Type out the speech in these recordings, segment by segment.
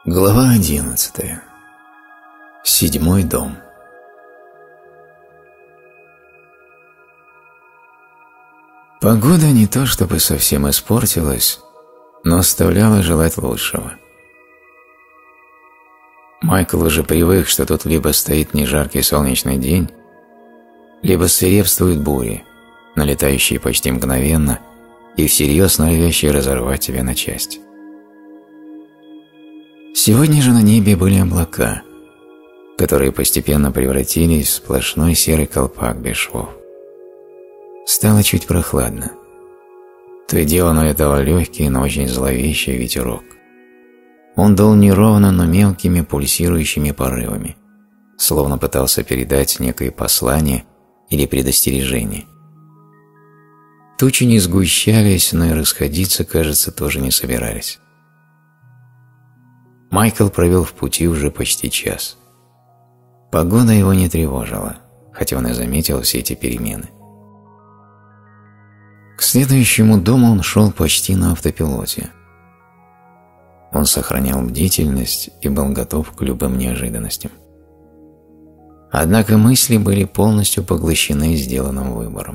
Глава 11. Седьмой дом. Погода не то чтобы совсем испортилась, но оставляла желать лучшего. Майкл уже привык, что тут либо стоит нежаркий солнечный день, либо свирепствуют бури, налетающие почти мгновенно и всерьез норовящие разорвать тебя на части. Сегодня же на небе были облака, которые постепенно превратились в сплошной серый колпак без швов. Стало чуть прохладно. То и дело налетал легкий, но очень зловещий ветерок. Он дул неровно, но мелкими пульсирующими порывами, словно пытался передать некое послание или предостережение. Тучи не сгущались, но и расходиться, кажется, тоже не собирались. Майкл провел в пути уже почти час. Погода его не тревожила, хотя он и заметил все эти перемены. К следующему дому он шел почти на автопилоте. Он сохранял бдительность и был готов к любым неожиданностям. Однако мысли были полностью поглощены сделанным выбором.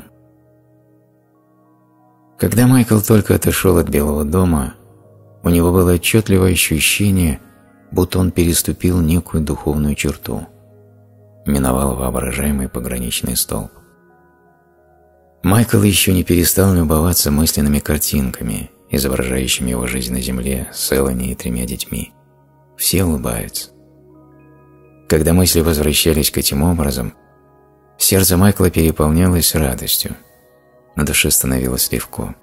Когда Майкл только отошел от Белого дома, у него было отчетливое ощущение, будто он переступил некую духовную черту, миновал воображаемый пограничный столб. Майкл еще не перестал любоваться мысленными картинками, изображающими его жизнь на земле с Элани и 3 детьми. Все улыбаются. Когда мысли возвращались к этим образам, сердце Майкла переполнялось радостью, на душе становилось легко.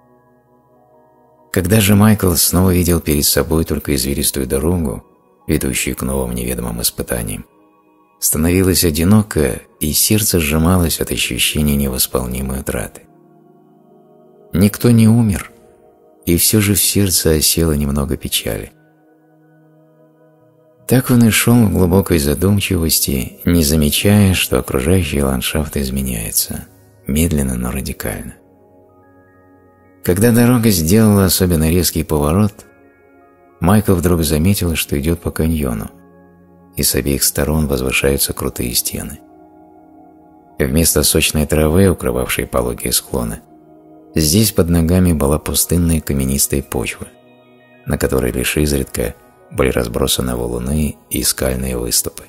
Когда же Майкл снова видел перед собой только извилистую дорогу, ведущую к новым неведомым испытаниям, становилось одиноко, и сердце сжималось от ощущения невосполнимой утраты. Никто не умер, и все же в сердце осело немного печали. Так он и шел в глубокой задумчивости, не замечая, что окружающий ландшафт изменяется, медленно, но радикально. Когда дорога сделала особенно резкий поворот, Майкл вдруг заметил, что идет по каньону, и с обеих сторон возвышаются крутые стены. Вместо сочной травы, укрывавшей пологие склоны, здесь под ногами была пустынная каменистая почва, на которой лишь изредка были разбросаны валуны и скальные выступы.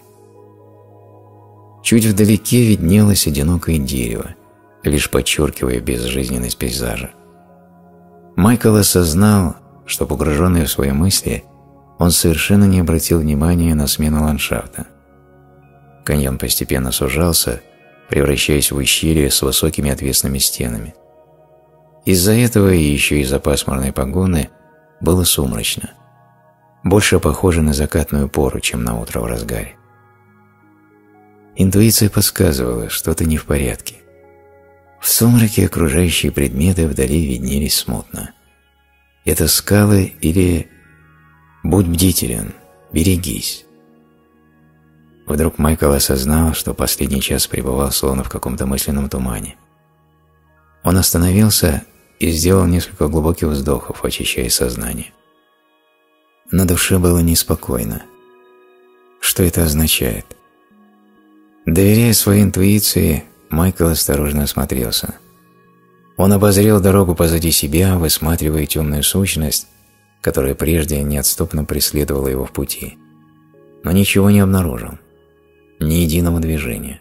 Чуть вдалеке виднелось одинокое дерево, лишь подчеркивая безжизненность пейзажа. Майкл осознал, что, погруженный в свои мысли, он совершенно не обратил внимания на смену ландшафта. Каньон постепенно сужался, превращаясь в ущелье с высокими отвесными стенами. Из-за этого и еще из-за пасмурной погоды было сумрачно, больше похоже на закатную пору, чем на утро в разгаре. Интуиция подсказывала, что-то не в порядке. В сумраке окружающие предметы вдали виднелись смутно. Это скалы или «Будь бдителен, берегись». Вдруг Майкл осознал, что последний час пребывал словно в каком-то мысленном тумане. Он остановился и сделал несколько глубоких вздохов, очищая сознание. На душе было неспокойно. Что это означает? Доверяя своей интуиции, Майкл осторожно осмотрелся. Он обозрел дорогу позади себя, высматривая темную сущность, которая прежде неотступно преследовала его в пути, но ничего не обнаружил, ни единого движения.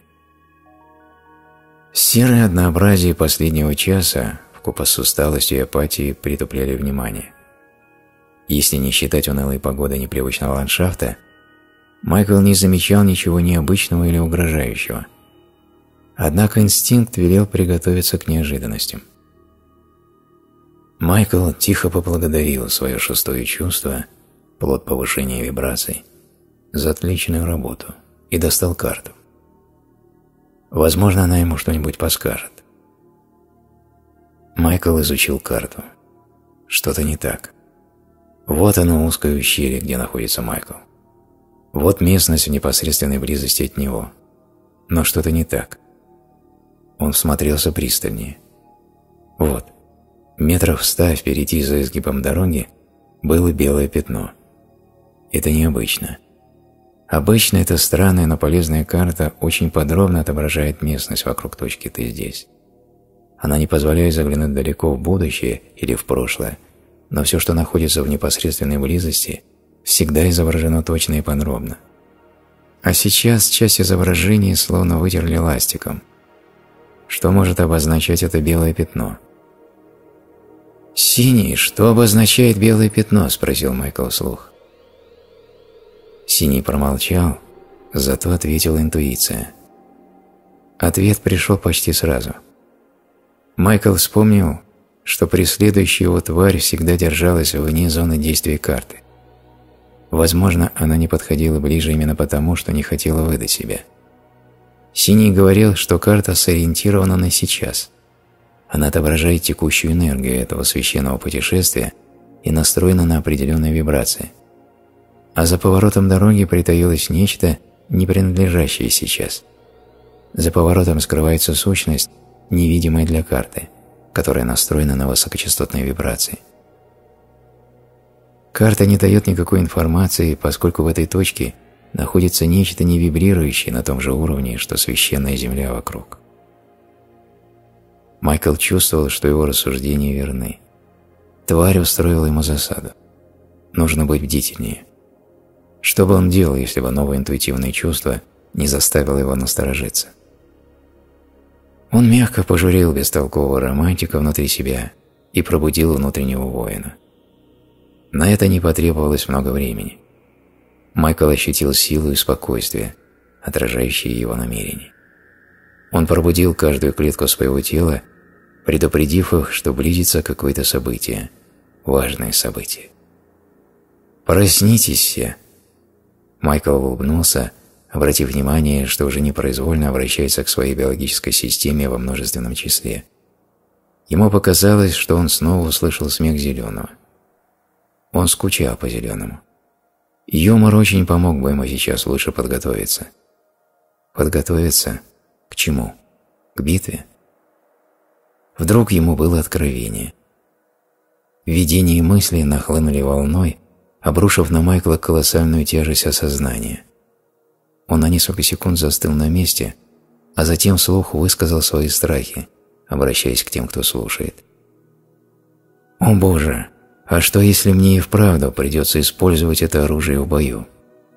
Серое однообразие последнего часа вкупе с усталостью и апатией притупляли внимание. Если не считать унылой погоды непривычного ландшафта, Майкл не замечал ничего необычного или угрожающего. Однако инстинкт велел приготовиться к неожиданностям. Майкл тихо поблагодарил свое шестое чувство, плод повышения вибраций, за отличную работу и достал карту. Возможно, она ему что-нибудь подскажет. Майкл изучил карту. Что-то не так. Вот оно узкое ущелье, где находится Майкл. Вот местность в непосредственной близости от него. Но что-то не так. Он всмотрелся пристальнее. Вот, метров в 100 впереди за изгибом дороги было белое пятно. это необычно. Обычно эта странная, но полезная карта очень подробно отображает местность вокруг точки «ты здесь». Она не позволяет заглянуть далеко в будущее или в прошлое, но все, что находится в непосредственной близости, всегда изображено точно и подробно. А сейчас часть изображения словно вытерли ластиком. Что может обозначать это белое пятно? «Синий, что обозначает белое пятно?» – спросил Майкл вслух. Синий промолчал, зато ответила интуиция. Ответ пришел почти сразу. Майкл вспомнил, что преследующая его тварь всегда держалась вне зоны действия карты. Возможно, она не подходила ближе именно потому, что не хотела выдать себя. Синий говорил, что карта сориентирована на сейчас. Она отображает текущую энергию этого священного путешествия и настроена на определенные вибрации. А за поворотом дороги притаилось нечто, не принадлежащее сейчас. За поворотом скрывается сущность, невидимая для карты, которая настроена на высокочастотные вибрации. Карта не дает никакой информации, поскольку в этой точке находится нечто не вибрирующее на том же уровне, что священная земля вокруг. Майкл чувствовал, что его рассуждения верны. Тварь устроила ему засаду. Нужно быть бдительнее. Что бы он делал, если бы новое интуитивное чувство не заставило его насторожиться? Он мягко пожурил бестолкового романтика внутри себя и пробудил внутреннего воина. На это не потребовалось много времени. Майкл ощутил силу и спокойствие, отражающие его намерения. Он пробудил каждую клетку своего тела, предупредив их, что близится какое-то событие, важное событие. «Проснитесь все!» Майкл улыбнулся, обратив внимание, что уже непроизвольно обращается к своей биологической системе во множественном числе. Ему показалось, что он снова услышал смех Зеленого. Он скучал по Зеленому. Юмор очень помог бы ему сейчас лучше подготовиться. Подготовиться к чему? К битве? Вдруг ему было откровение. Видения и мысли нахлынули волной, обрушив на Майкла колоссальную тяжесть осознания. Он на несколько секунд застыл на месте, а затем вслух высказал свои страхи, обращаясь к тем, кто слушает. «О Боже, а что, если мне и вправду придется использовать это оружие в бою?»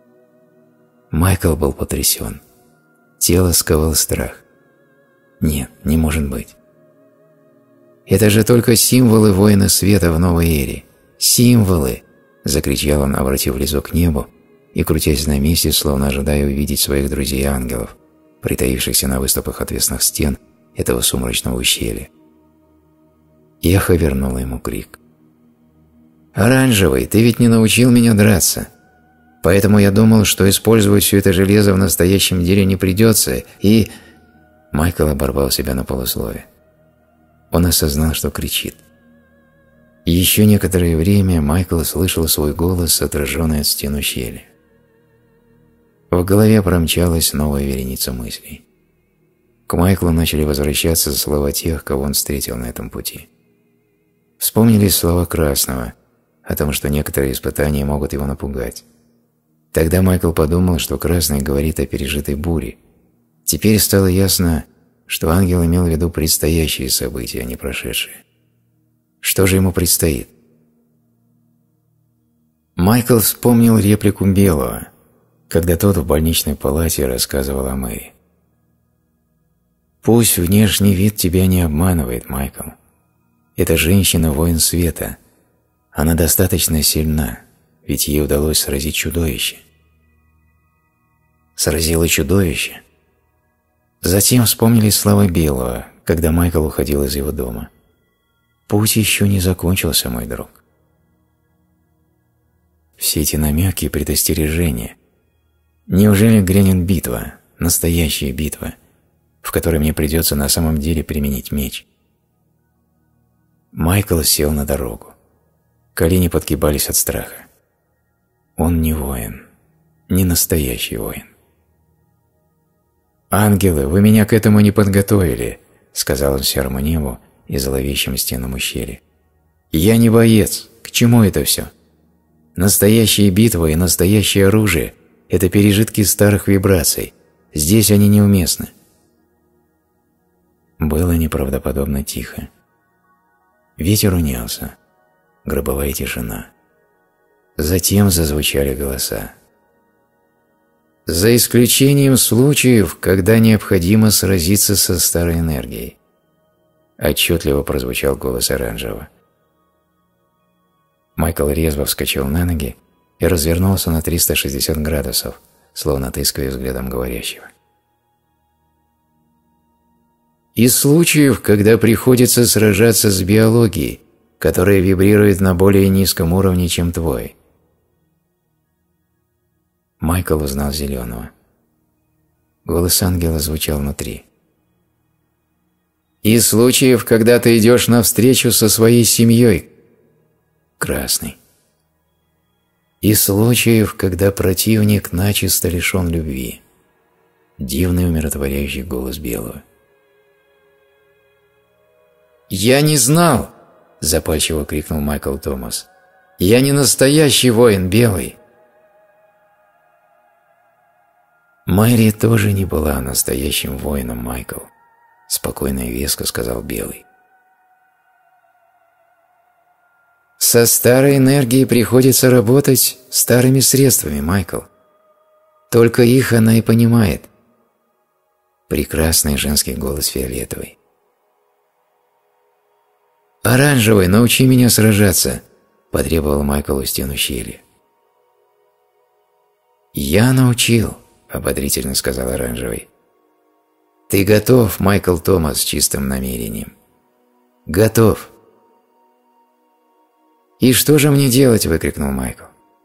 Майкл был потрясен. Тело сковал страх. Нет, не может быть. «Это же только символы воина света в новой эре. Символы!» – закричал он, обратив лицо к небу и крутясь на месте, словно ожидая увидеть своих друзей-ангелов, притаившихся на выступах отвесных стен этого сумрачного ущелья. Эхо вернуло ему крик. «Оранжевый, ты ведь не научил меня драться. Поэтому я думал, что использовать все это железо в настоящем деле не придется, и...» Майкл оборвал себя на полуслове. Он осознал, что кричит. Еще некоторое время Майкл слышал свой голос, отраженный от стен ущелья. В голове промчалась новая вереница мыслей. К Майклу начали возвращаться слова тех, кого он встретил на этом пути. Вспомнились слова Красного о том, что некоторые испытания могут его напугать. Тогда Майкл подумал, что Красный говорит о пережитой буре. Теперь стало ясно, что ангел имел в виду предстоящие события, а не прошедшие. Что же ему предстоит? Майкл вспомнил реплику Белого, когда тот в больничной палате рассказывал о Мэри. «Пусть внешний вид тебя не обманывает, Майкл. Эта женщина – воин света. Она достаточно сильна, ведь ей удалось сразить чудовище». Сразила чудовище? Затем вспомнились слова Белого, когда Майкл уходил из его дома. «Путь еще не закончился, мой друг». Все эти намеки и предостережения. Неужели грянет битва, настоящая битва, в которой мне придется на самом деле применить меч? Майкл сел на дорогу. Колени подгибались от страха. Он не воин, не настоящий воин. «Ангелы, вы меня к этому не подготовили», — сказал он серому небу и зловещим стенам ущелья. «Я не боец. К чему это все? Настоящая битва и настоящее оружие – это пережитки старых вибраций. Здесь они неуместны. Было неправдоподобно тихо. Ветер унялся. Гробовая тишина. Затем зазвучали голоса. За исключением случаев, когда необходимо сразиться со старой энергией. Отчетливо прозвучал голос Оранжевого. Майкл резво вскочил на ноги и развернулся на 360 градусов, словно отыскивая взглядом говорящего. Из случаев, когда приходится сражаться с биологией, которая вибрирует на более низком уровне, чем твой. Майкл узнал Зеленого. Голос ангела звучал внутри. Из случаев, когда ты идешь навстречу со своей семьей. Красный. Из случаев, когда противник начисто лишен любви. Дивный умиротворяющий голос Белого. «Я не знал!» – запальчиво крикнул Майкл Томас. «Я не настоящий воин, Белый!» Мэри тоже не была настоящим воином, Майкл, – спокойно и веско сказал Белый. Со старой энергией приходится работать старыми средствами, Майкл. Только их она и понимает. Прекрасный женский голос фиолетовый. «Оранжевый, научи меня сражаться!» – потребовал Майкл у стен ущелья. «Я научил», – ободрительно сказал Оранжевый. «Ты готов, Майкл Томас, с чистым намерением?» «Готов». «И что же мне делать?» – выкрикнул Майкл.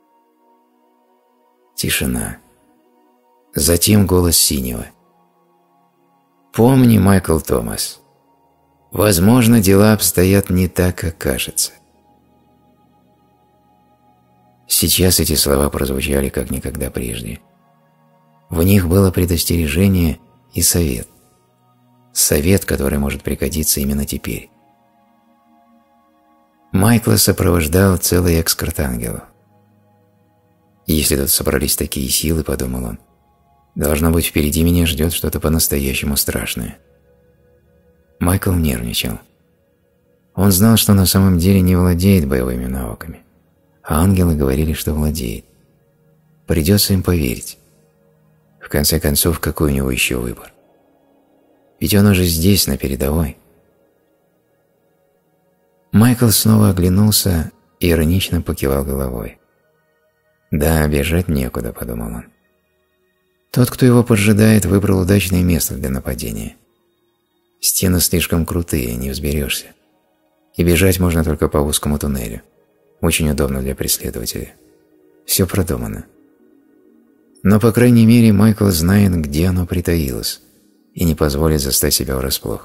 Тишина. Затем голос Синего. «Помни, Майкл Томас, возможно, дела обстоят не так, как кажется». Сейчас эти слова прозвучали как никогда прежде. В них было предостережение и совет. Совет, который может пригодиться именно теперь. Майкла сопровождал целый эскорт ангелов. Если тут собрались такие силы, подумал он, должно быть, впереди меня ждет что-то по-настоящему страшное. Майкл нервничал. Он знал, что на самом деле не владеет боевыми навыками, а ангелы говорили, что владеет. Придется им поверить. В конце концов, какой у него еще выбор? Ведь он уже здесь, на передовой. Майкл снова оглянулся и иронично покивал головой. «Да, бежать некуда», – подумал он. Тот, кто его поджидает, выбрал удачное место для нападения. Стены слишком крутые, не взберешься. И бежать можно только по узкому туннелю. Очень удобно для преследователя. Все продумано. Но, по крайней мере, Майкл знает, где оно притаилось, и не позволит застать себя врасплох.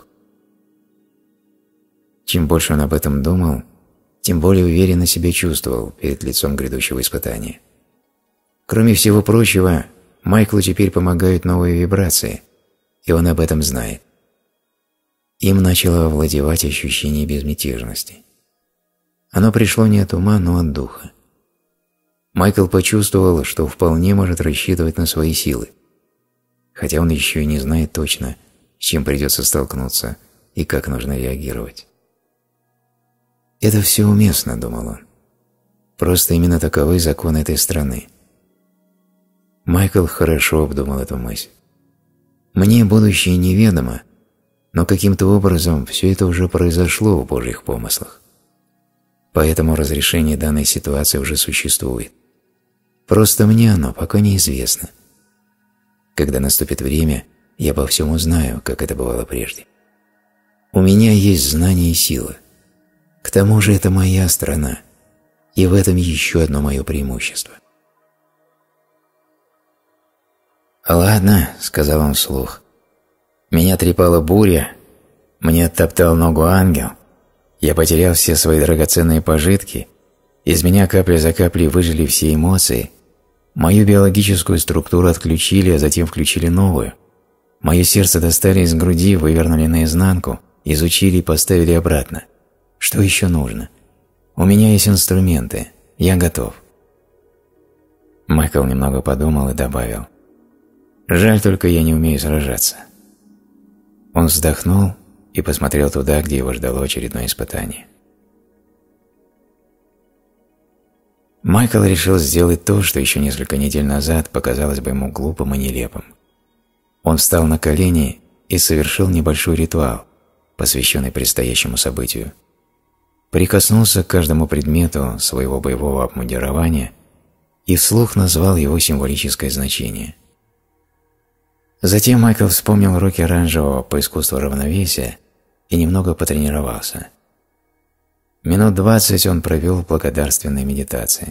Чем больше он об этом думал, тем более уверенно себя чувствовал перед лицом грядущего испытания. Кроме всего прочего, Майклу теперь помогают новые вибрации, и он об этом знает. Им начало овладевать ощущение безмятежности. Оно пришло не от ума, но от духа. Майкл почувствовал, что вполне может рассчитывать на свои силы, хотя он еще и не знает точно, с чем придется столкнуться и как нужно реагировать. «Это все уместно», – думал он. «Просто именно таковы законы этой страны». Майкл хорошо обдумал эту мысль. «Мне будущее неведомо, но каким-то образом все это уже произошло в Божьих помыслах. Поэтому разрешение данной ситуации уже существует. Просто мне оно пока неизвестно. Когда наступит время, я обо всем узнаю, как это бывало прежде. У меня есть знания и сила. К тому же это моя страна, и в этом еще одно мое преимущество». «Ладно», — сказал он вслух. «Меня трепала буря, мне оттоптал ногу ангел, я потерял все свои драгоценные пожитки, из меня капля за каплей выжили все эмоции, мою биологическую структуру отключили, а затем включили новую, мое сердце достали из груди, вывернули наизнанку, изучили и поставили обратно. Что еще нужно? У меня есть инструменты, я готов. Майкл немного подумал и добавил: «Жаль, только я не умею сражаться». Он вздохнул и посмотрел туда, где его ждало очередное испытание. Майкл решил сделать то, что еще несколько недель назад показалось бы ему глупым и нелепым. Он встал на колени и совершил небольшой ритуал, посвященный предстоящему событию. Прикоснулся к каждому предмету своего боевого обмундирования и вслух назвал его символическое значение. Затем Майкл вспомнил уроки оранжевого по искусству равновесия и немного потренировался. Минут 20 он провел в благодарственной медитации.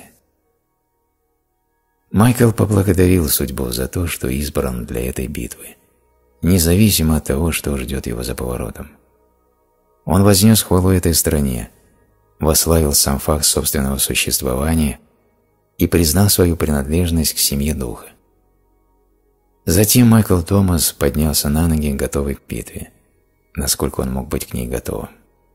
Майкл поблагодарил судьбу за то, что избран для этой битвы, независимо от того, что ждет его за поворотом. Он вознес хвалу этой стране, восславил сам факт собственного существования и признал свою принадлежность к семье духа. Затем Майкл Томас поднялся на ноги, готовый к битве, насколько он мог быть к ней готовым.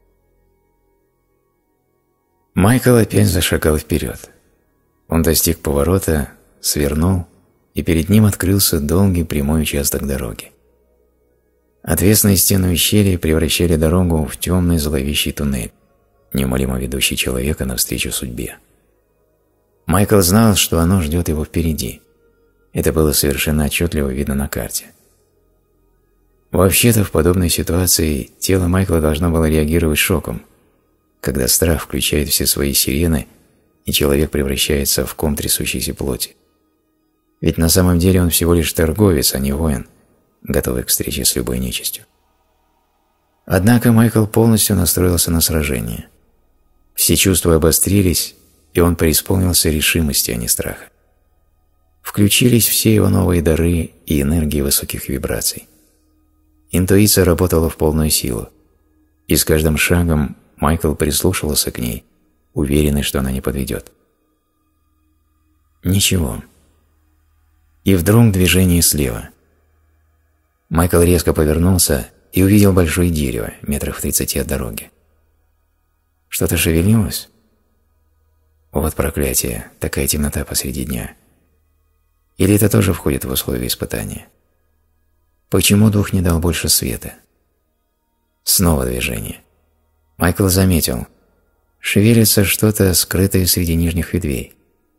Майкл опять зашагал вперед. Он достиг поворота, свернул, и перед ним открылся долгий прямой участок дороги. Отвесные стены ущелья превращали дорогу в темный зловещий туннель, неумолимо ведущий человека навстречу судьбе. Майкл знал, что оно ждет его впереди. Это было совершенно отчетливо видно на карте. Вообще-то в подобной ситуации тело Майкла должно было реагировать шоком, когда страх включает все свои сирены, и человек превращается в ком трясущейся плоти. Ведь на самом деле он всего лишь торговец, а не воин, готовый к встрече с любой нечистью. Однако Майкл полностью настроился на сражение. Все чувства обострились, и он преисполнился решимости, а не страха. Включились все его новые дары и энергии высоких вибраций. Интуиция работала в полную силу, и с каждым шагом Майкл прислушивался к ней, уверенный, что она не подведет. Ничего. И вдруг движение слева. Майкл резко повернулся и увидел большое дерево, метров в 30 от дороги. Что-то шевелилось? Вот проклятие, такая темнота посреди дня. Или это тоже входит в условия испытания? Почему дух не дал больше света? Снова движение. Майкл заметил. Шевелится что-то, скрытое среди нижних ветвей.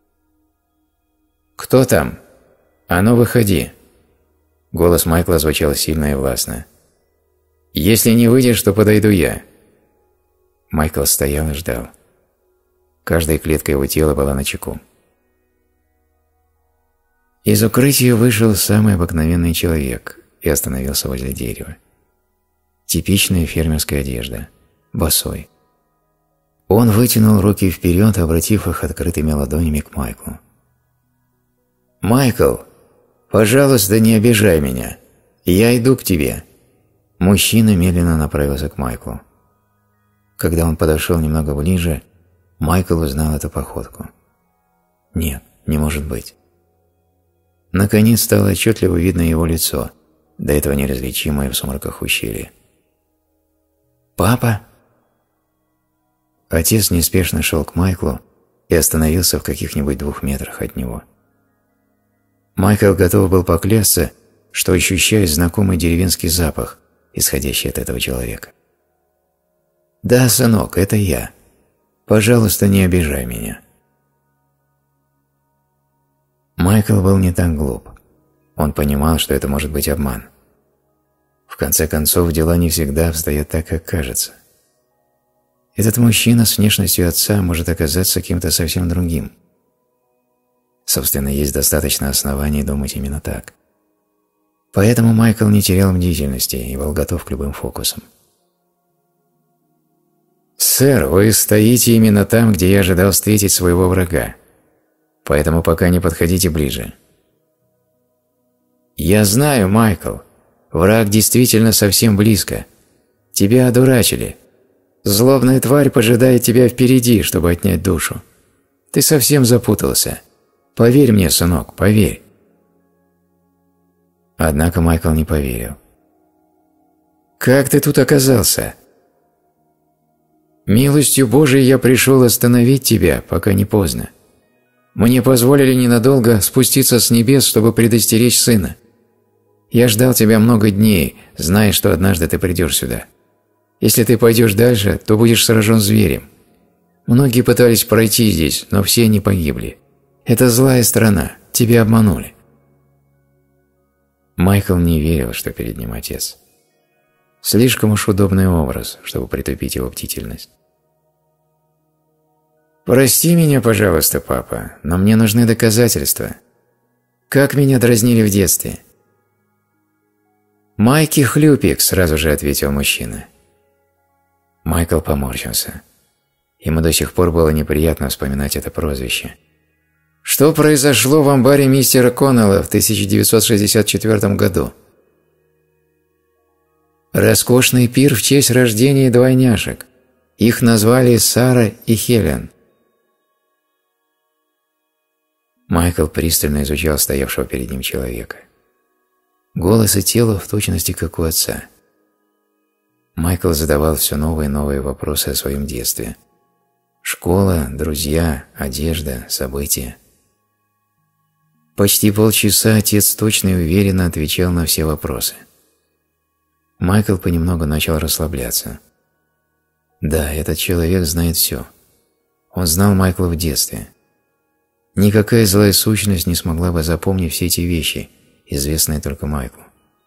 «Кто там? А ну, выходи!» Голос Майкла звучал сильно и властно. «Если не выйдешь, то подойду я». Майкл стоял и ждал. Каждая клетка его тела была начеку. Из укрытия вышел самый обыкновенный человек и остановился возле дерева. Типичная фермерская одежда, босой. Он вытянул руки вперед, обратив их открытыми ладонями к Майклу. «Майкл, пожалуйста, не обижай меня. Я иду к тебе». Мужчина медленно направился к Майклу. Когда он подошел немного ближе, Майкл узнал эту походку. Нет, не может быть. Наконец стало отчетливо видно его лицо, до этого неразличимое в сумраках ущелья. «Папа?» Отец неспешно шел к Майклу и остановился в каких-нибудь 2 метрах от него. Майкл готов был поклясться, что ощущает знакомый деревенский запах, исходящий от этого человека. «Да, сынок, это я. Пожалуйста, не обижай меня». Майкл был не так глуп. Он понимал, что это может быть обман. В конце концов, дела не всегда обстоят так, как кажется. Этот мужчина с внешностью отца может оказаться кем-то совсем другим. Собственно, есть достаточно оснований думать именно так. Поэтому Майкл не терял бдительности и был готов к любым фокусам. «Сэр, вы стоите именно там, где я ожидал встретить своего врага. Поэтому пока не подходите ближе». «Я знаю, Майкл. Враг действительно совсем близко. Тебя одурачили. Злобная тварь поджидает тебя впереди, чтобы отнять душу. Ты совсем запутался. Поверь мне, сынок, поверь». Однако Майкл не поверил. «Как ты тут оказался?» «Милостью Божией я пришел остановить тебя, пока не поздно. Мне позволили ненадолго спуститься с небес, чтобы предостеречь сына. Я ждал тебя много дней, зная, что однажды ты придешь сюда. Если ты пойдешь дальше, то будешь сражен зверем. Многие пытались пройти здесь, но все они погибли. Это злая страна, тебя обманули». Майкл не верил, что перед ним отец. Слишком уж удобный образ, чтобы притупить его бдительность. «Прости меня, пожалуйста, папа, но мне нужны доказательства. Как меня дразнили в детстве?» «Майки Хлюпик», – сразу же ответил мужчина. Майкл поморщился. Ему до сих пор было неприятно вспоминать это прозвище. «Что произошло в амбаре мистера Коннелла в 1964 году?» «Роскошный пир в честь рождения двойняшек. Их назвали Сара и Хелен». Майкл пристально изучал стоявшего перед ним человека. Голос и тело в точности, как у отца. Майкл задавал все новые и новые вопросы о своем детстве. Школа, друзья, одежда, события. Почти полчаса отец точно и уверенно отвечал на все вопросы. Майкл понемногу начал расслабляться. Да, этот человек знает все. Он знал Майкла в детстве. Никакая злая сущность не смогла бы запомнить все эти вещи, известные только Майклу.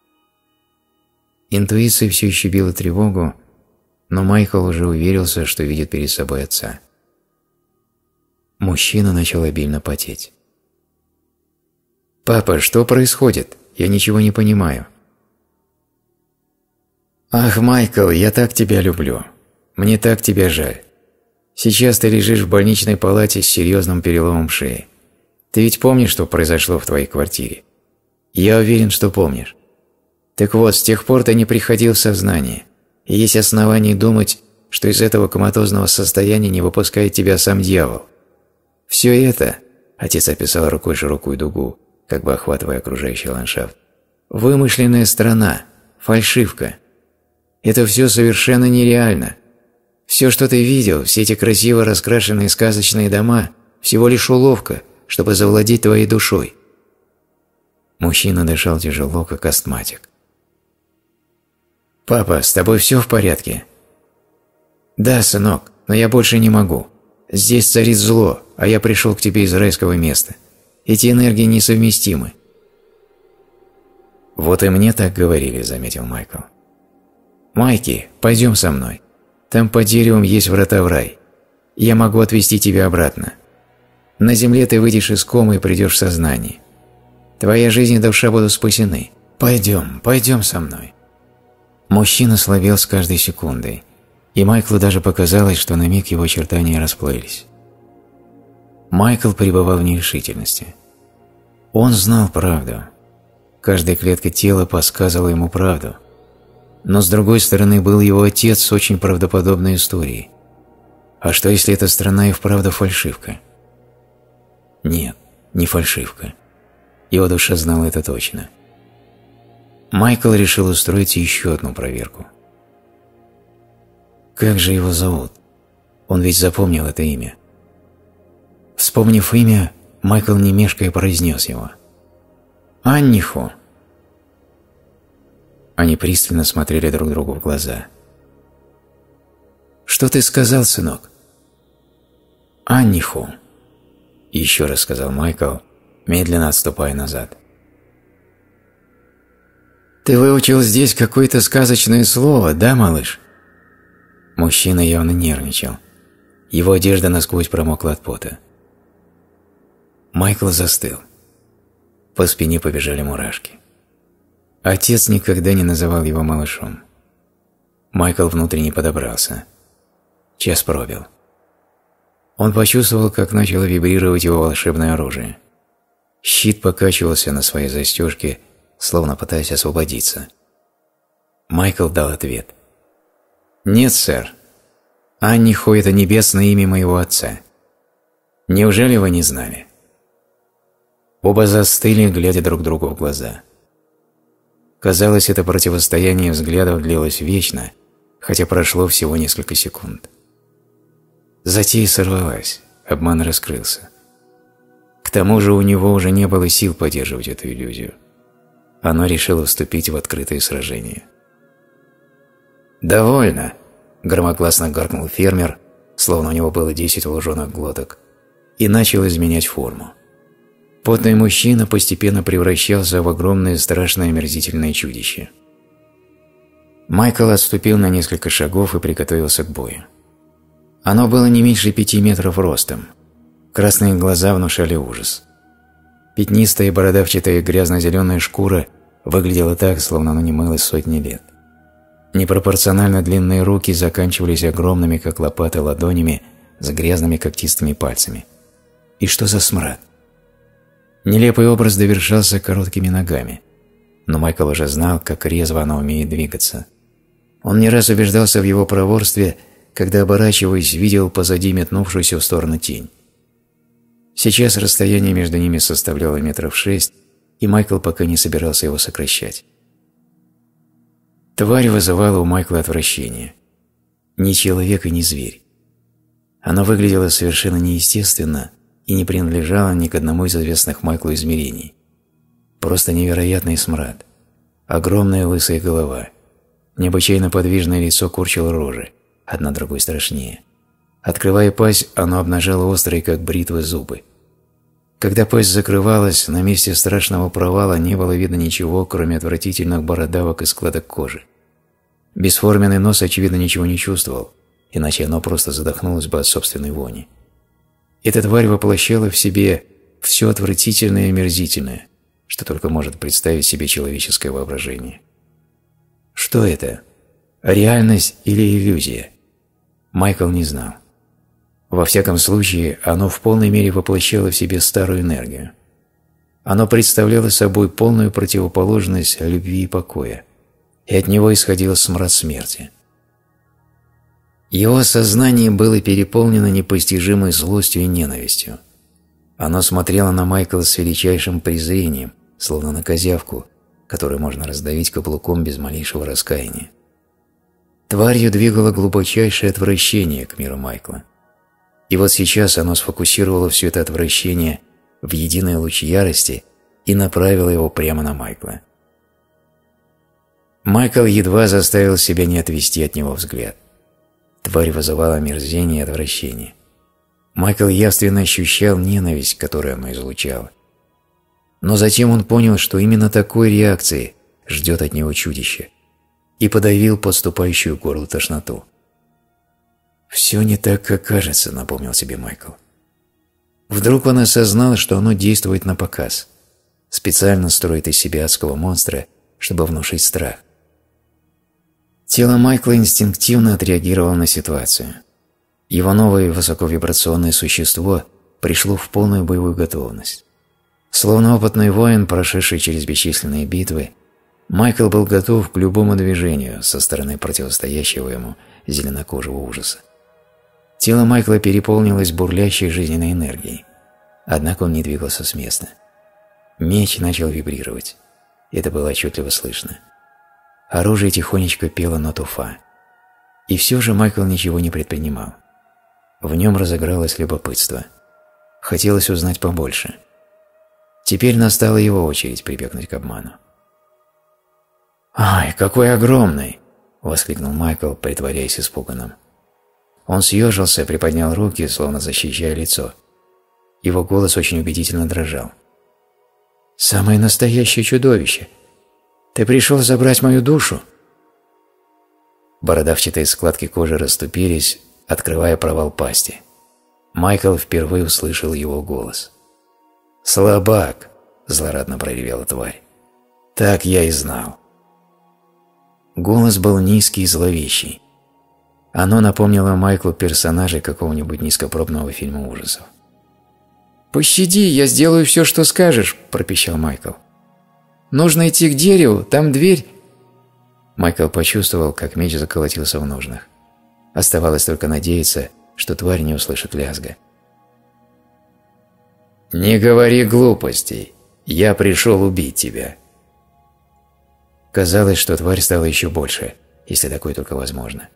Интуиция все еще била тревогу, но Майкл уже уверился, что видит перед собой отца. Мужчина начал обильно потеть. «Папа, что происходит? Я ничего не понимаю». «Ах, Майкл, я так тебя люблю. Мне так тебя жаль. Сейчас ты лежишь в больничной палате с серьезным переломом шеи. Ты ведь помнишь, что произошло в твоей квартире? Я уверен, что помнишь. Так вот, с тех пор ты не приходил в сознание, и есть основания думать, что из этого коматозного состояния не выпускает тебя сам дьявол. Все это, отец описал рукой широкую дугу, как бы охватывая окружающий ландшафт, вымышленная страна, фальшивка. Это все совершенно нереально. Все, что ты видел, все эти красиво раскрашенные сказочные дома, всего лишь уловка, чтобы завладеть твоей душой. Мужчина дышал тяжело, как астматик. «Папа, с тобой все в порядке?» «Да, сынок, но я больше не могу. Здесь царит зло, а я пришел к тебе из райского места. Эти энергии несовместимы». «Вот и мне так говорили», — заметил Майкл. «Майки, пойдем со мной. Там под деревом есть врата в рай. Я могу отвезти тебя обратно. На земле ты выйдешь из комы и придешь в сознание. Твоя жизнь и душа будут спасены. Пойдем со мной». Мужчина слабел с каждой секундой, и Майклу даже показалось, что на миг его очертания расплылись. Майкл пребывал в нерешительности. Он знал правду. Каждая клетка тела подсказывала ему правду. Но с другой стороны был его отец с очень правдоподобной историей. А что, если эта страна и вправду фальшивка? Нет, не фальшивка. Его душа знала это точно. Майкл решил устроить еще одну проверку. Как же его зовут? Он ведь запомнил это имя. Вспомнив имя, Майкл не мешкая произнес его. «Аннихо». Они пристально смотрели друг другу в глаза. «Что ты сказал, сынок?» «Анниху», – еще раз сказал Майкл, медленно отступая назад. «Ты выучил здесь какое-то сказочное слово, да, малыш?» Мужчина явно нервничал. Его одежда насквозь промокла от пота. Майкл застыл. По спине побежали мурашки. Отец никогда не называл его малышом. Майкл внутренне подобрался. Час пробил. Он почувствовал, как начало вибрировать его волшебное оружие. Щит покачивался на своей застежке, словно пытаясь освободиться. Майкл дал ответ. «Нет, сэр. Аннихо – это небесное имя моего отца. Неужели вы не знали?» Оба застыли, глядя друг другу в глаза. Казалось, это противостояние взглядов длилось вечно, хотя прошло всего несколько секунд. Затея сорвалась, обман раскрылся. тому же у него уже не было сил поддерживать эту иллюзию. Оно решило вступить в открытое сражение. «Довольно!» – громогласно гаркнул фермер, словно у него было 10 луженых глоток, и начал изменять форму. Потный мужчина постепенно превращался в огромное страшное омерзительное чудище. Майкл отступил на несколько шагов и приготовился к бою. Оно было не меньше 5 метров ростом. Красные глаза внушали ужас. Пятнистая бородавчатая грязно-зеленая шкура выглядела так, словно она не мылась сотни лет. Непропорционально длинные руки заканчивались огромными, как лопаты, ладонями с грязными когтистыми пальцами. И что за смрад? Нелепый образ довершался короткими ногами, но Майкл уже знал, как резво она умеет двигаться. Он не раз убеждался в его проворстве, когда, оборачиваясь, видел позади метнувшуюся в сторону тень. Сейчас расстояние между ними составляло 6 метров, и Майкл пока не собирался его сокращать. Тварь вызывала у Майкла отвращение. Ни человек и ни зверь. Она выглядела совершенно неестественно и не принадлежала ни к одному из известных Майклу измерений. Просто невероятный смрад. Огромная лысая голова. Необычайно подвижное лицо корчило рожи, одна другой страшнее. Открывая пасть, оно обнажало острые, как бритвы, зубы. Когда пасть закрывалась, на месте страшного провала не было видно ничего, кроме отвратительных бородавок и складок кожи. Бесформенный нос, очевидно, ничего не чувствовал, иначе оно просто задохнулось бы от собственной вони. Эта тварь воплощала в себе все отвратительное и омерзительное, что только может представить себе человеческое воображение. Что это? Реальность или иллюзия? Майкл не знал. Во всяком случае, оно в полной мере воплощало в себе старую энергию. Оно представляло собой полную противоположность любви и покоя, и от него исходил смрад смерти. Его сознание было переполнено непостижимой злостью и ненавистью. Оно смотрело на Майкла с величайшим презрением, словно на козявку, которую можно раздавить каблуком без малейшего раскаяния. Тварью двигало глубочайшее отвращение к миру Майкла. И вот сейчас оно сфокусировало все это отвращение в единый луч ярости и направило его прямо на Майкла. Майкл едва заставил себя не отвести от него взгляд. Тварь вызывала омерзение и отвращение. Майкл явственно ощущал ненависть, которую оно излучало. Но затем он понял, что именно такой реакции ждет от него чудище, и подавил подступающую к горлу тошноту. «Все не так, как кажется», — напомнил себе Майкл. Вдруг он осознал, что оно действует на показ, специально строит из себя адского монстра, чтобы внушить страх. Тело Майкла инстинктивно отреагировало на ситуацию. Его новое высоковибрационное существо пришло в полную боевую готовность. Словно опытный воин, прошедший через бесчисленные битвы, Майкл был готов к любому движению со стороны противостоящего ему зеленокожего ужаса. Тело Майкла переполнилось бурлящей жизненной энергией, однако он не двигался с места. Меч начал вибрировать. Это было отчетливо слышно. Оружие тихонечко пело ноту фа. И все же Майкл ничего не предпринимал. В нем разыгралось любопытство. Хотелось узнать побольше. Теперь настала его очередь прибегнуть к обману. «Ай, какой огромный!» – воскликнул Майкл, притворяясь испуганным. Он съежился, приподнял руки, словно защищая лицо. Его голос очень убедительно дрожал. «Самое настоящее чудовище! Ты пришел забрать мою душу?» Бородавчатые складки кожи расступились, открывая провал пасти. Майкл впервые услышал его голос. «Слабак!» – злорадно проревела тварь. «Так я и знал». Голос был низкий и зловещий. Оно напомнило Майклу персонажей какого-нибудь низкопробного фильма ужасов. «Пощади, я сделаю все, что скажешь», – пропищал Майкл. «Нужно идти к дереву, там дверь». Майкл почувствовал, как меч заколотился в ножнах. Оставалось только надеяться, что тварь не услышит лязга. «Не говори глупостей, я пришел убить тебя». Казалось, что тварь стала еще больше, если такое только возможно.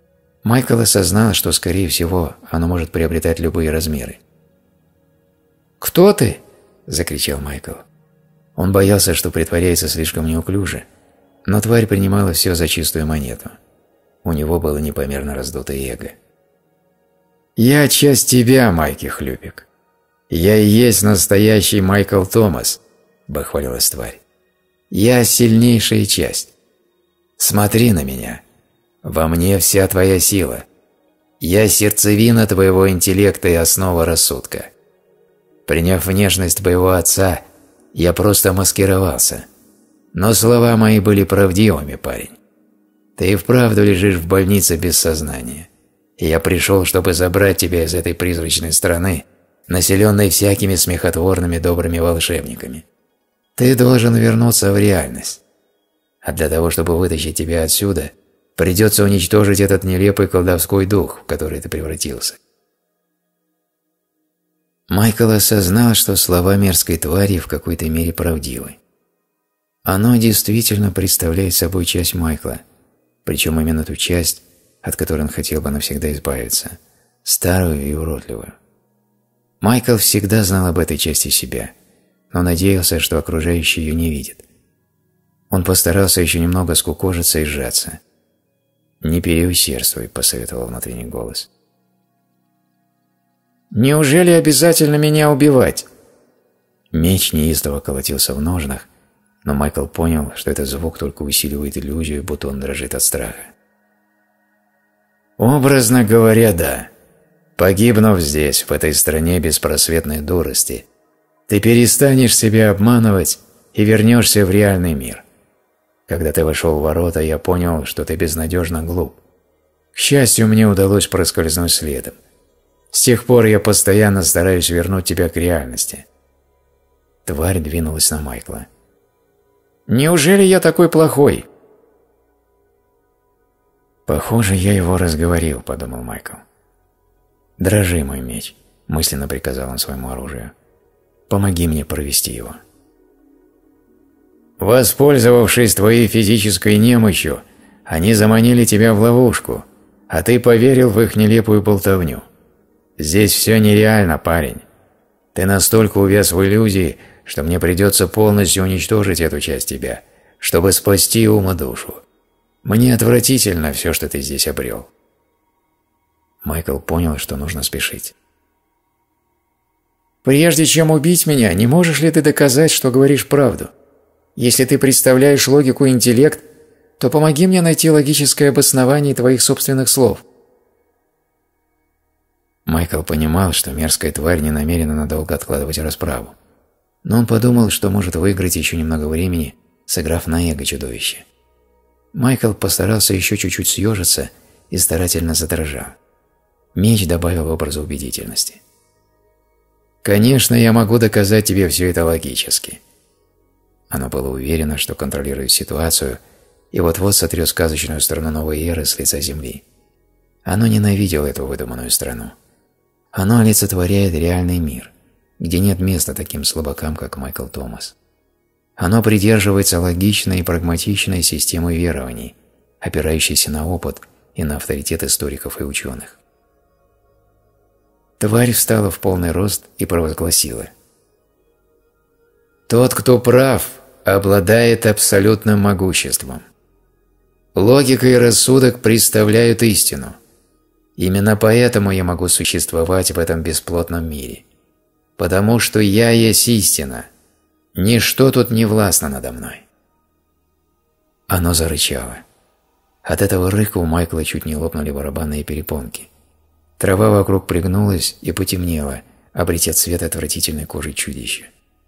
Майкл осознал, что, скорее всего, оно может приобретать любые размеры. «Кто ты?» – закричал Майкл. Он боялся, что притворяется слишком неуклюже, но тварь принимала все за чистую монету. У него было непомерно раздутое эго. «Я часть тебя, Майки Хлюпик. Я и есть настоящий Майкл Томас», – бахвалилась тварь. «Я сильнейшая часть. Смотри на меня. Во мне вся твоя сила. Я сердцевина твоего интеллекта и основа рассудка. Приняв внешность твоего отца, я просто маскировался. Но слова мои были правдивыми, парень. Ты и вправду лежишь в больнице без сознания. И я пришел, чтобы забрать тебя из этой призрачной страны, населенной всякими смехотворными добрыми волшебниками. Ты должен вернуться в реальность. А для того, чтобы вытащить тебя отсюда, придется уничтожить этот нелепый колдовской дух, в который ты превратился». Майкл осознал, что слова мерзкой твари в какой-то мере правдивы. Оно действительно представляет собой часть Майкла, причем именно ту часть, от которой он хотел бы навсегда избавиться, старую и уродливую. Майкл всегда знал об этой части себя, но надеялся, что окружающие ее не видят. Он постарался еще немного скукожиться и сжаться. «Не переусердствуй», – посоветовал внутренний голос. «Неужели обязательно меня убивать?» Меч неистово колотился в ножнах, но Майкл понял, что этот звук только усиливает иллюзию, будто он дрожит от страха. «Образно говоря, да. Погибнув здесь, в этой стране беспросветной дурости, ты перестанешь себя обманывать и вернешься в реальный мир. Когда ты вошел в ворота, я понял, что ты безнадежно глуп. К счастью, мне удалось проскользнуть следом. С тех пор я постоянно стараюсь вернуть тебя к реальности». Тварь двинулась на Майкла. «Неужели я такой плохой?» «Похоже, я его разговорил», – подумал Майкл. «Дрожи, мой меч», – мысленно приказал он своему оружию. «Помоги мне провести его». «Воспользовавшись твоей физической немощью, они заманили тебя в ловушку, а ты поверил в их нелепую болтовню. Здесь все нереально, парень. Ты настолько увяз в иллюзии, что мне придется полностью уничтожить эту часть тебя, чтобы спасти ум и душу. Мне отвратительно все, что ты здесь обрел». Майкл понял, что нужно спешить. «Прежде чем убить меня, не можешь ли ты доказать, что говоришь правду? Если ты представляешь логику и интеллект, то помоги мне найти логическое обоснование твоих собственных слов». Майкл понимал, что мерзкая тварь не намерена надолго откладывать расправу. Но он подумал, что может выиграть еще немного времени, сыграв на эго чудовище. Майкл постарался еще чуть-чуть съежиться и старательно задрожал. Меч добавил образу убедительности. «Конечно, я могу доказать тебе все это логически». Оно было уверено, что контролирует ситуацию, и вот-вот сотрет сказочную страну новой эры с лица земли. Оно ненавидело эту выдуманную страну. Оно олицетворяет реальный мир, где нет места таким слабакам, как Майкл Томас. Оно придерживается логичной и прагматичной системы верований, опирающейся на опыт и на авторитет историков и ученых. Тварь встала в полный рост и провозгласила: «Тот, кто прав, обладает абсолютным могуществом. Логика и рассудок представляют истину. Именно поэтому я могу существовать в этом бесплотном мире. Потому что я есть истина. Ничто тут не властно надо мной». Оно зарычало. От этого рыка у Майкла чуть не лопнули барабанные перепонки. Трава вокруг пригнулась и потемнела, обретя цвет отвратительной кожи чудища.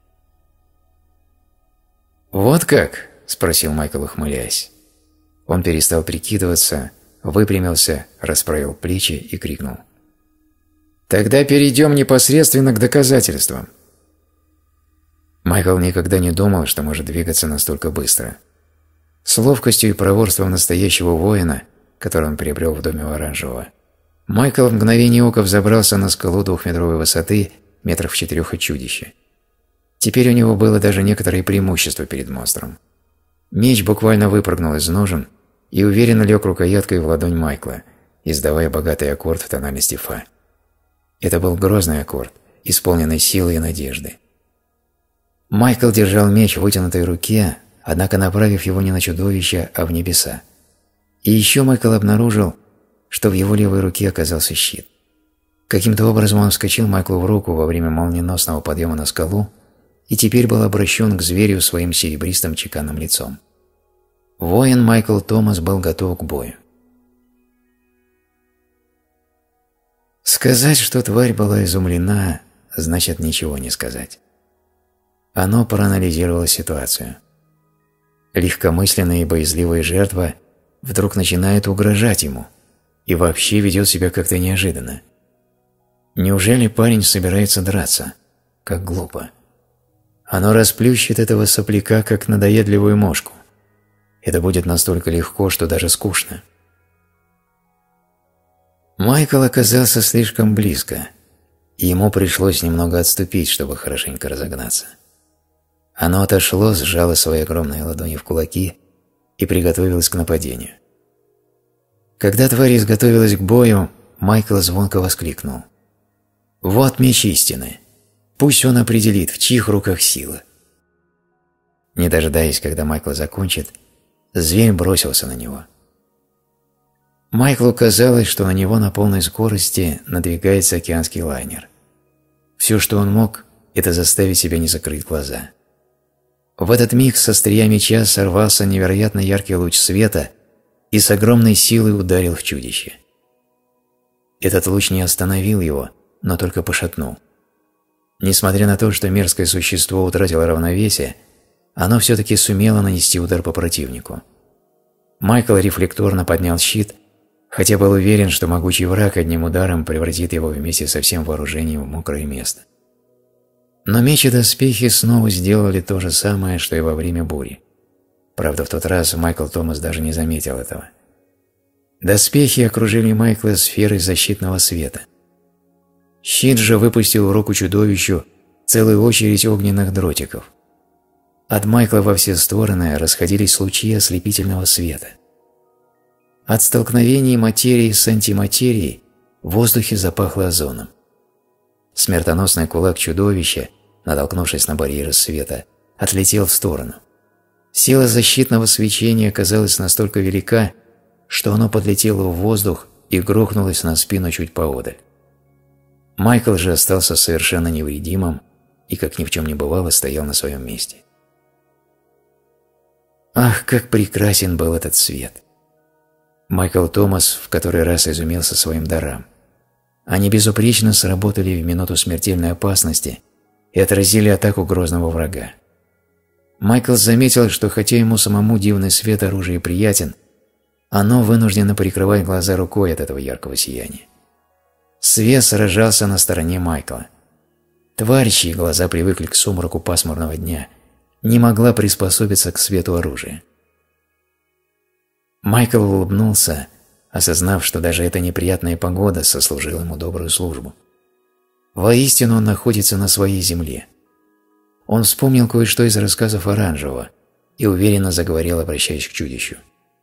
«Вот как?» – спросил Майкл, ухмыляясь. Он перестал прикидываться, выпрямился, расправил плечи и крикнул: «Тогда перейдем непосредственно к доказательствам». Майкл никогда не думал, что может двигаться настолько быстро. С ловкостью и проворством настоящего воина, который он приобрел в доме у Оранжевого, Майкл в мгновение ока взобрался на скалу 2-метровой высоты, метров 4 от чудища. Теперь у него было даже некоторое преимущество перед монстром. Меч буквально выпрыгнул из ножен и уверенно лег рукояткой в ладонь Майкла, издавая богатый аккорд в тональности фа. Это был грозный аккорд, исполненный силы и надежды. Майкл держал меч в вытянутой руке, однако направив его не на чудовище, а в небеса. И еще Майкл обнаружил, что в его левой руке оказался щит. Каким-то образом он вскочил Майклу в руку во время молниеносного подъема на скалу и теперь был обращен к зверю своим серебристым чеканным лицом. Воин Майкл Томас был готов к бою. Сказать, что тварь была изумлена, значит ничего не сказать. Оно проанализировало ситуацию. Легкомысленная и боязливая жертва вдруг начинает угрожать ему и вообще ведет себя как-то неожиданно. Неужели парень собирается драться? Как глупо. Оно расплющит этого сопляка, как надоедливую мошку. Это будет настолько легко, что даже скучно. Майкл оказался слишком близко, и ему пришлось немного отступить, чтобы хорошенько разогнаться. Оно отошло, сжало свои огромные ладони в кулаки и приготовилось к нападению. Когда тварь изготовилась к бою, Майкл звонко воскликнул: «Вот меч истины! Пусть он определит, в чьих руках сила!» Не дожидаясь, когда Майкл закончит, зверь бросился на него. Майклу казалось, что на него на полной скорости надвигается океанский лайнер. Все, что он мог, это заставить себя не закрыть глаза. В этот миг со острия меча сорвался невероятно яркий луч света и с огромной силой ударил в чудище. Этот луч не остановил его, но только пошатнул. Несмотря на то, что мерзкое существо утратило равновесие, оно все-таки сумело нанести удар по противнику. Майкл рефлекторно поднял щит, хотя был уверен, что могучий враг одним ударом превратит его вместе со всем вооружением в мокрое место. Но меч и доспехи снова сделали то же самое, что и во время бури. Правда, в тот раз Майкл Томас даже не заметил этого. Доспехи окружили Майкла сферой защитного света. Щит же выпустил в руку чудовищу целую очередь огненных дротиков. От Майкла во все стороны расходились лучи ослепительного света. От столкновений материи с антиматерией в воздухе запахло озоном. Смертоносный кулак чудовища, натолкнувшись на барьеры света, отлетел в сторону. Сила защитного свечения оказалась настолько велика, что оно подлетело в воздух и грохнулось на спину чуть поодаль. Майкл же остался совершенно невредимым и, как ни в чем не бывало, стоял на своем месте. Ах, как прекрасен был этот свет! Майкл Томас в который раз изумился своим дарам. Они безупречно сработали в минуту смертельной опасности и отразили атаку грозного врага. Майкл заметил, что хотя ему самому дивный свет оружия приятен, оно вынуждено прикрывать глаза рукой от этого яркого сияния. Свет сражался на стороне Майкла. Тварь, чьи глаза привыкли к сумраку пасмурного дня, не могла приспособиться к свету оружия. Майкл улыбнулся, осознав, что даже эта неприятная погода сослужила ему добрую службу. Воистину он находится на своей земле. Он вспомнил кое-что из рассказов Оранжевого и уверенно заговорил, обращаясь к чудищу.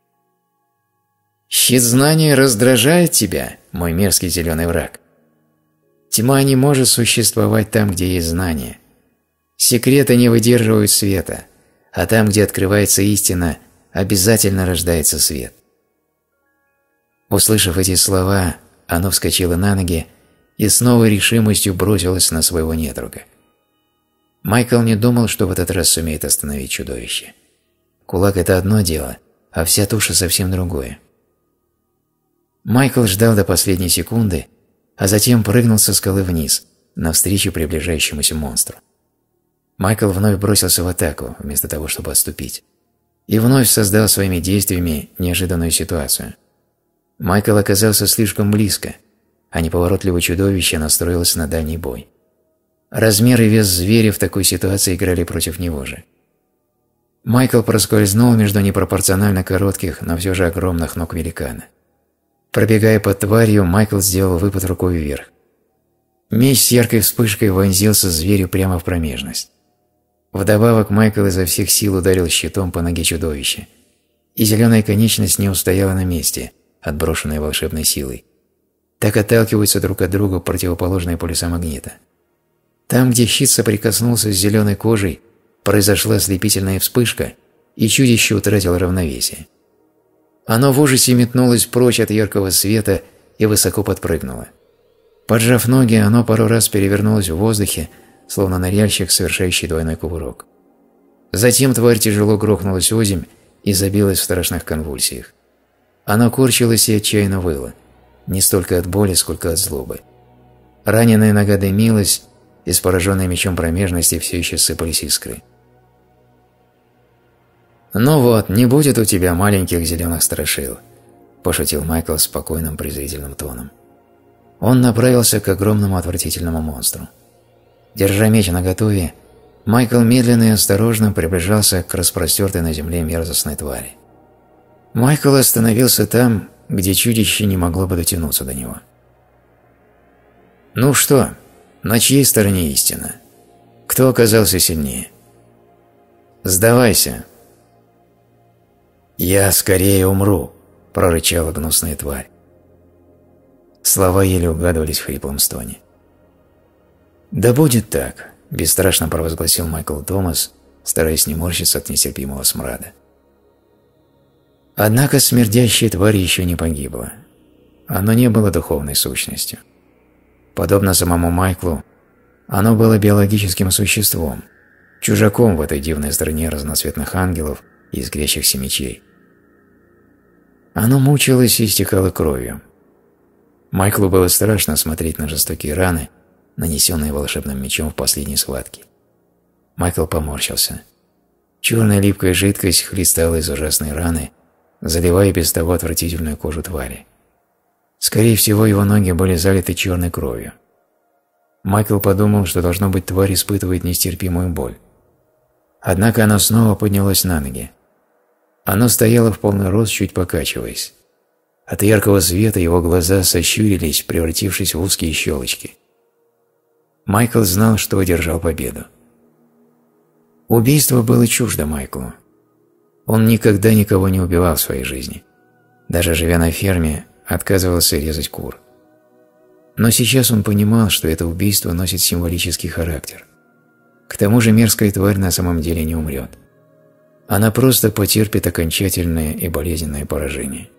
«Щит знания раздражает тебя, мой мерзкий зеленый враг. Тьма не может существовать там, где есть знание. Секреты не выдерживают света, а там, где открывается истина, обязательно рождается свет». Услышав эти слова, оно вскочило на ноги и с новой решимостью бросилось на своего недруга. Майкл не думал, что в этот раз сумеет остановить чудовище. Кулак – это одно дело, а вся туша совсем другое. Майкл ждал до последней секунды, а затем прыгнул со скалы вниз, навстречу приближающемуся монстру. Майкл вновь бросился в атаку, вместо того, чтобы отступить, и вновь создал своими действиями неожиданную ситуацию. Майкл оказался слишком близко, а неповоротливое чудовище настроилось на дальний бой. Размер и вес зверя в такой ситуации играли против него же. Майкл проскользнул между непропорционально коротких, но все же огромных ног великана. Пробегая под тварью, Майкл сделал выпад рукой вверх. Меч с яркой вспышкой вонзился зверю прямо в промежность. Вдобавок Майкл изо всех сил ударил щитом по ноге чудовища, и зеленая конечность не устояла на месте, отброшенная волшебной силой. Так отталкиваются друг от друга противоположные полюса магнита. Там, где щит соприкоснулся с зеленой кожей, произошла ослепительная вспышка, и чудище утратило равновесие. Оно в ужасе метнулось прочь от яркого света и высоко подпрыгнуло. Поджав ноги, оно пару раз перевернулось в воздухе, словно ныряльщик, совершающий двойной кувырок. Затем тварь тяжело грохнулась озимь и забилась в страшных конвульсиях. Оно корчилось и отчаянно выло, не столько от боли, сколько от злобы. Раненая нога дымилась, из пораженной мечом промежности все еще сыпались искры. «Ну вот, не будет у тебя маленьких зеленых страшил», – пошутил Майкл спокойным презрительным тоном. Он направился к огромному отвратительному монстру. Держа меч наготове, Майкл медленно и осторожно приближался к распростертой на земле мерзостной твари. Майкл остановился там, где чудище не могло бы дотянуться до него. «Ну что, на чьей стороне истина? Кто оказался сильнее? Сдавайся!» «Я скорее умру!» – прорычала гнусная тварь. Слова еле угадывались в хриплом стоне. «Да будет так!» – бесстрашно провозгласил Майкл Томас, стараясь не морщиться от нестерпимого смрада. Однако смердящая тварь еще не погибла. Оно не было духовной сущностью. Подобно самому Майклу, оно было биологическим существом, чужаком в этой дивной стране разноцветных ангелов и искрящихся мечей. Оно мучилось и истекало кровью. Майклу было страшно смотреть на жестокие раны, нанесенные волшебным мечом в последней схватке. Майкл поморщился. Черная липкая жидкость хлестала из ужасной раны, заливая без того отвратительную кожу твари. Скорее всего, его ноги были залиты черной кровью. Майкл подумал, что, должно быть, тварь испытывает нестерпимую боль. Однако оно снова поднялось на ноги. Оно стояло в полный рост, чуть покачиваясь. От яркого света его глаза сощурились, превратившись в узкие щелочки. Майкл знал, что одержал победу. Убийство было чуждо Майклу. Он никогда никого не убивал в своей жизни. Даже живя на ферме, отказывался резать кур. Но сейчас он понимал, что это убийство носит символический характер. К тому же мерзкая тварь на самом деле не умрет. Она просто потерпит окончательное и болезненное поражение.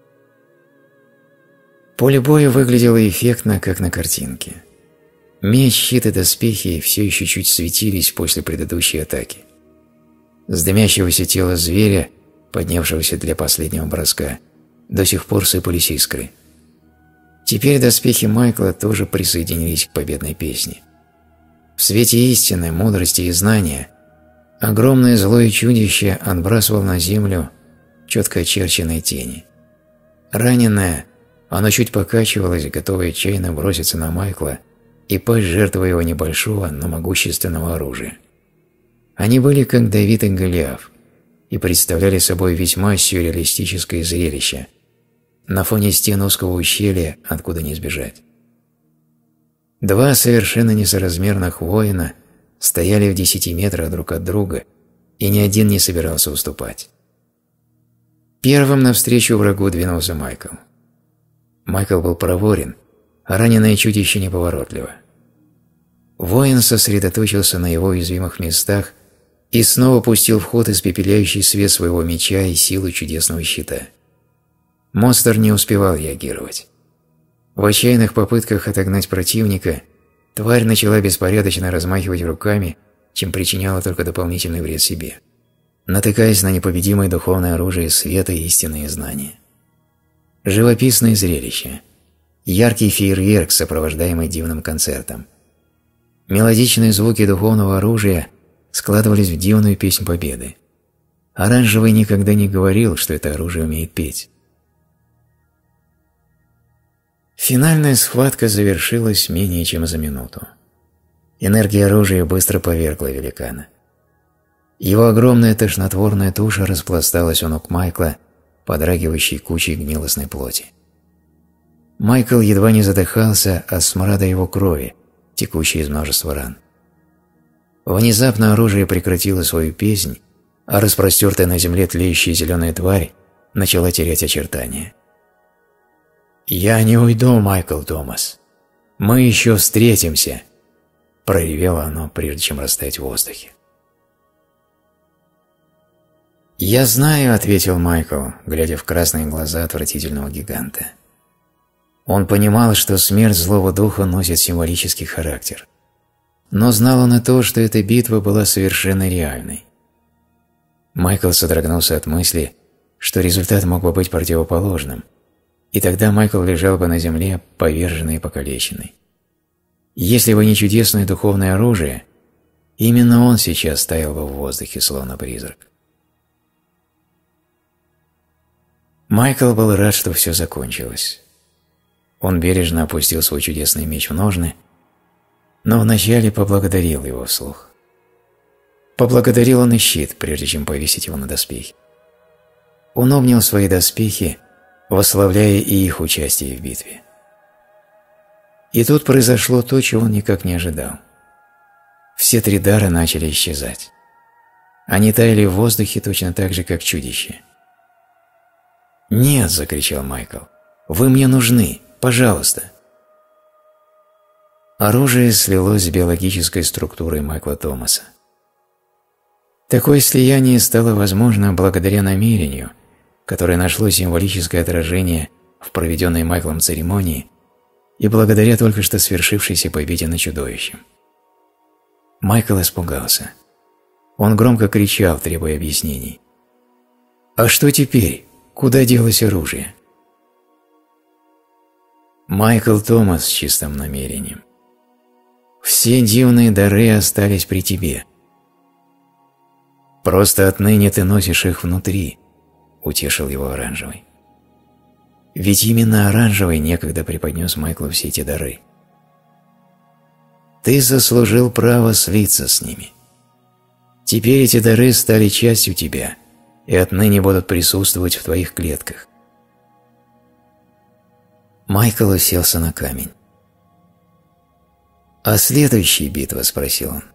Поле боя выглядело эффектно, как на картинке. Меч, щит и доспехи все еще чуть светились после предыдущей атаки. С дымящегося тела зверя, поднявшегося для последнего броска, до сих пор сыпались искры. Теперь доспехи Майкла тоже присоединились к победной песне. В свете истины, мудрости и знания огромное злое чудище отбрасывало на землю четко очерченные тени. Раненое, оно чуть покачивалось, готовое отчаянно броситься на Майкла и пасть жертвой его небольшого, но могущественного оружия. Они были как Давид и Голиаф и представляли собой весьма сюрреалистическое зрелище на фоне стен узкого ущелья, откуда не сбежать. Два совершенно несоразмерных воина стояли в 10 метрах друг от друга, и ни один не собирался уступать. Первым навстречу врагу двинулся Майкл. Майкл был проворен, а раненое чудище неповоротливо. Воин сосредоточился на его уязвимых местах и снова пустил в ход испепеляющий свет своего меча и силу чудесного щита. Монстр не успевал реагировать. В отчаянных попытках отогнать противника тварь начала беспорядочно размахивать руками, чем причиняла только дополнительный вред себе, натыкаясь на непобедимое духовное оружие света и истинные знания. Живописное зрелище. Яркий фейерверк, сопровождаемый дивным концертом. Мелодичные звуки духовного оружия складывались в дивную песнь победы. Оранжевый никогда не говорил, что это оружие умеет петь. Финальная схватка завершилась менее чем за минуту. Энергия оружия быстро повергла великана. Его огромная тошнотворная туша распласталась у ног Майкла, подрагивающей кучей гнилостной плоти. Майкл едва не задыхался от смрада его крови, текущей из множества ран. Внезапно оружие прекратило свою песнь, а распростертая на земле тлеющая зеленая тварь начала терять очертания. «Я не уйду, Майкл Томас. Мы еще встретимся!» – проревело оно, прежде чем растаять в воздухе. «Я знаю», – ответил Майкл, глядя в красные глаза отвратительного гиганта. Он понимал, что смерть злого духа носит символический характер. Но знал он и то, что эта битва была совершенно реальной. Майкл содрогнулся от мысли, что результат мог бы быть противоположным, и тогда Майкл лежал бы на земле, поверженный и покалеченный. Если бы не чудесное духовное оружие, именно он сейчас стоял бы в воздухе, словно призрак. Майкл был рад, что все закончилось. Он бережно опустил свой чудесный меч в ножны, но вначале поблагодарил его вслух. Поблагодарил он и щит, прежде чем повесить его на доспехи. Он обнял свои доспехи, восславляя и их участие в битве. И тут произошло то, чего он никак не ожидал. Все три дара начали исчезать. Они таяли в воздухе точно так же, как чудище. «Нет!» – закричал Майкл. «Вы мне нужны! Пожалуйста!» Оружие слилось с биологической структурой Майкла Томаса. Такое слияние стало возможно благодаря намерению, которое нашло символическое отражение в проведенной Майклом церемонии и благодаря только что свершившейся победе над чудовищем. Майкл испугался. Он громко кричал, требуя объяснений. «А что теперь? Куда делось оружие?» Майкл Томас с чистым намерением. «Все дивные дары остались при тебе. Просто отныне ты носишь их внутри», – утешил его Оранжевый. Ведь именно Оранжевый некогда преподнес Майклу все эти дары. «Ты заслужил право слиться с ними. Теперь эти дары стали частью тебя и отныне будут присутствовать в твоих клетках». Майкл уселся на камень. «А следующая битва?» – спросил он.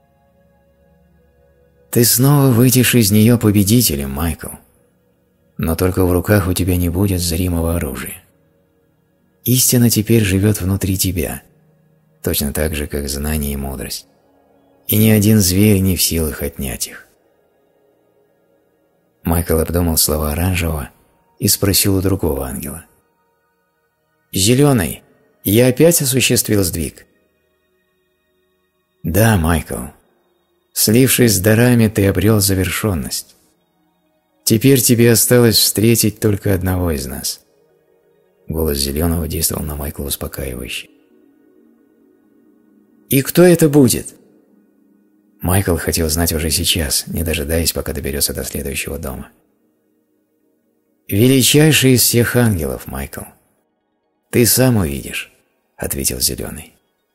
«Ты снова выйдешь из нее победителем, Майкл. Но только в руках у тебя не будет зримого оружия. Истина теперь живет внутри тебя, точно так же, как знание и мудрость. И ни один зверь не в силах отнять их». Майкл обдумал слова Оранжевого и спросил у другого ангела. «Зеленый, я опять осуществил сдвиг?» «Да, Майкл. Слившись с дарами, ты обрел завершенность. Теперь тебе осталось встретить только одного из нас». Голос Зеленого действовал на Майкла успокаивающе. «И кто это будет?» Майкл хотел знать уже сейчас, не дожидаясь, пока доберется до следующего дома. «Величайший из всех ангелов, Майкл. Ты сам увидишь», — ответил Зеленый.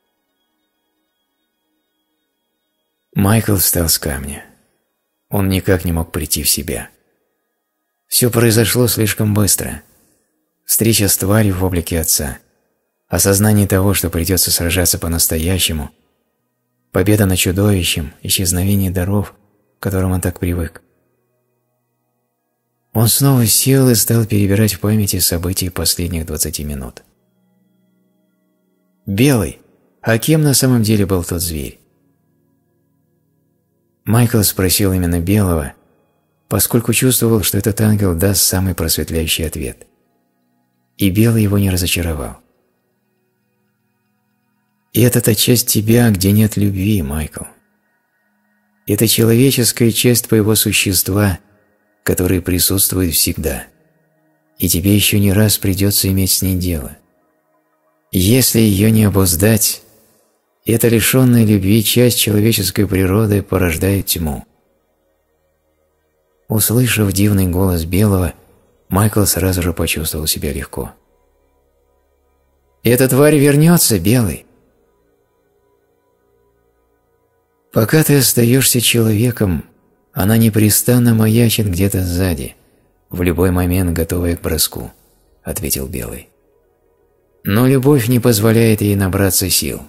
Майкл встал с камня. Он никак не мог прийти в себя. Все произошло слишком быстро. Встреча с тварью в облике отца, осознание того, что придется сражаться по-настоящему, победа над чудовищем, исчезновение даров, к которым он так привык. Он снова сел и стал перебирать в памяти события последних 20 минут. Белый. А кем на самом деле был тот зверь? Майкл спросил именно Белого, поскольку чувствовал, что этот ангел даст самый просветляющий ответ. И Белый его не разочаровал. И это та часть тебя, где нет любви, Майкл. Это человеческая часть твоего существа, которая присутствует всегда, и тебе еще не раз придется иметь с ней дело. Если ее не обуздать, эта лишенная любви часть человеческой природы порождает тьму. Услышав дивный голос Белого, Майкл сразу же почувствовал себя легко. «Эта тварь вернется, Белый!» «Пока ты остаешься человеком, она непрестанно маячит где-то сзади, в любой момент готовая к броску», — ответил Белый. «Но любовь не позволяет ей набраться сил».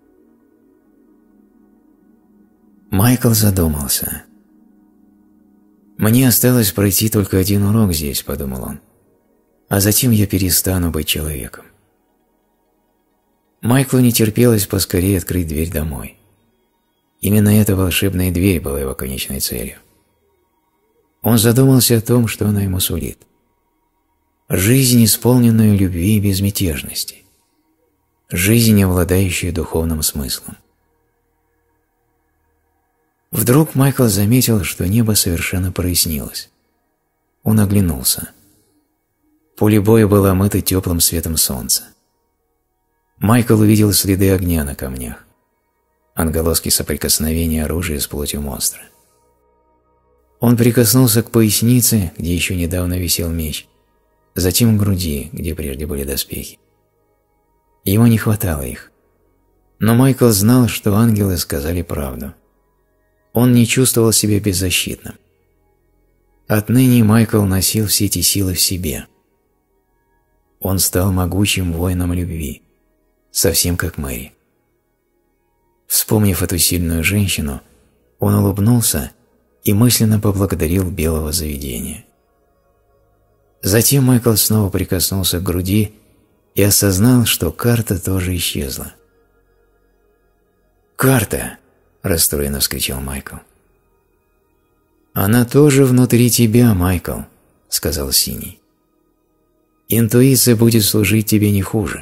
Майкл задумался. «Мне осталось пройти только один урок здесь», — подумал он, «а затем я перестану быть человеком». Майклу не терпелось поскорее открыть дверь домой. Именно эта волшебная дверь была его конечной целью. Он задумался о том, что она ему сулит. Жизнь, исполненную любви и безмятежности. Жизнь, обладающая духовным смыслом. Вдруг Майкл заметил, что небо совершенно прояснилось. Он оглянулся. Поле боя было омыто теплым светом солнца. Майкл увидел следы огня на камнях, отголоски соприкосновения оружия с плотью монстра. Он прикоснулся к пояснице, где еще недавно висел меч, затем к груди, где прежде были доспехи. Ему не хватало их. Но Майкл знал, что ангелы сказали правду. Он не чувствовал себя беззащитным. Отныне Майкл носил все эти силы в себе. Он стал могучим воином любви, совсем как Мэри. Вспомнив эту сильную женщину, он улыбнулся и мысленно поблагодарил белого заведения. Затем Майкл снова прикоснулся к груди и осознал, что карта тоже исчезла. «Карта!» – расстроенно вскричал Майкл. «Она тоже внутри тебя, Майкл», – сказал Синий. «Интуиция будет служить тебе не хуже».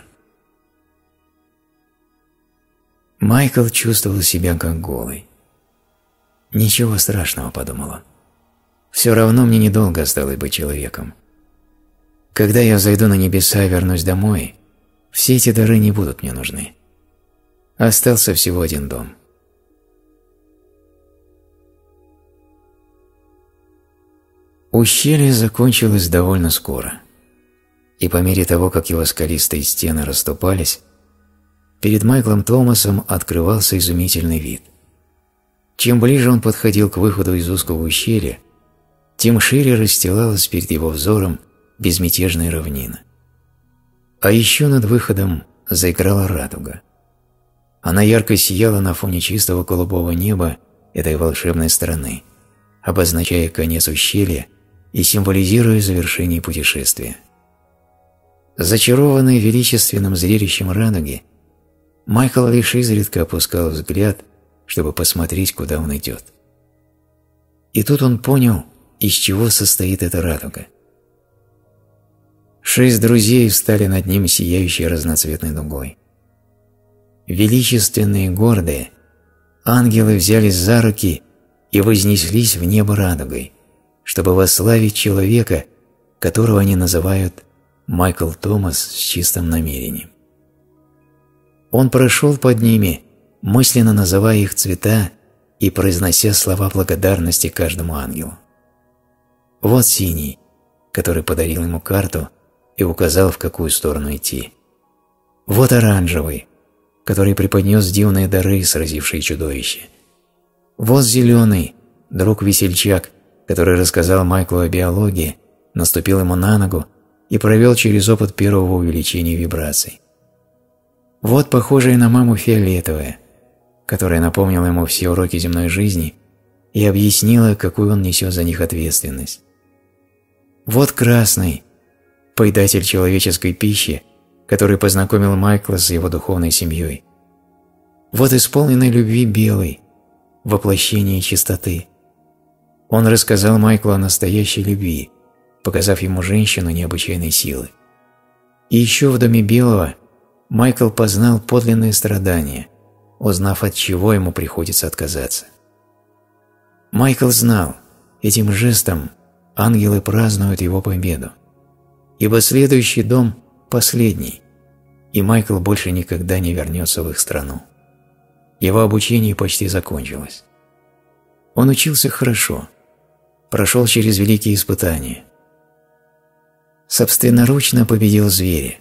Майкл чувствовал себя как голый. «Ничего страшного», – подумал он. «Все равно мне недолго осталось быть человеком. Когда я взойду на небеса и вернусь домой, все эти дары не будут мне нужны. Остался всего один дом». Ущелье закончилось довольно скоро, и по мере того, как его скалистые стены расступались, перед Майклом Томасом открывался изумительный вид. Чем ближе он подходил к выходу из узкого ущелья, тем шире расстилалась перед его взором безмятежная равнина. А еще над выходом заиграла радуга. Она ярко сияла на фоне чистого голубого неба этой волшебной страны, обозначая конец ущелья и символизируя завершение путешествия. Зачарованный величественным зрелищем радуги, Майкл лишь изредка опускал взгляд, чтобы посмотреть, куда он идет. И тут он понял, из чего состоит эта радуга. 6 друзей встали над ним, сияющей разноцветной дугой. Величественные и гордые, ангелы взялись за руки и вознеслись в небо радугой, чтобы восславить человека, которого они называют Майкл Томас с чистым намерением. Он прошел под ними, мысленно называя их цвета и произнося слова благодарности каждому ангелу. Вот Синий, который подарил ему карту и указал, в какую сторону идти. Вот Оранжевый, который преподнес дивные дары, сразившие чудовище. Вот Зеленый, друг-весельчак, который рассказал Майклу о биологии, наступил ему на ногу и провел через опыт первого увеличения вибраций. Вот похожая на маму Фиолетовая, которая напомнила ему все уроки земной жизни и объяснила, какую он несет за них ответственность. Вот Красный, поедатель человеческой пищи, который познакомил Майкла с его духовной семьей. Вот исполненный любви Белый, воплощение чистоты. Он рассказал Майклу о настоящей любви, показав ему женщину необычайной силы. И еще в доме Белого Майкл познал подлинные страдания, узнав, от чего ему приходится отказаться. Майкл знал, этим жестом ангелы празднуют его победу, ибо следующий дом – последний, и Майкл больше никогда не вернется в их страну. Его обучение почти закончилось. Он учился хорошо, прошел через великие испытания. Собственноручно победил зверя.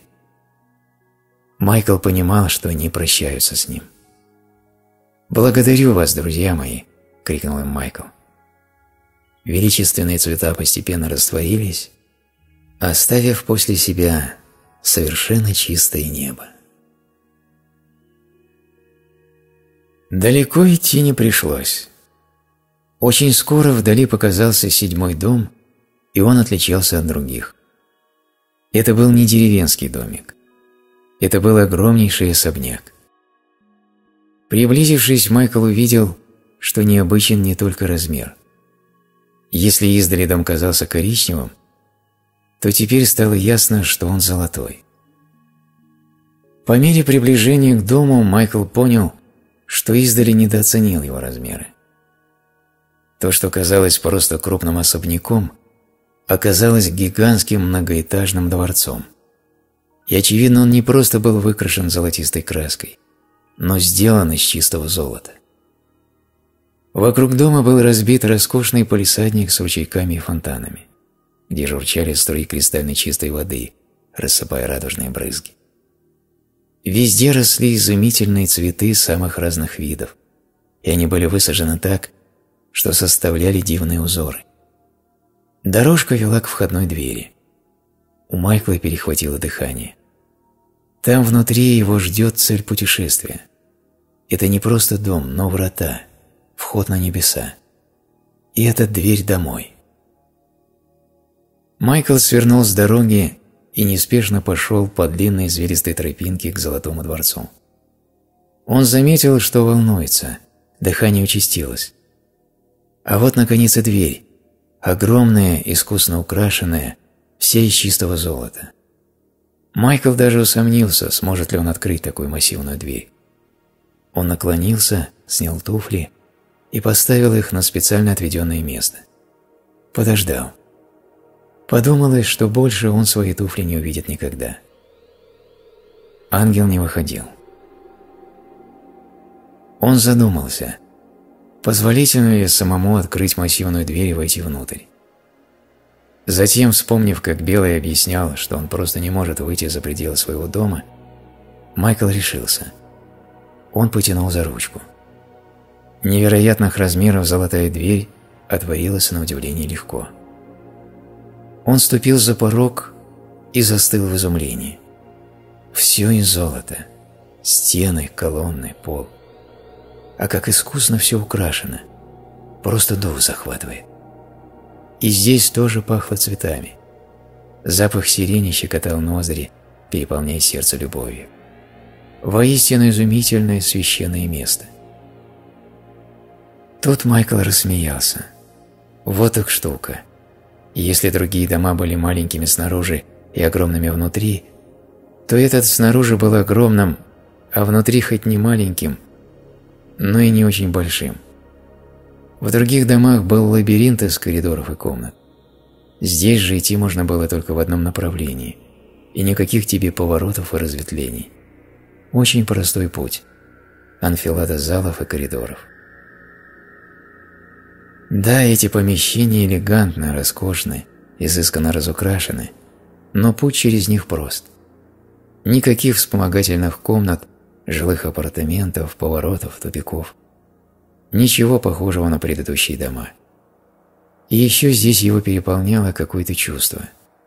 Майкл понимал, что они прощаются с ним. «Благодарю вас, друзья мои!» – крикнул им Майкл. Величественные цвета постепенно растворились, оставив после себя совершенно чистое небо. Далеко идти не пришлось. Очень скоро вдали показался 7-й дом, и он отличался от других. Это был не деревенский домик. Это был огромнейший особняк. Приблизившись, Майкл увидел, что необычен не только размер. Если издали дом казался коричневым, то теперь стало ясно, что он золотой. По мере приближения к дому Майкл понял, что издали недооценил его размеры. То, что казалось просто крупным особняком, оказалось гигантским многоэтажным дворцом. И, очевидно, он не просто был выкрашен золотистой краской, но сделан из чистого золота. Вокруг дома был разбит роскошный палисадник с ручейками и фонтанами, где журчали струи кристально чистой воды, рассыпая радужные брызги. Везде росли изумительные цветы самых разных видов, и они были высажены так, что составляли дивные узоры. Дорожка вела к входной двери. У Майкла перехватило дыхание. Там внутри его ждет цель путешествия. Это не просто дом, но врата, вход на небеса. И это дверь домой. Майкл свернул с дороги и неспешно пошел по длинной извилистой тропинке к Золотому дворцу. Он заметил, что волнуется, дыхание участилось. А вот, наконец, и дверь, огромная, искусно украшенная, вся из чистого золота. Майкл даже усомнился, сможет ли он открыть такую массивную дверь. Он наклонился, снял туфли и поставил их на специально отведенное место. Подождал. Подумалось, что больше он свои туфли не увидит никогда. Ангел не выходил. Он задумался, позволительно ли самому открыть массивную дверь и войти внутрь. Затем, вспомнив, как Белый объяснял, что он просто не может выйти за пределы своего дома, Майкл решился. Он потянул за ручку. Невероятных размеров золотая дверь отворилась на удивление легко. Он ступил за порог и застыл в изумлении. Все из золота. Стены, колонны, пол. А как искусно все украшено. Просто дух захватывает. И здесь тоже пахло цветами. Запах сирени щекотал ноздри, переполняя сердце любовью. Воистину изумительное священное место. Тут Майкл рассмеялся. Вот так штука. Если другие дома были маленькими снаружи и огромными внутри, то этот снаружи был огромным, а внутри хоть не маленьким, но и не очень большим. В других домах был лабиринт из коридоров и комнат. Здесь же идти можно было только в одном направлении, и никаких тебе поворотов и разветвлений. Очень простой путь. Анфилада залов и коридоров. Да, эти помещения элегантны, роскошны, изысканно разукрашены, но путь через них прост. Никаких вспомогательных комнат, жилых апартаментов, поворотов, тупиков. Ничего похожего на предыдущие дома. И еще здесь его переполняло какое-то чувство.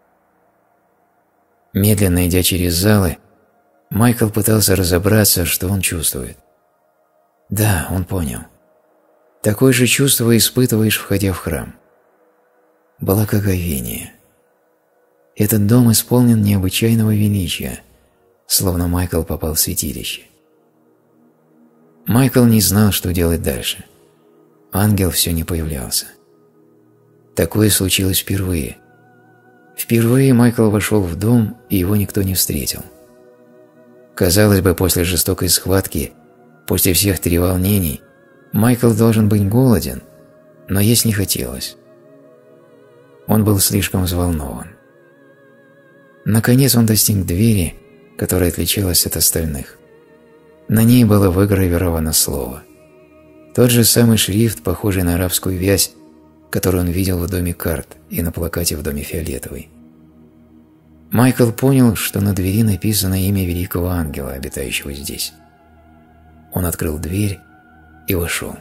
Медленно идя через залы, Майкл пытался разобраться, что он чувствует. Да, он понял. Такое же чувство испытываешь, входя в храм. Благоговение. Этот дом исполнен необычайного величия, словно Майкл попал в святилище. Майкл не знал, что делать дальше. Ангел все не появлялся. Такое случилось впервые. Впервые Майкл вошел в дом, и его никто не встретил. Казалось бы, после жестокой схватки, после всех треволнений, Майкл должен быть голоден, но есть не хотелось. Он был слишком взволнован. Наконец он достиг двери, которая отличалась от остальных. На ней было выгравировано слово. Тот же самый шрифт, похожий на арабскую вязь, которую он видел в доме карт и на плакате в доме Фиолетовой. Майкл понял, что на двери написано имя великого ангела, обитающего здесь. Он открыл дверь и вошел.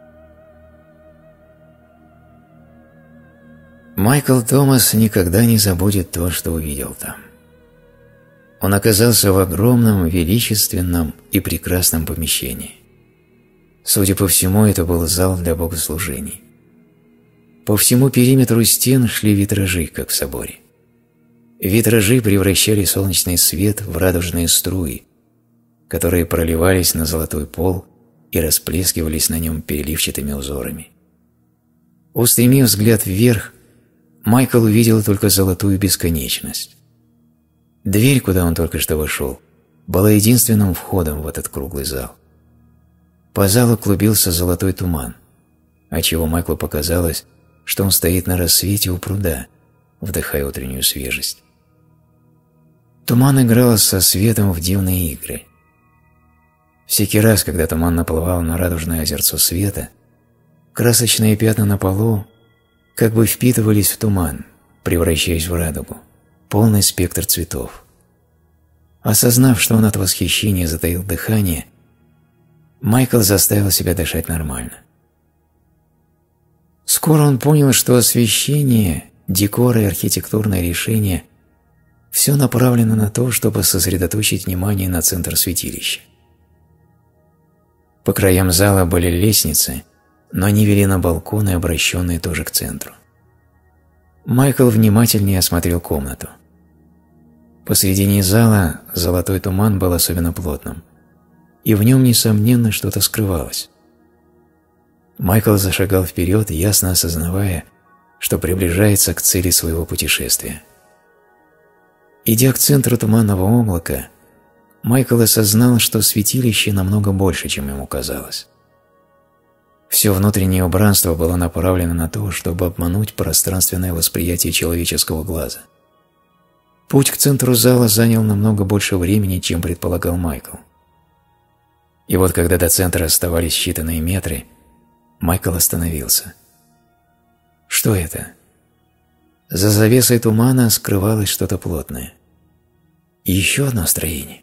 Майкл Томас никогда не забудет то, что увидел там. Он оказался в огромном, величественном и прекрасном помещении. Судя по всему, это был зал для богослужений. По всему периметру стен шли витражи, как в соборе. Витражи превращали солнечный свет в радужные струи, которые проливались на золотой пол и расплескивались на нем переливчатыми узорами. Устремив взгляд вверх, Майкл увидел только золотую бесконечность. Дверь, куда он только что вошел, была единственным входом в этот круглый зал. По залу клубился золотой туман, отчего Майклу показалось, что он стоит на рассвете у пруда, вдыхая утреннюю свежесть. Туман играл со светом в дивные игры. Всякий раз, когда туман наплывал на радужное озерцо света, красочные пятна на полу как бы впитывались в туман, превращаясь в радугу, полный спектр цветов. Осознав, что он от восхищения затаил дыхание, Майкл заставил себя дышать нормально. Скоро он понял, что освещение, декор и архитектурное решение – все направлено на то, чтобы сосредоточить внимание на центр святилища. По краям зала были лестницы, но они вели на балконы, обращенные тоже к центру. Майкл внимательнее осмотрел комнату. Посредине зала золотой туман был особенно плотным, и в нем, несомненно, что-то скрывалось. Майкл зашагал вперед, ясно осознавая, что приближается к цели своего путешествия. Идя к центру туманного облака, Майкл осознал, что святилище намного больше, чем ему казалось. Все внутреннее убранство было направлено на то, чтобы обмануть пространственное восприятие человеческого глаза. Путь к центру зала занял намного больше времени, чем предполагал Майкл. И вот когда до центра оставались считанные метры, Майкл остановился. Что это? За завесой тумана скрывалось что-то плотное. И еще одно строение.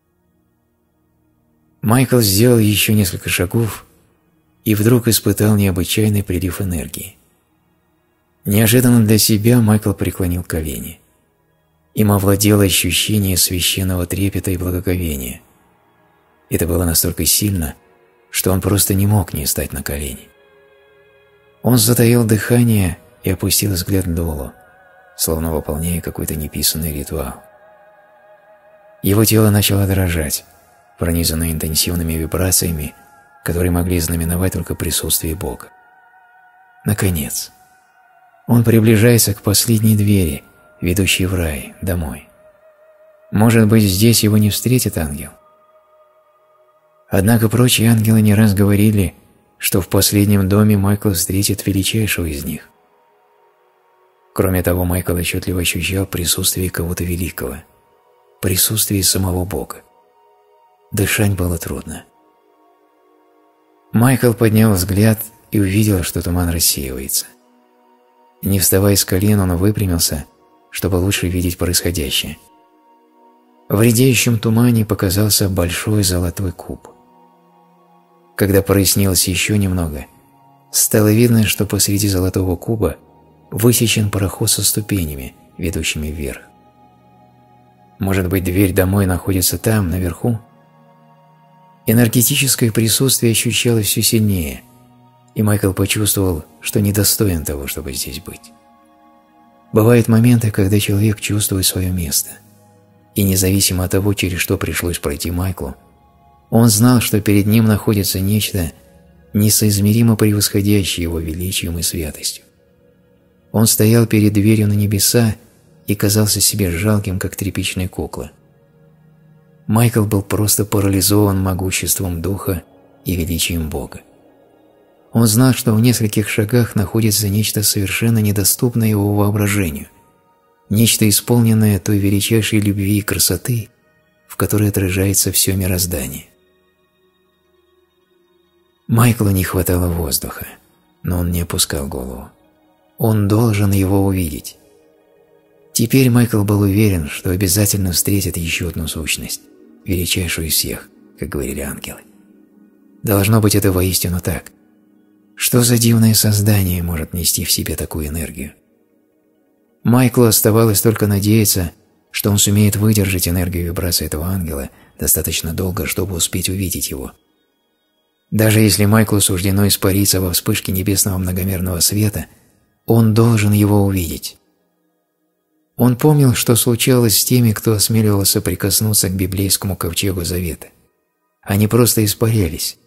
Майкл сделал еще несколько шагов и вдруг испытал необычайный прилив энергии. Неожиданно для себя Майкл преклонил колени. Им овладело ощущение священного трепета и благоговения. Это было настолько сильно, что он просто не мог не встать на колени. Он затаил дыхание и опустил взгляд долу, словно выполняя какой-то неписанный ритуал. Его тело начало дрожать, пронизанное интенсивными вибрациями, которые могли знаменовать только присутствие Бога. Наконец, он приближается к последней двери, ведущей в рай, домой. Может быть, здесь его не встретит ангел? Однако прочие ангелы не раз говорили, что в последнем доме Майкл встретит величайшего из них. Кроме того, Майкл отчетливо ощущал присутствие кого-то великого, присутствие самого Бога. Дышать было трудно. Майкл поднял взгляд и увидел, что туман рассеивается. Не вставая с колен, он выпрямился, чтобы лучше видеть происходящее. В редеющем тумане показался большой золотой куб. Когда прояснилось еще немного, стало видно, что посреди золотого куба высечен проход со ступенями, ведущими вверх. Может быть, дверь домой находится там, наверху? Энергетическое присутствие ощущалось все сильнее, и Майкл почувствовал, что недостоин того, чтобы здесь быть. Бывают моменты, когда человек чувствует свое место, и независимо от того, через что пришлось пройти Майклу, он знал, что перед ним находится нечто, несоизмеримо превосходящее его величием и святостью. Он стоял перед дверью на небеса и казался себе жалким, как тряпичная кукла. Майкл был просто парализован могуществом Духа и величием Бога. Он знал, что в нескольких шагах находится нечто совершенно недоступное его воображению, нечто, исполненное той величайшей любви и красоты, в которой отражается все мироздание. Майклу не хватало воздуха, но он не опускал голову. Он должен его увидеть. Теперь Майкл был уверен, что обязательно встретит еще одну сущность, величайшую из всех, как говорили ангелы. Должно быть, это воистину так. Что за дивное создание может нести в себе такую энергию? Майклу оставалось только надеяться, что он сумеет выдержать энергию вибрации этого ангела достаточно долго, чтобы успеть увидеть его. Даже если Майклу суждено испариться во вспышке небесного многомерного света, он должен его увидеть. Он помнил, что случалось с теми, кто осмеливался прикоснуться к библейскому ковчегу завета. Они просто испарялись,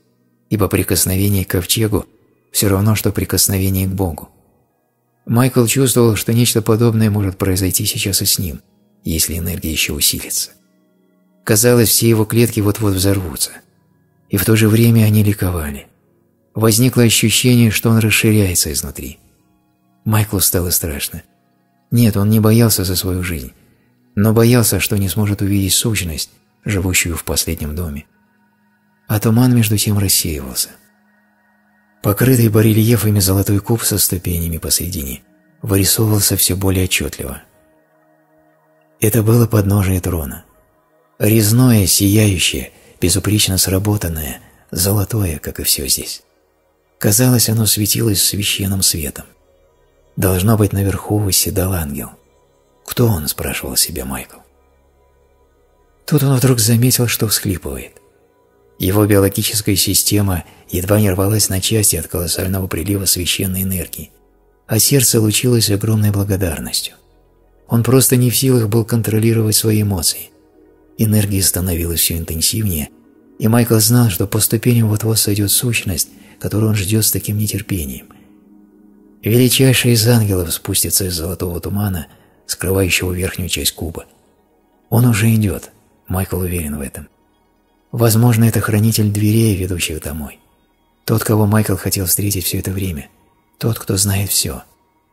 ибо прикосновение к ковчегу все равно, что прикосновение к Богу. Майкл чувствовал, что нечто подобное может произойти сейчас и с ним, если энергия еще усилится. Казалось, все его клетки вот-вот взорвутся. И в то же время они ликовали. Возникло ощущение, что он расширяется изнутри. Майклу стало страшно. Нет, он не боялся за свою жизнь, но боялся, что не сможет увидеть сущность, живущую в последнем доме. А туман между тем рассеивался. Покрытый барельефами золотой куб со ступенями посредине вырисовывался все более отчетливо. Это было подножие трона. Резное, сияющее, безупречно сработанное, золотое, как и все здесь. Казалось, оно светилось священным светом. Должно быть, наверху восседал ангел. «Кто он?» – спрашивал себя Майкл. Тут он вдруг заметил, что всхлипывает. Его биологическая система едва не рвалась на части от колоссального прилива священной энергии, а сердце лучилось огромной благодарностью. Он просто не в силах был контролировать свои эмоции. Энергия становилась все интенсивнее, и Майкл знал, что по ступеням вот-вот сойдет сущность, которую он ждет с таким нетерпением. Величайший из ангелов спустится из золотого тумана, скрывающего верхнюю часть куба. Он уже идет, Майкл уверен в этом. Возможно, это хранитель дверей, ведущих домой. Тот, кого Майкл хотел встретить все это время. Тот, кто знает все.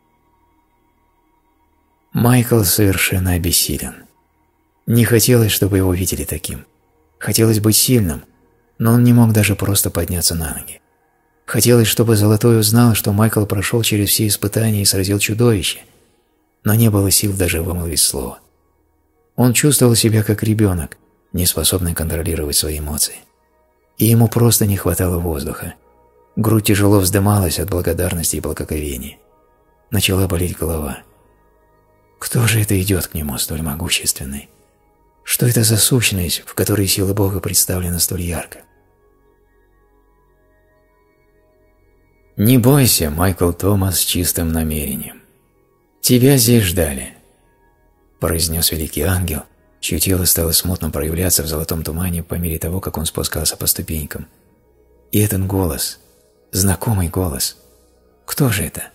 Майкл совершенно обессилен. Не хотелось, чтобы его видели таким. Хотелось быть сильным, но он не мог даже просто подняться на ноги. Хотелось, чтобы Золотой узнал, что Майкл прошел через все испытания и сразил чудовище, но не было сил даже вымолвить слово. Он чувствовал себя как ребенок, не способный контролировать свои эмоции. И ему просто не хватало воздуха. Грудь тяжело вздымалась от благодарности и благоговения. Начала болеть голова. Кто же это идет к нему, столь могущественный? Что это за сущность, в которой сила Бога представлена столь ярко? «Не бойся, Майкл Томас, с чистым намерением. Тебя здесь ждали», – произнес великий ангел, чье тело стало смутно проявляться в золотом тумане по мере того, как он спускался по ступенькам. И этот голос, знакомый голос, кто же это?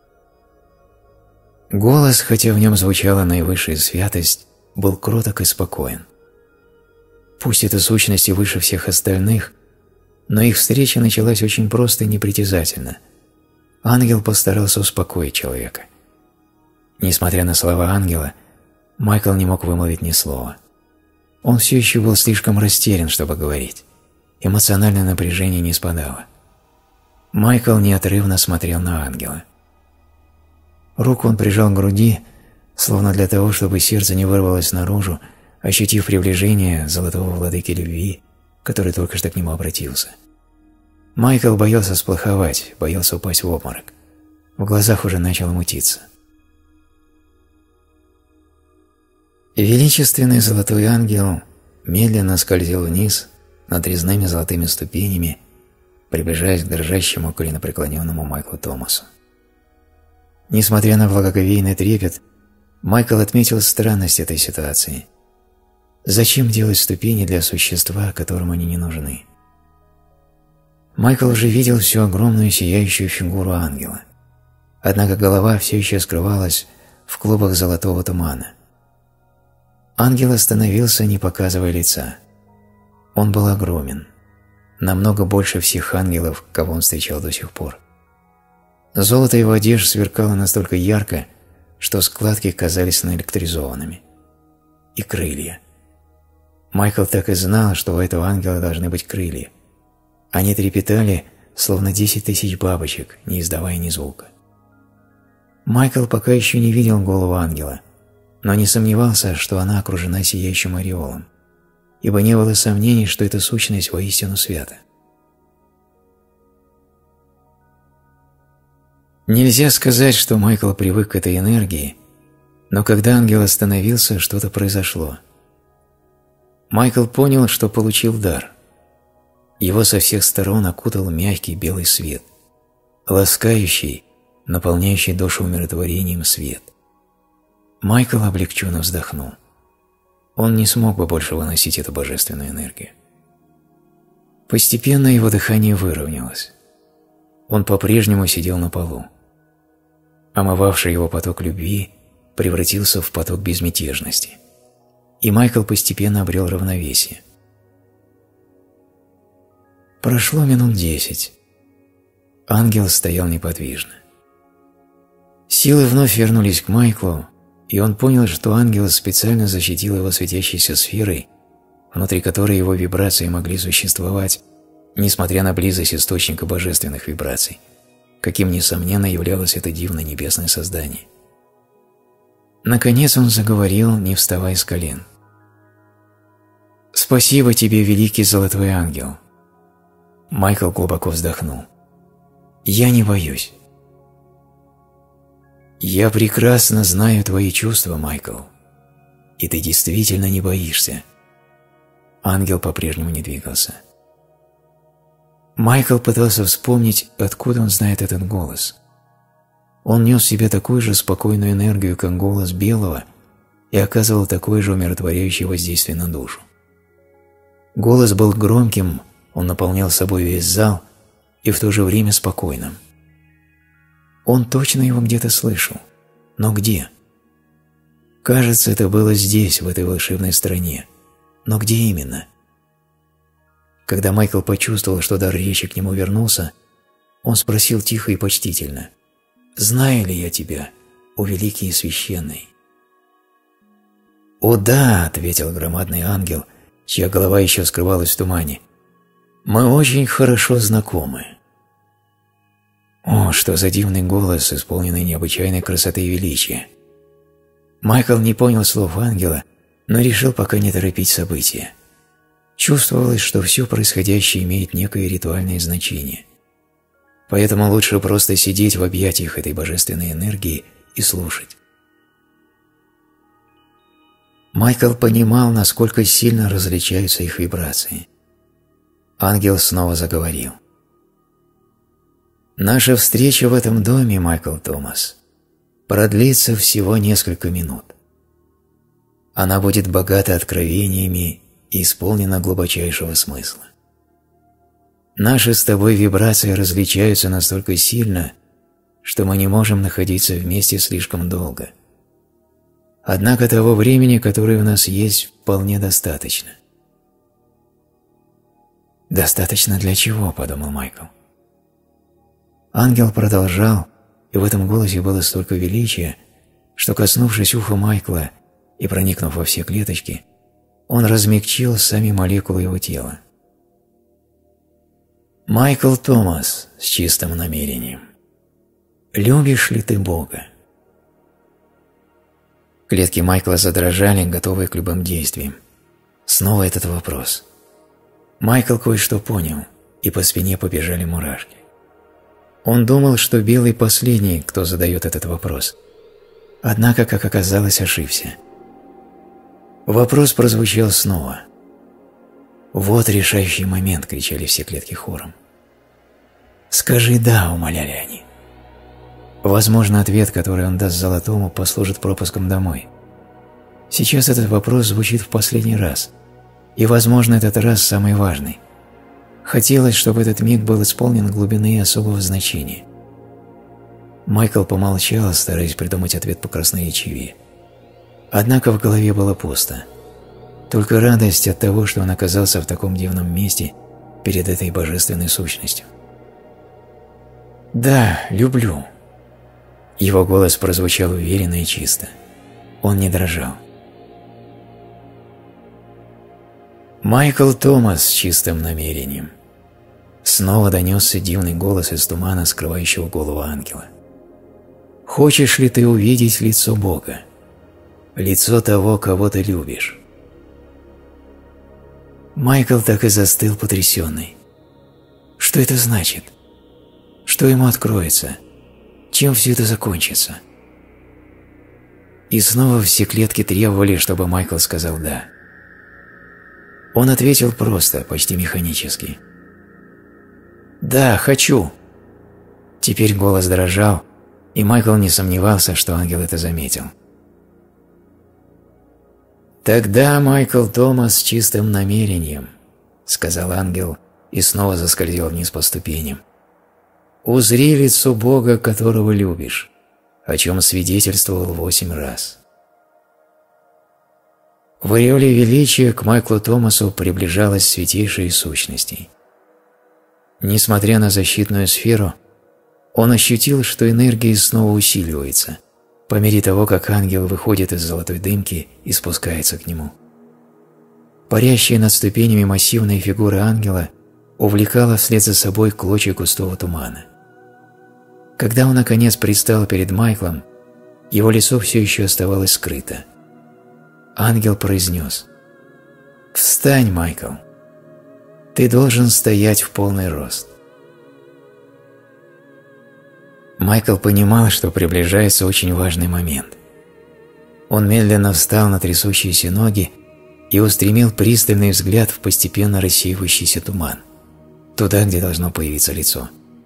Голос, хотя в нем звучала наивысшая святость, был кроток и спокоен. Пусть эта сущность и выше всех остальных, но их встреча началась очень просто и непритязательно. Ангел постарался успокоить человека. Несмотря на слова ангела, Майкл не мог вымолвить ни слова. Он все еще был слишком растерян, чтобы говорить. Эмоциональное напряжение не спадало. Майкл неотрывно смотрел на ангела. Руку он прижал к груди, словно для того, чтобы сердце не вырвалось наружу, ощутив приближение золотого владыки любви, который только что к нему обратился. Майкл боялся сплоховать, боялся упасть в обморок. В глазах уже начало мутиться. Величественный золотой ангел медленно скользил вниз над резными золотыми ступенями, приближаясь к дрожащему коленопреклоненному Майклу Томасу. Несмотря на благоговейный трепет, Майкл отметил странность этой ситуации. Зачем делать ступени для существа, которому они не нужны? Майкл уже видел всю огромную сияющую фигуру ангела. Однако голова все еще скрывалась в клубах золотого тумана. Ангел остановился, не показывая лица. Он был огромен, намного больше всех ангелов, кого он встречал до сих пор. Золото его одежд сверкало настолько ярко, что складки казались наэлектризованными. И крылья. Майкл так и знал, что у этого ангела должны быть крылья. Они трепетали, словно 10 тысяч бабочек, не издавая ни звука. Майкл пока еще не видел голову ангела, но не сомневался, что она окружена сияющим ореолом, ибо не было сомнений, что эта сущность воистину свята. Нельзя сказать, что Майкл привык к этой энергии, но когда ангел остановился, что-то произошло. Майкл понял, что получил дар. Его со всех сторон окутал мягкий белый свет, ласкающий, наполняющий душу умиротворением свет. Майкл облегченно вздохнул. Он не смог бы больше выносить эту божественную энергию. Постепенно его дыхание выровнялось. Он по-прежнему сидел на полу. Омывавший его поток любви превратился в поток безмятежности, и Майкл постепенно обрел равновесие. Прошло минут 10. Ангел стоял неподвижно. Силы вновь вернулись к Майклу, и он понял, что ангел специально защитил его светящейся сферой, внутри которой его вибрации могли существовать, несмотря на близость источника божественных вибраций, каким, несомненно, являлось это дивное небесное создание. Наконец он заговорил, не вставая с колен. «Спасибо тебе, великий золотой ангел!» Майкл глубоко вздохнул. «Я не боюсь». «Я прекрасно знаю твои чувства, Майкл, и ты действительно не боишься». Ангел по-прежнему не двигался. Майкл пытался вспомнить, откуда он знает этот голос. Он нес в себе такую же спокойную энергию, как голос Белого, и оказывал такое же умиротворяющее воздействие на душу. Голос был громким, он наполнял собой весь зал и в то же время спокойным. Он точно его где-то слышал. Но где? Кажется, это было здесь, в этой волшебной стране. Но где именно? Когда Майкл почувствовал, что дар речи к нему вернулся, он спросил тихо и почтительно: «Знаю ли я тебя, о великий и священный?» «О да», — ответил громадный ангел, чья голова еще скрывалась в тумане, — «мы очень хорошо знакомы». О, что за дивный голос, исполненный необычайной красоты и величия! Майкл не понял слов ангела, но решил пока не торопить события. Чувствовалось, что все происходящее имеет некое ритуальное значение. Поэтому лучше просто сидеть в объятиях этой божественной энергии и слушать. Майкл понимал, насколько сильно различаются их вибрации. Ангел снова заговорил. «Наша встреча в этом доме, Майкл Томас, продлится всего несколько минут. Она будет богата откровениями и исполнена глубочайшего смысла. Наши с тобой вибрации различаются настолько сильно, что мы не можем находиться вместе слишком долго. Однако того времени, которое у нас есть, вполне достаточно». «Достаточно для чего?» – подумал Майкл. Ангел продолжал, и в этом голосе было столько величия, что, коснувшись уха Майкла и проникнув во все клеточки, он размягчил сами молекулы его тела. «Майкл Томас с чистым намерением, любишь ли ты Бога?» Клетки Майкла задрожали, готовые к любым действиям. Снова этот вопрос. Майкл кое-что понял, и по спине побежали мурашки. Он думал, что Белый последний, кто задает этот вопрос. Однако, как оказалось, ошибся. Вопрос прозвучал снова. «Вот решающий момент!» – кричали все клетки хором. «Скажи «да», – умоляли они. Возможно, ответ, который он даст Золотому, послужит пропуском домой. Сейчас этот вопрос звучит в последний раз, и, возможно, этот раз самый важный. Хотелось, чтобы этот миг был исполнен глубины и особого значения. Майкл помолчал, стараясь придумать ответ покрасноречивее. Однако в голове было пусто. Только радость от того, что он оказался в таком дивном месте перед этой божественной сущностью. «Да, люблю». Его голос прозвучал уверенно и чисто. Он не дрожал. «Майкл Томас с чистым намерением». Снова донесся дивный голос из тумана, скрывающего голову ангела. «Хочешь ли ты увидеть лицо Бога? Лицо того, кого ты любишь?» Майкл так и застыл потрясенный. Что это значит? Что ему откроется? Чем все это закончится? И снова все клетки требовали, чтобы Майкл сказал «да». Он ответил просто, почти механически. «Да, хочу». Теперь голос дрожал, и Майкл не сомневался, что ангел это заметил. «Тогда, Майкл Томас с чистым намерением», — сказал ангел, и снова заскользил вниз по ступеням. «Узри лицо Бога, которого любишь», о чем свидетельствовал 8 раз. В ореоле величия к Майклу Томасу приближалась святейшая из сущностей. Несмотря на защитную сферу, он ощутил, что энергия снова усиливается, по мере того, как ангел выходит из золотой дымки и спускается к нему. Парящая над ступенями массивная фигура ангела увлекала вслед за собой клочья густого тумана. Когда он наконец предстал перед Майклом, его лицо все еще оставалось скрыто. Ангел произнес: «Встань, Майкл. Ты должен стоять в полный рост». Майкл понимал, что приближается очень важный момент. Он медленно встал на трясущиеся ноги и устремил пристальный взгляд в постепенно рассеивающийся туман, туда, где должно появиться лицо.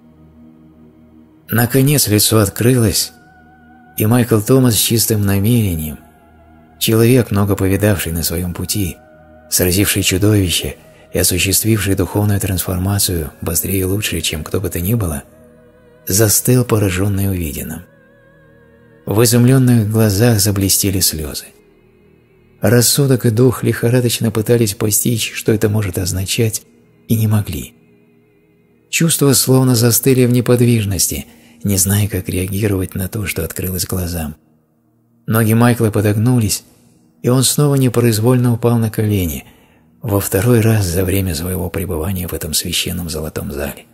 Наконец лицо открылось, и Майкл Томас с чистым намерением, человек, много повидавший на своем пути, сразивший чудовище и осуществивший духовную трансформацию быстрее и лучше, чем кто бы то ни было, застыл, пораженный увиденным. В изумленных глазах заблестели слезы. Рассудок и дух лихорадочно пытались постичь, что это может означать, и не могли. Чувства словно застыли в неподвижности, не зная, как реагировать на то, что открылось глазам. Ноги Майкла подогнулись, и он снова непроизвольно упал на колени, во второй раз за время своего пребывания в этом священном золотом зале.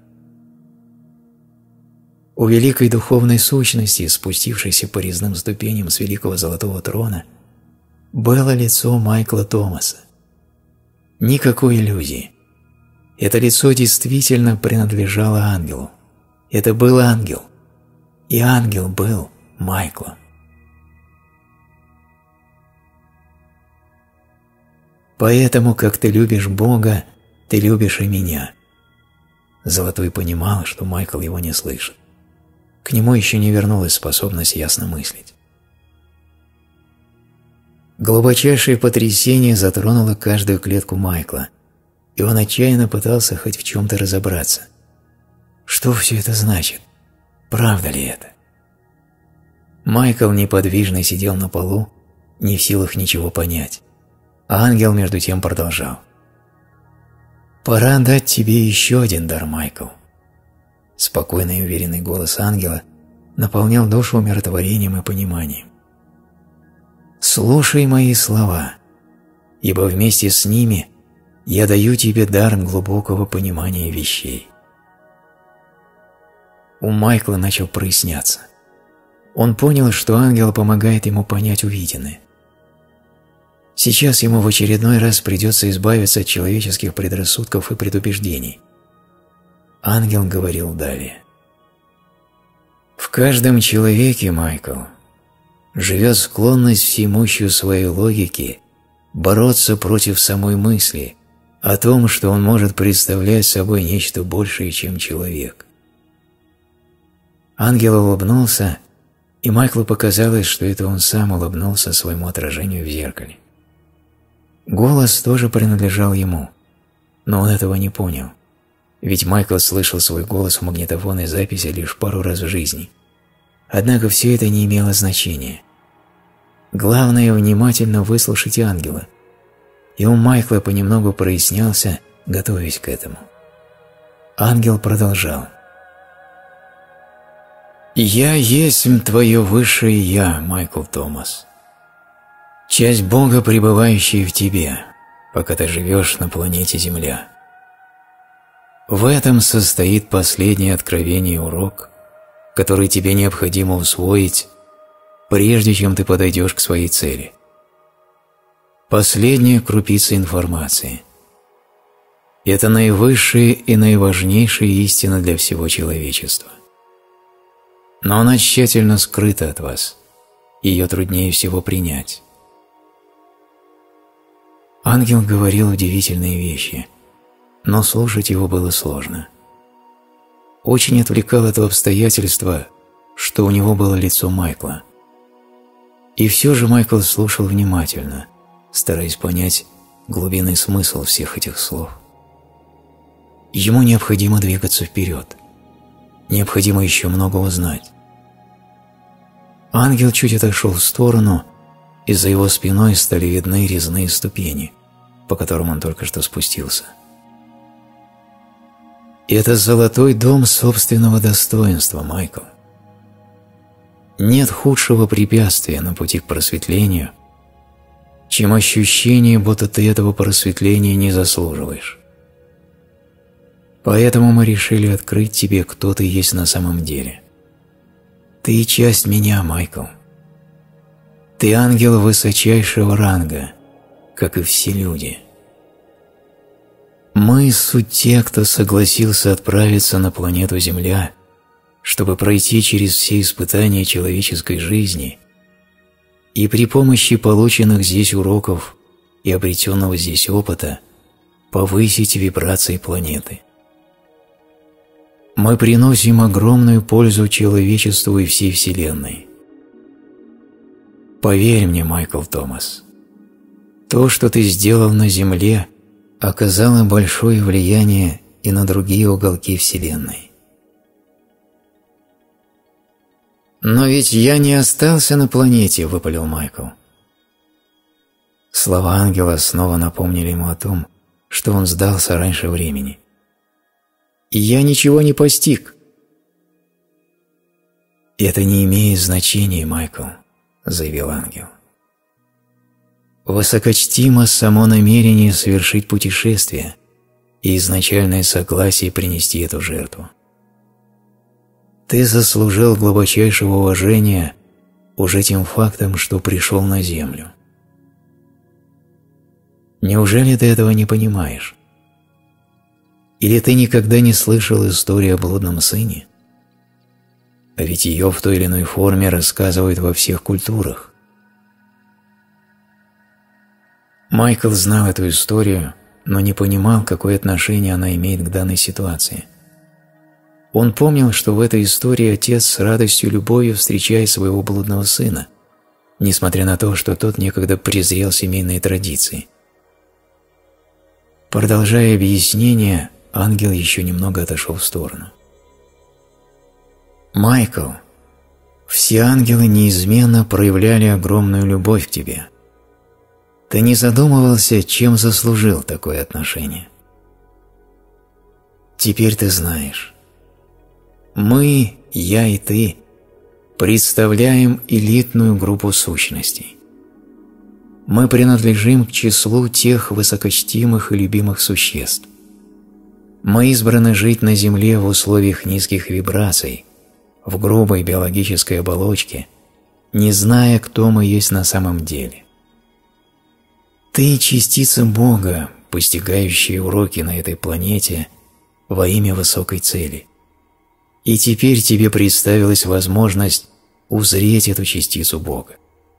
У великой духовной сущности, спустившейся по резным ступеням с великого золотого трона, было лицо Майкла Томаса. Никакой иллюзии. Это лицо действительно принадлежало ангелу. Это был ангел. И ангел был Майклом. «Поэтому, как ты любишь Бога, ты любишь и меня». Золотой понимал, что Майкл его не слышит. К нему еще не вернулась способность ясно мыслить. Глубочайшее потрясение затронуло каждую клетку Майкла, и он отчаянно пытался хоть в чем-то разобраться. Что все это значит? Правда ли это? Майкл неподвижно сидел на полу, не в силах ничего понять, а ангел между тем продолжал. «Пора дать тебе еще один дар, Майкл». Спокойный и уверенный голос ангела наполнял душу умиротворением и пониманием. «Слушай мои слова, ибо вместе с ними я даю тебе дар глубокого понимания вещей». У Майкла начал проясняться. Он понял, что ангел помогает ему понять увиденное. Сейчас ему в очередной раз придется избавиться от человеческих предрассудков и предубеждений. Ангел говорил далее. «В каждом человеке, Майкл, живет склонность всемощью своей логики бороться против самой мысли о том, что он может представлять собой нечто большее, чем человек». Ангел улыбнулся, и Майклу показалось, что это он сам улыбнулся своему отражению в зеркале. Голос тоже принадлежал ему, но он этого не понял, ведь Майкл слышал свой голос в магнитофонной записи лишь пару раз в жизни. Однако все это не имело значения. Главное – внимательно выслушать ангела, и ум Майкла понемногу прояснялся, готовясь к этому. Ангел продолжал. «Я есть твое высшее Я, Майкл Томас. Часть Бога, пребывающая в тебе, пока ты живешь на планете Земля. В этом состоит последний откровение урок, который тебе необходимо усвоить, прежде чем ты подойдешь к своей цели. Последняя крупица информации. Это наивысшая и наиважнейшая истина для всего человечества. Но она тщательно скрыта от вас, ее труднее всего принять». Ангел говорил удивительные вещи, но слушать его было сложно. Очень отвлекало то обстоятельство, что у него было лицо Майкла. И все же Майкл слушал внимательно, стараясь понять глубинный смысл всех этих слов. Ему необходимо двигаться вперед. Необходимо еще много узнать. Ангел чуть отошел в сторону, и за его спиной стали видны резные ступени, по которым он только что спустился. Это золотой дом собственного достоинства, Майкл. Нет худшего препятствия на пути к просветлению, чем ощущение, будто ты этого просветления не заслуживаешь. Поэтому мы решили открыть тебе, кто ты есть на самом деле. Ты часть меня, Майкл. Ты ангел высочайшего ранга, как и все люди. Мы суть те, кто согласился отправиться на планету Земля, чтобы пройти через все испытания человеческой жизни и при помощи полученных здесь уроков и обретенного здесь опыта повысить вибрации планеты. Мы приносим огромную пользу человечеству и всей Вселенной. Поверь мне, Майкл Томас, то, что ты сделал на Земле, оказало большое влияние и на другие уголки Вселенной. «Но ведь я не остался на планете», — выпалил Майкл. Слова ангела снова напомнили ему о том, что он сдался раньше времени. «И я ничего не постиг». «Это не имеет значения, Майкл», — заявил ангел. «Высокочтимо само намерение совершить путешествие и изначальное согласие принести эту жертву. Ты заслужил глубочайшего уважения уже тем фактом, что пришел на Землю. Неужели ты этого не понимаешь? Или ты никогда не слышал историю о блудном сыне? А ведь ее в той или иной форме рассказывают во всех культурах». Майкл знал эту историю, но не понимал, какое отношение она имеет к данной ситуации. Он помнил, что в этой истории отец с радостью и любовью встречает своего блудного сына, несмотря на то, что тот некогда презрел семейные традиции. Продолжая объяснение, ангел еще немного отошел в сторону. «Майкл, все ангелы неизменно проявляли огромную любовь к тебе. Ты не задумывался, чем заслужил такое отношение? Теперь ты знаешь. Мы, я и ты, представляем элитную группу сущностей. Мы принадлежим к числу тех высокочтимых и любимых существ. Мы избраны жить на Земле в условиях низких вибраций, в грубой биологической оболочке, не зная, кто мы есть на самом деле. Ты частица Бога, постигающая уроки на этой планете во имя высокой цели. И теперь тебе представилась возможность узреть эту частицу Бога.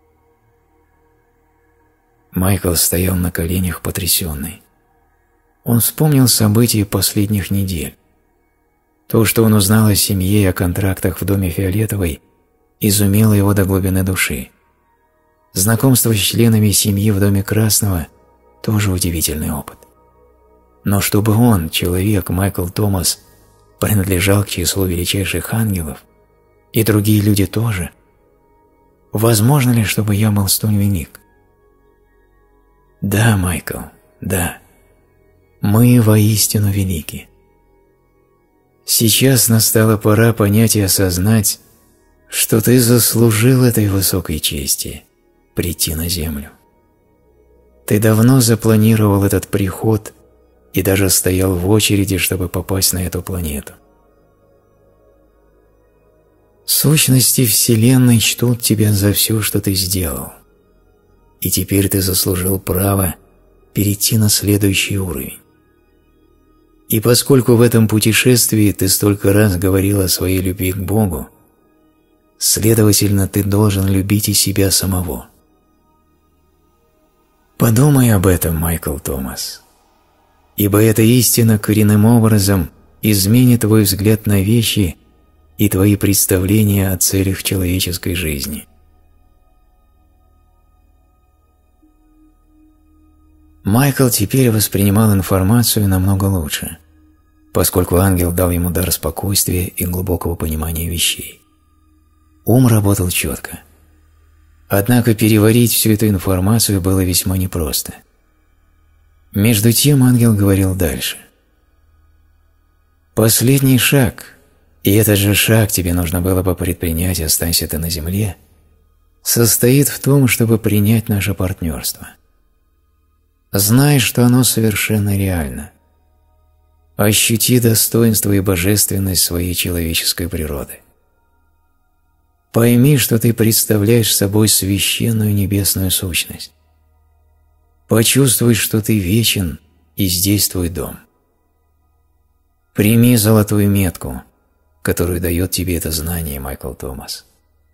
Майкл стоял на коленях потрясенный. Он вспомнил события последних недель. То, что он узнал о семье и о контрактах в доме Фиолетовой, изумило его до глубины души. Знакомство с членами семьи в доме Красного – тоже удивительный опыт. Но чтобы он, человек Майкл Томас, принадлежал к числу величайших ангелов, и другие люди тоже, возможно ли, чтобы я был столь велик? Да, Майкл, да. Мы воистину велики. Сейчас настала пора понять и осознать, что ты заслужил этой высокой чести – прийти на Землю. Ты давно запланировал этот приход и даже стоял в очереди, чтобы попасть на эту планету. Сущности Вселенной чтут тебя за все, что ты сделал, и теперь ты заслужил право перейти на следующий уровень. И поскольку в этом путешествии ты столько раз говорил о своей любви к Богу, следовательно, ты должен любить и себя самого. Подумай об этом, Майкл Томас, ибо эта истина коренным образом изменит твой взгляд на вещи и твои представления о целях человеческой жизни. Майкл теперь воспринимал информацию намного лучше. поскольку ангел дал ему дар спокойствия и глубокого понимания вещей. Ум работал четко. Однако переварить всю эту информацию было весьма непросто. Между тем ангел говорил дальше. «Последний шаг, и этот же шаг тебе нужно было бы предпринять, останься ты на земле, состоит в том, чтобы принять наше партнерство. Знай, что оно совершенно реально. Ощути достоинство и божественность своей человеческой природы. Пойми, что ты представляешь собой священную небесную сущность. Почувствуй, что ты вечен, и здесь твой дом. Прими золотую метку, которую дает тебе это знание, Майкл Томас».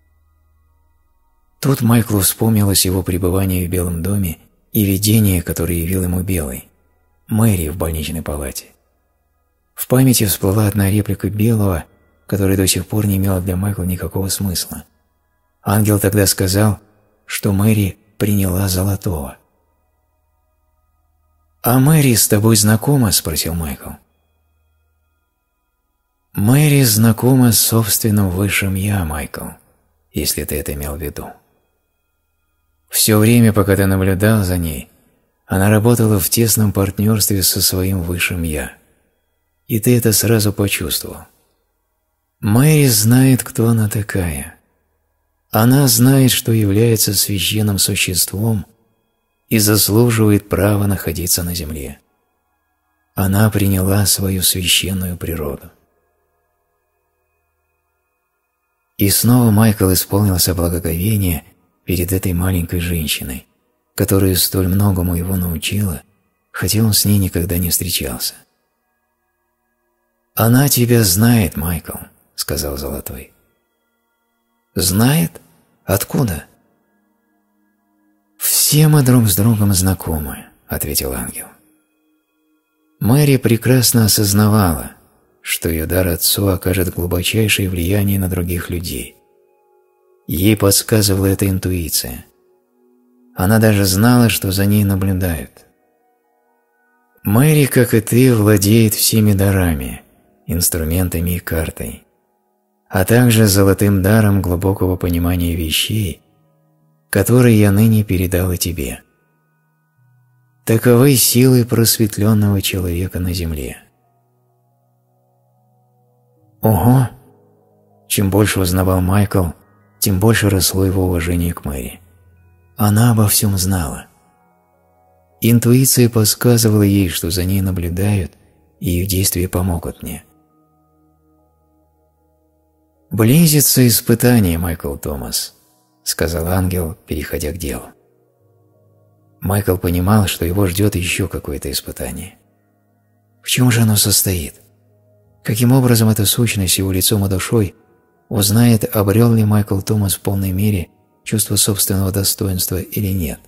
Тут Майклу вспомнилось его пребывание в Белом доме и видение, которое явил ему Белый, Мэри в больничной палате. В памяти всплыла одна реплика Белого, которая до сих пор не имела для Майкла никакого смысла. Ангел тогда сказал, что Мэри приняла золотого. «А Мэри с тобой знакома?» – спросил Майкл. «Мэри знакома с собственным высшим «я», Майкл, если ты это имел в виду. Все время, пока ты наблюдал за ней, она работала в тесном партнерстве со своим высшим «я». И ты это сразу почувствовал. Мэри знает, кто она такая. Она знает, что является священным существом и заслуживает права находиться на земле. Она приняла свою священную природу». И снова Майкл исполнился благоговения перед этой маленькой женщиной, которая столь многому его научила, хотя он с ней никогда не встречался. «Она тебя знает, Майкл», — сказал Золотой. «Знает? Откуда?» «Все мы друг с другом знакомы», — ответил ангел. Мэри прекрасно осознавала, что ее дар отцу окажет глубочайшее влияние на других людей. Ей подсказывала эта интуиция. Она даже знала, что за ней наблюдают. Мэри, как и ты, владеет всеми дарами, инструментами и картой, а также золотым даром глубокого понимания вещей, которые я ныне передала тебе. Таковы силы просветленного человека на земле. Ого! Чем больше узнавал Майкл, тем больше росло его уважение к Мэри. Она обо всем знала. Интуиция подсказывала ей, что за ней наблюдают, и ее действия помогут мне. «Близится испытание, Майкл Томас», — сказал ангел, переходя к делу. Майкл понимал, что его ждет еще какое-то испытание. В чем же оно состоит? Каким образом эта сущность его лицом и душой узнает, обрел ли Майкл Томас в полной мере чувство собственного достоинства или нет?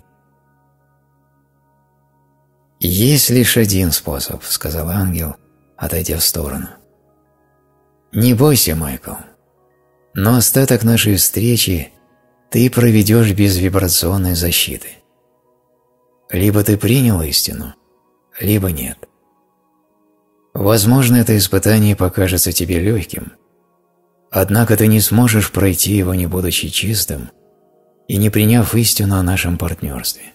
«Есть лишь один способ», — сказал ангел, отойдя в сторону. «Не бойся, Майкл, но остаток нашей встречи ты проведешь без вибрационной защиты. Либо ты принял истину, либо нет. Возможно, это испытание покажется тебе легким, однако ты не сможешь пройти его, не будучи чистым и не приняв истину о нашем партнерстве».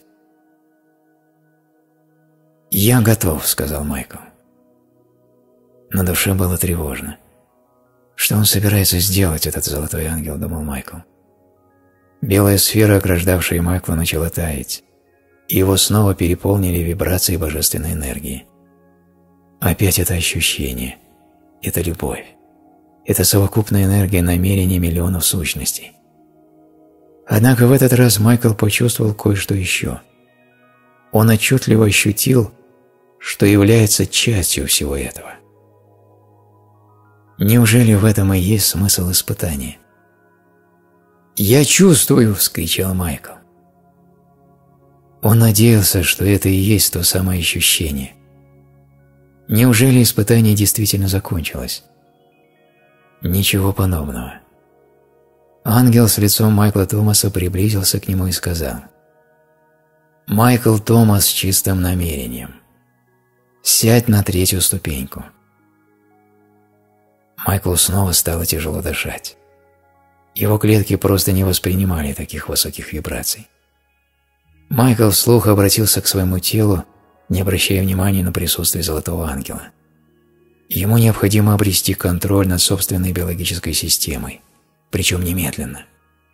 «Я готов», — сказал Майкл. На душе было тревожно. Что он собирается сделать, этот золотой ангел, думал Майкл. Белая сфера, ограждавшая Майкла, начала таять, и его снова переполнили вибрации божественной энергии. Опять это ощущение, это любовь, это совокупная энергия намерений миллионов сущностей. Однако в этот раз Майкл почувствовал кое-что еще. Он отчетливо ощутил, что является частью всего этого. Неужели в этом и есть смысл испытания? «Я чувствую!» – вскричал Майкл. Он надеялся, что это и есть то самое ощущение. Неужели испытание действительно закончилось? Ничего подобного. Ангел с лицом Майкла Томаса приблизился к нему и сказал: «Майкл Томас с чистым намерением. Сядь на третью ступеньку. Майклу снова стало тяжело дышать. Его клетки просто не воспринимали таких высоких вибраций. Майкл вслух обратился к своему телу, не обращая внимания на присутствие Золотого Ангела. Ему необходимо обрести контроль над собственной биологической системой, причем немедленно.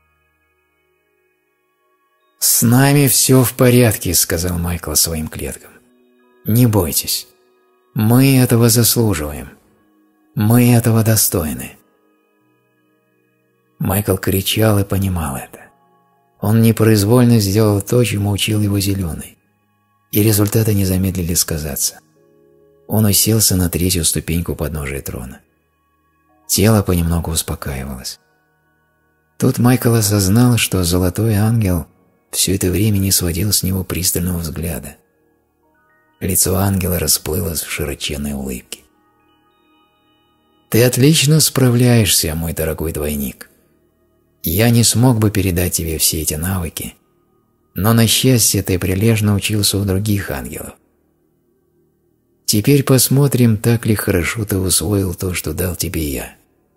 «С нами все в порядке», — сказал Майкл своим клеткам. «Не бойтесь. Мы этого заслуживаем. Мы этого достойны». Майкл кричал и понимал это. Он непроизвольно сделал то, чему учил его Зеленый, и результаты не замедлили сказаться. Он уселся на третью ступеньку подножия трона. Тело понемногу успокаивалось. Тут Майкл осознал, что Золотой Ангел все это время не сводил с него пристального взгляда. Лицо ангела расплылось в широченной улыбке. «Ты отлично справляешься, мой дорогой двойник. Я не смог бы передать тебе все эти навыки, но на счастье ты прилежно учился у других ангелов. Теперь посмотрим, так ли хорошо ты усвоил то, что дал тебе я».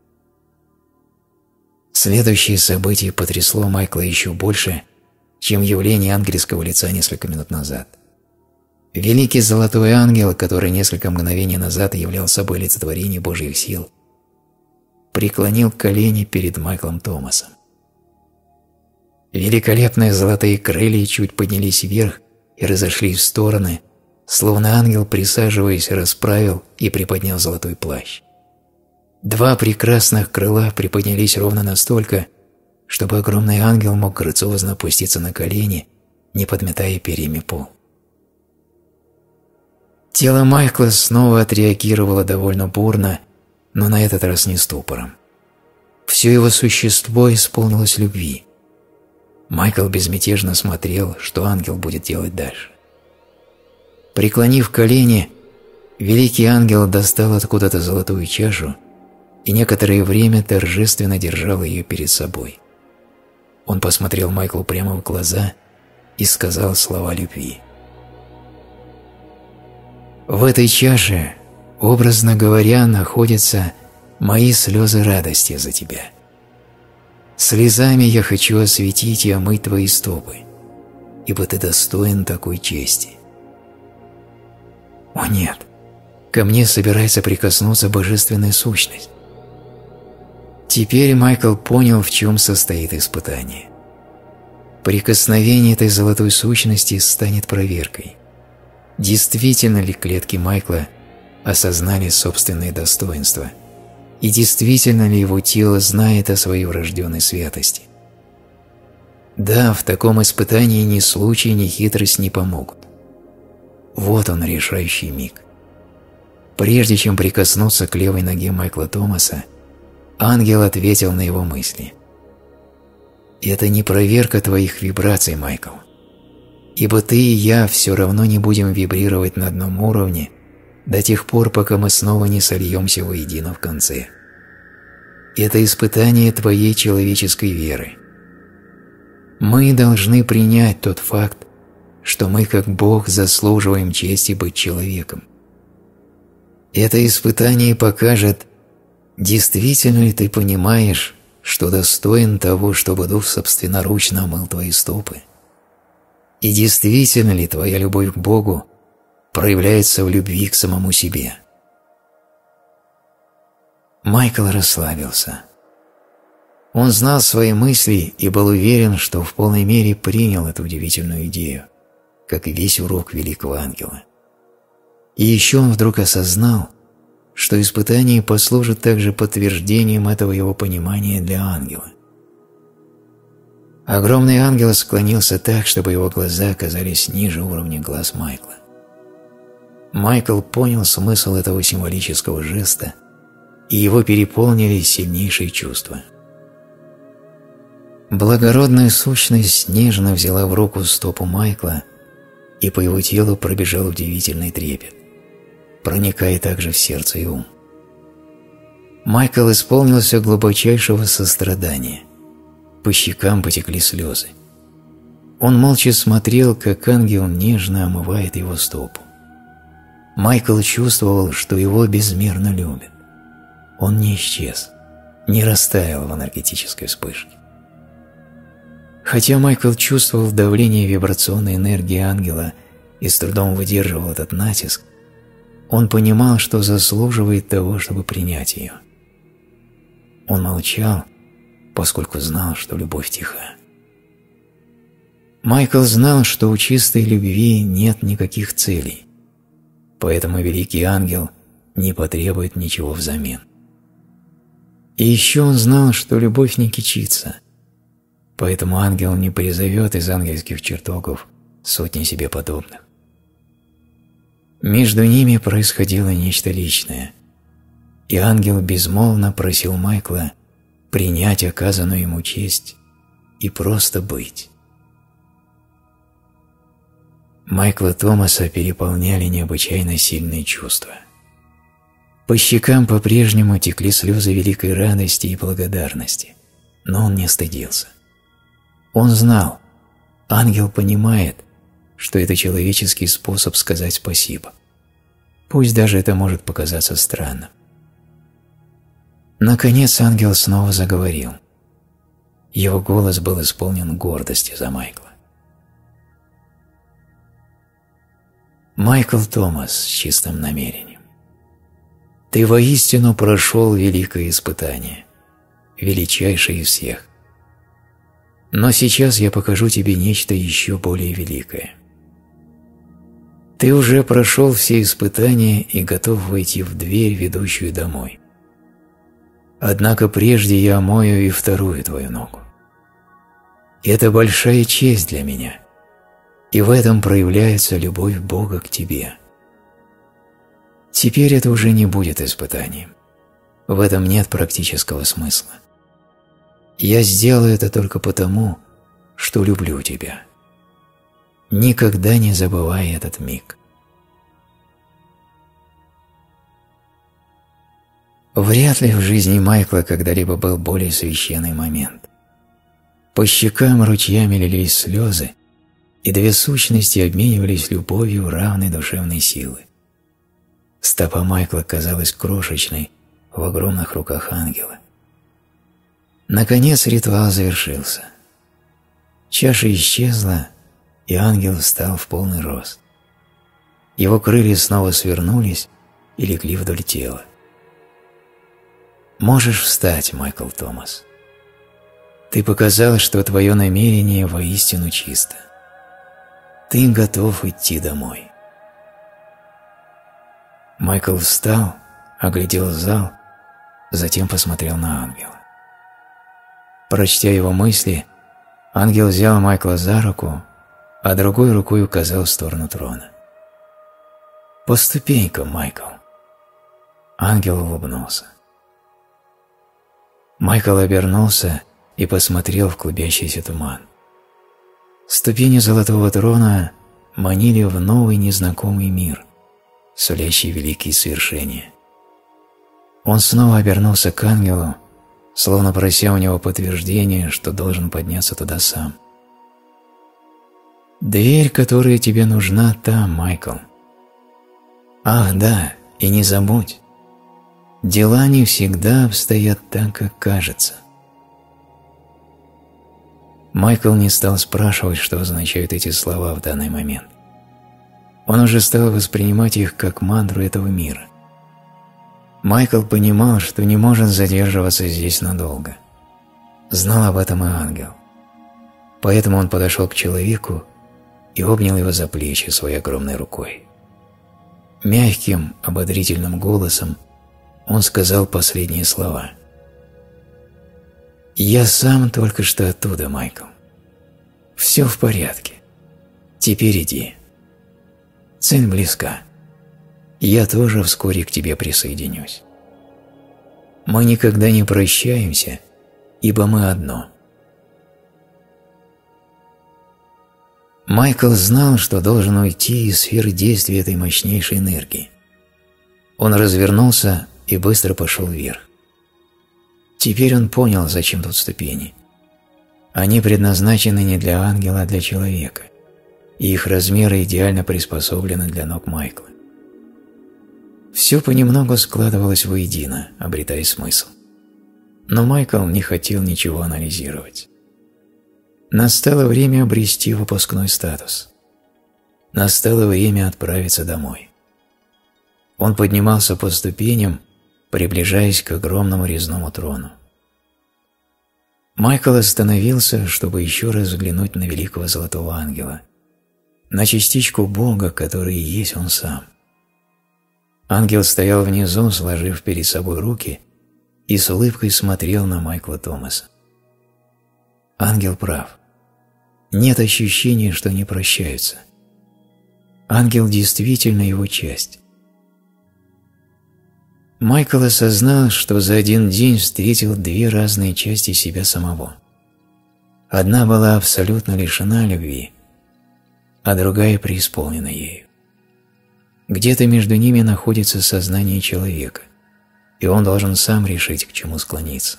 Следующее событие потрясло Майкла еще больше, чем явление ангельского лица несколько минут назад. Великий Золотой Ангел, который несколько мгновений назад являл собой олицетворение Божьих сил, преклонил колени перед Майклом Томасом. Великолепные золотые крылья чуть поднялись вверх и разошлись в стороны, словно ангел, присаживаясь, расправил и приподнял золотой плащ. Два прекрасных крыла приподнялись ровно настолько, чтобы огромный ангел мог грациозно опуститься на колени, не подметая перьями пол. Тело Майкла снова отреагировало довольно бурно, но на этот раз не ступором. Все его существо исполнилось любви. Майкл безмятежно смотрел, что ангел будет делать дальше. Преклонив колени, великий ангел достал откуда-то золотую чашу и некоторое время торжественно держал ее перед собой. Он посмотрел Майклу прямо в глаза и сказал слова любви. «В этой чаше, образно говоря, находятся мои слезы радости за тебя. Слезами я хочу осветить и омыть твои стопы, ибо ты достоин такой чести». О нет, ко мне собирается прикоснуться божественная сущность. Теперь Майкл понял, в чем состоит испытание. Прикосновение этой золотой сущности станет проверкой. Действительно ли клетки Майкла осознали собственные достоинства, и действительно ли его тело знает о своей врожденной святости? Да, в таком испытании ни случай, ни хитрость не помогут. Вот он, решающий миг. Прежде чем прикоснуться к левой ноге Майкла Томаса, ангел ответил на его мысли. «Это не проверка твоих вибраций, Майкл, ибо ты и я все равно не будем вибрировать на одном уровне до тех пор, пока мы снова не сольемся воедино в конце. Это испытание твоей человеческой веры. Мы должны принять тот факт, что мы, как Бог, заслуживаем чести быть человеком. Это испытание покажет, действительно ли ты понимаешь, что достоин того, чтобы Дух собственноручно омыл твои стопы? И действительно ли твоя любовь к Богу проявляется в любви к самому себе? Майкл расслабился. Он знал свои мысли и был уверен, что в полной мере принял эту удивительную идею, как и весь урок великого ангела. И еще он вдруг осознал, что испытание послужит также подтверждением этого его понимания для ангела. Огромный ангел склонился так, чтобы его глаза оказались ниже уровня глаз Майкла. Майкл понял смысл этого символического жеста, и его переполнили сильнейшие чувства. Благородная сущность нежно взяла в руку стопу Майкла, и по его телу пробежал удивительный трепет, проникая также в сердце и ум. Майкл исполнился глубочайшего сострадания. По щекам потекли слезы. Он молча смотрел, как ангел нежно омывает его стопу. Майкл чувствовал, что его безмерно любят. он не исчез, не растаял в энергетической вспышке. Хотя Майкл чувствовал давление вибрационной энергии ангела и с трудом выдерживал этот натиск, он понимал, что заслуживает того, чтобы принять ее. Он молчал, поскольку знал, что любовь тиха. Майкл знал, что у чистой любви нет никаких целей, поэтому великий ангел не потребует ничего взамен. И еще он знал, что любовь не кичится, поэтому ангел не призовет из ангельских чертогов сотни себе подобных. Между ними происходило нечто личное, и ангел безмолвно просил Майкла принять оказанную ему честь и просто быть. Майкла Томаса переполняли необычайно сильные чувства. По щекам по-прежнему текли слезы великой радости и благодарности, но он не стыдился. Он знал, ангел понимает, что это человеческий способ сказать спасибо. Пусть даже это может показаться странным. Наконец ангел снова заговорил. Его голос был исполнен гордости за Майкла. Майкл Томас с чистым намерением. Ты воистину прошел великое испытание, величайшее из всех. Но сейчас я покажу тебе нечто еще более великое. Ты уже прошел все испытания и готов войти в дверь, ведущую домой. Однако прежде я омою и вторую твою ногу. Это большая честь для меня, и в этом проявляется любовь Бога к тебе. Теперь это уже не будет испытанием. В этом нет практического смысла. Я сделаю это только потому, что люблю тебя. Никогда не забывай этот миг. Вряд ли в жизни Майкла когда-либо был более священный момент. По щекам ручьями лились слезы, и две сущности обменивались любовью равной душевной силы. Стопа Майкла казалась крошечной в огромных руках ангела. Наконец ритуал завершился. Чаша исчезла, и ангел встал в полный рост. Его крылья снова свернулись и легли вдоль тела. Можешь встать, Майкл Томас. Ты показал, что твое намерение воистину чисто. Ты готов идти домой. Майкл встал, оглядел зал, затем посмотрел на ангела. Прочтя его мысли, ангел взял Майкла за руку, а другой рукой указал в сторону трона. «По ступенькам, Майкл». Ангел улыбнулся. Майкл обернулся и посмотрел в клубящийся туман. Ступени золотого трона манили в новый незнакомый мир, сулящий великие свершения. Он снова обернулся к ангелу, словно прося у него подтверждения, что должен подняться туда сам. «Дверь, которая тебе нужна, там, Майкл. Ах, да, и не забудь, дела не всегда обстоят так, как кажется». Майкл не стал спрашивать, что означают эти слова в данный момент. Он уже стал воспринимать их как мантру этого мира. Майкл понимал, что не может задерживаться здесь надолго. Знал об этом и ангел. Поэтому он подошел к человеку и обнял его за плечи своей огромной рукой. Мягким, ободрительным голосом он сказал последние слова. «Я сам только что оттуда, Майкл. Все в порядке. Теперь иди. Цель близка. Я тоже вскоре к тебе присоединюсь. Мы никогда не прощаемся, ибо мы одно». Майкл знал, что должен уйти из сферы действия этой мощнейшей энергии. Он развернулся и быстро пошел вверх. Теперь он понял, зачем тут ступени. Они предназначены не для ангела, а для человека, и их размеры идеально приспособлены для ног Майкла. Все понемногу складывалось воедино, обретая смысл. Но Майкл не хотел ничего анализировать. Настало время обрести выпускной статус. Настало время отправиться домой. Он поднимался по ступеням, приближаясь к огромному резному трону. Майкл остановился, чтобы еще раз взглянуть на великого золотого ангела, на частичку Бога, который и есть он сам. Ангел стоял внизу, сложив перед собой руки, и с улыбкой смотрел на Майкла Томаса. Ангел прав. Нет ощущения, что они прощаются. Ангел действительно его часть. Майкл осознал, что за один день встретил две разные части себя самого. Одна была абсолютно лишена любви, а другая преисполнена ею. Где-то между ними находится сознание человека, и он должен сам решить, к чему склониться.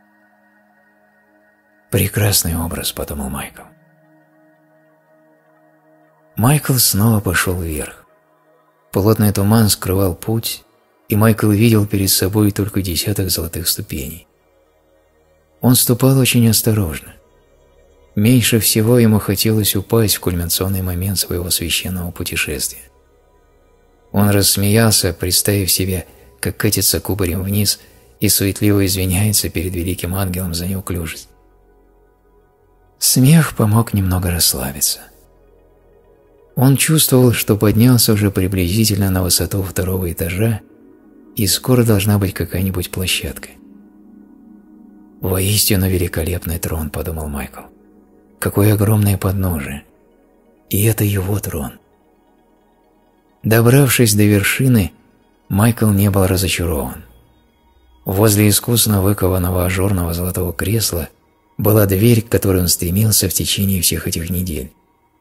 «Прекрасный образ», — подумал Майкл. Майкл снова пошел вверх. Плотный туман скрывал путь, и Майкл видел перед собой только десяток золотых ступеней. Он ступал очень осторожно. Меньше всего ему хотелось упасть в кульминационный момент своего священного путешествия. Он рассмеялся, представив себе, как катится кубарем вниз и суетливо извиняется перед великим ангелом за неуклюжесть. Смех помог немного расслабиться. Он чувствовал, что поднялся уже приблизительно на высоту второго этажа, и скоро должна быть какая-нибудь площадка. «Воистину великолепный трон», — подумал Майкл. «Какое огромное подножие! И это его трон». Добравшись до вершины, Майкл не был разочарован. Возле искусно выкованного ажурного золотого кресла была дверь, к которой он стремился в течение всех этих недель.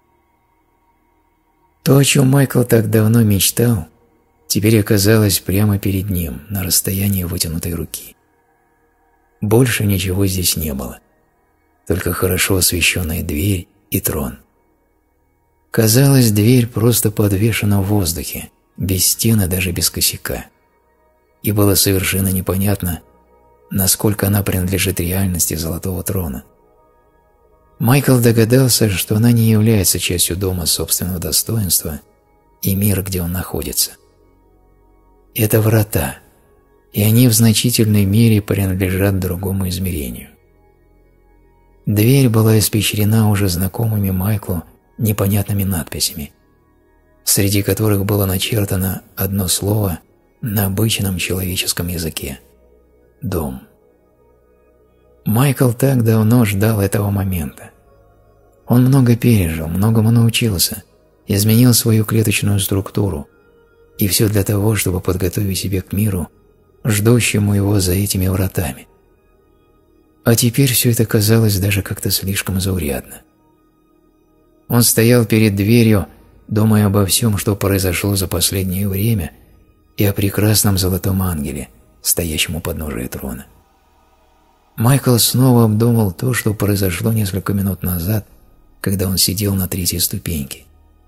То, о чем Майкл так давно мечтал, теперь оказалось прямо перед ним, на расстоянии вытянутой руки. Больше ничего здесь не было, только хорошо освещенная дверь и трон. Казалось, дверь просто подвешена в воздухе, без стены, даже без косяка. И было совершенно непонятно, насколько она принадлежит реальности Золотого Трона. Майкл догадался, что она не является частью дома собственного достоинства и мира, где он находится. Это врата, и они в значительной мере принадлежат другому измерению. Дверь была испещрена уже знакомыми Майклу непонятными надписями, среди которых было начертано одно слово на обычном человеческом языке – «дом». Майкл так давно ждал этого момента. Он много пережил, многому научился, изменил свою клеточную структуру, и все для того, чтобы подготовить себя к миру, ждущему его за этими вратами. А теперь все это казалось даже как-то слишком заурядно. Он стоял перед дверью, думая обо всем, что произошло за последнее время, и о прекрасном золотом ангеле, стоящем у подножия трона. Майкл снова обдумал то, что произошло несколько минут назад, когда он сидел на третьей ступеньке.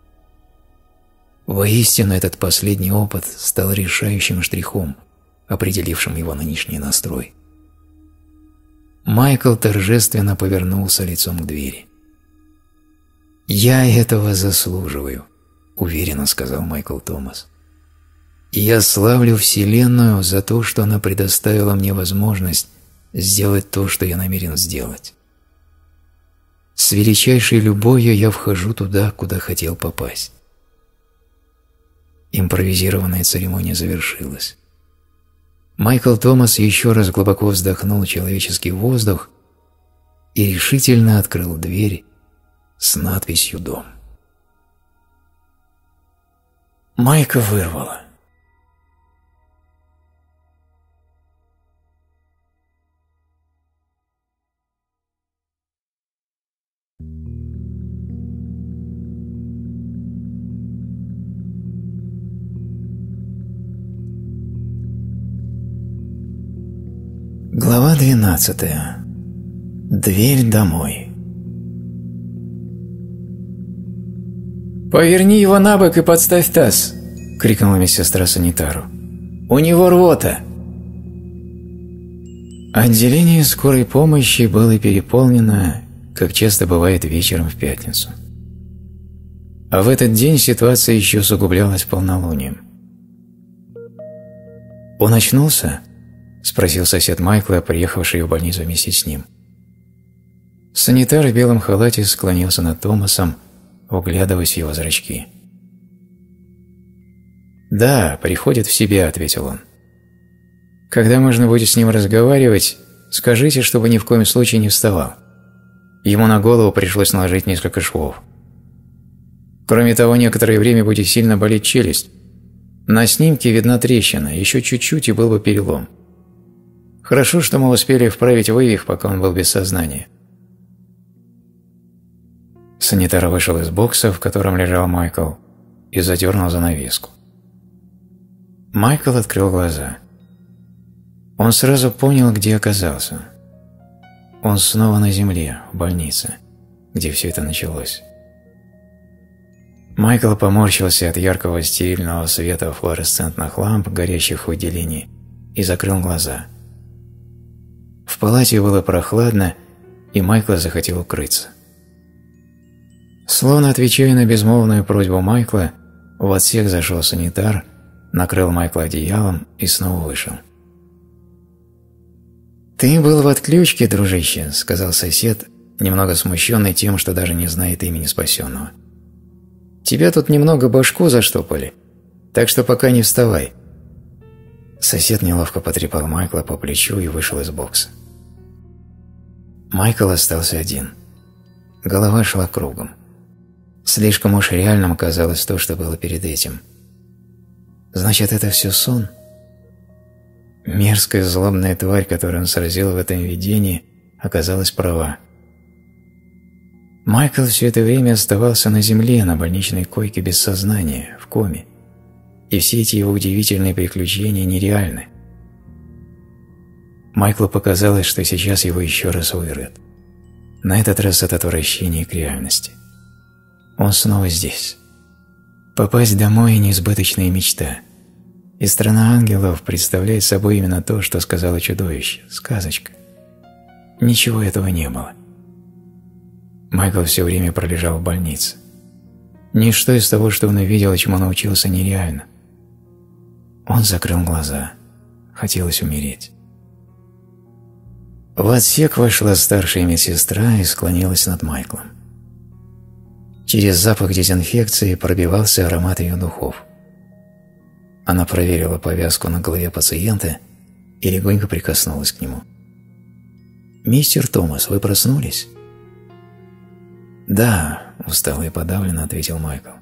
Воистину, этот последний опыт стал решающим штрихом, определившим его нынешний настрой. Майкл торжественно повернулся лицом к двери. «Я этого заслуживаю», — уверенно сказал Майкл Томас. «И я славлю Вселенную за то, что она предоставила мне возможность сделать то, что я намерен сделать. С величайшей любовью я вхожу туда, куда хотел попасть». Импровизированная церемония завершилась. Майкл Томас еще раз глубоко вздохнул человеческий воздух и решительно открыл дверь с надписью «Дом». Майка вырвало. Глава 12. Дверь домой. «Поверни его на бок и подставь таз!» — крикнула медсестра санитару. У него рвота!» Отделение скорой помощи было переполнено, как часто бывает вечером в пятницу. А в этот день ситуация еще усугублялась полнолунием. «Он очнулся?» – спросил сосед Майкла, приехавший в больницу вместе с ним. Санитар в белом халате склонился над Томасом, вглядываясь в его зрачки. «Да, приходит в себя», – ответил он. «Когда можно будет с ним разговаривать, скажите, чтобы ни в коем случае не вставал. Ему на голову пришлось наложить несколько швов. Кроме того, некоторое время будет сильно болеть челюсть. На снимке видна трещина, еще чуть-чуть и был бы перелом. Хорошо, что мы успели вправить вывих, пока он был без сознания». Санитар вышел из бокса, в котором лежал Майкл, и задернул занавеску. Майкл открыл глаза. Он сразу понял, где оказался. Он снова на земле, в больнице, где все это началось. Майкл поморщился от яркого стерильного света флуоресцентных ламп, горящих в отделении, и закрыл глаза. В палате было прохладно, и Майкл захотел укрыться. Словно отвечая на безмолвную просьбу Майкла, в отсек зашел санитар, накрыл Майкла одеялом и снова вышел. «Ты был в отключке, дружище», — сказал сосед, немного смущенный тем, что даже не знает имени спасенного. «Тебя тут немного башку заштопали, так что пока не вставай». Сосед неловко потрепал Майкла по плечу и вышел из бокса. Майкл остался один. Голова шла кругом. Слишком уж реальным казалось то, что было перед этим. Значит, это все сон? Мерзкая злобная тварь, которую он сразил в этом видении, оказалась права. Майкл все это время оставался на земле, на больничной койке без сознания, в коме. И все эти его удивительные приключения нереальны. Майклу показалось, что сейчас его еще раз вырвет. На этот раз от отвращения к реальности. Он снова здесь. Попасть домой – несбыточная мечта. И страна ангелов представляет собой именно то, что сказала чудовище – сказочка. Ничего этого не было. Майкл все время пролежал в больнице. Ничто из того, что он увидел и чему научился, нереально. Он закрыл глаза. Хотелось умереть. В отсек вошла старшая медсестра и склонилась над Майклом. Через запах дезинфекции пробивался аромат ее духов. Она проверила повязку на голове пациента и легонько прикоснулась к нему. «Мистер Томас, вы проснулись?» «Да», – устало и подавленно ответил Майкл.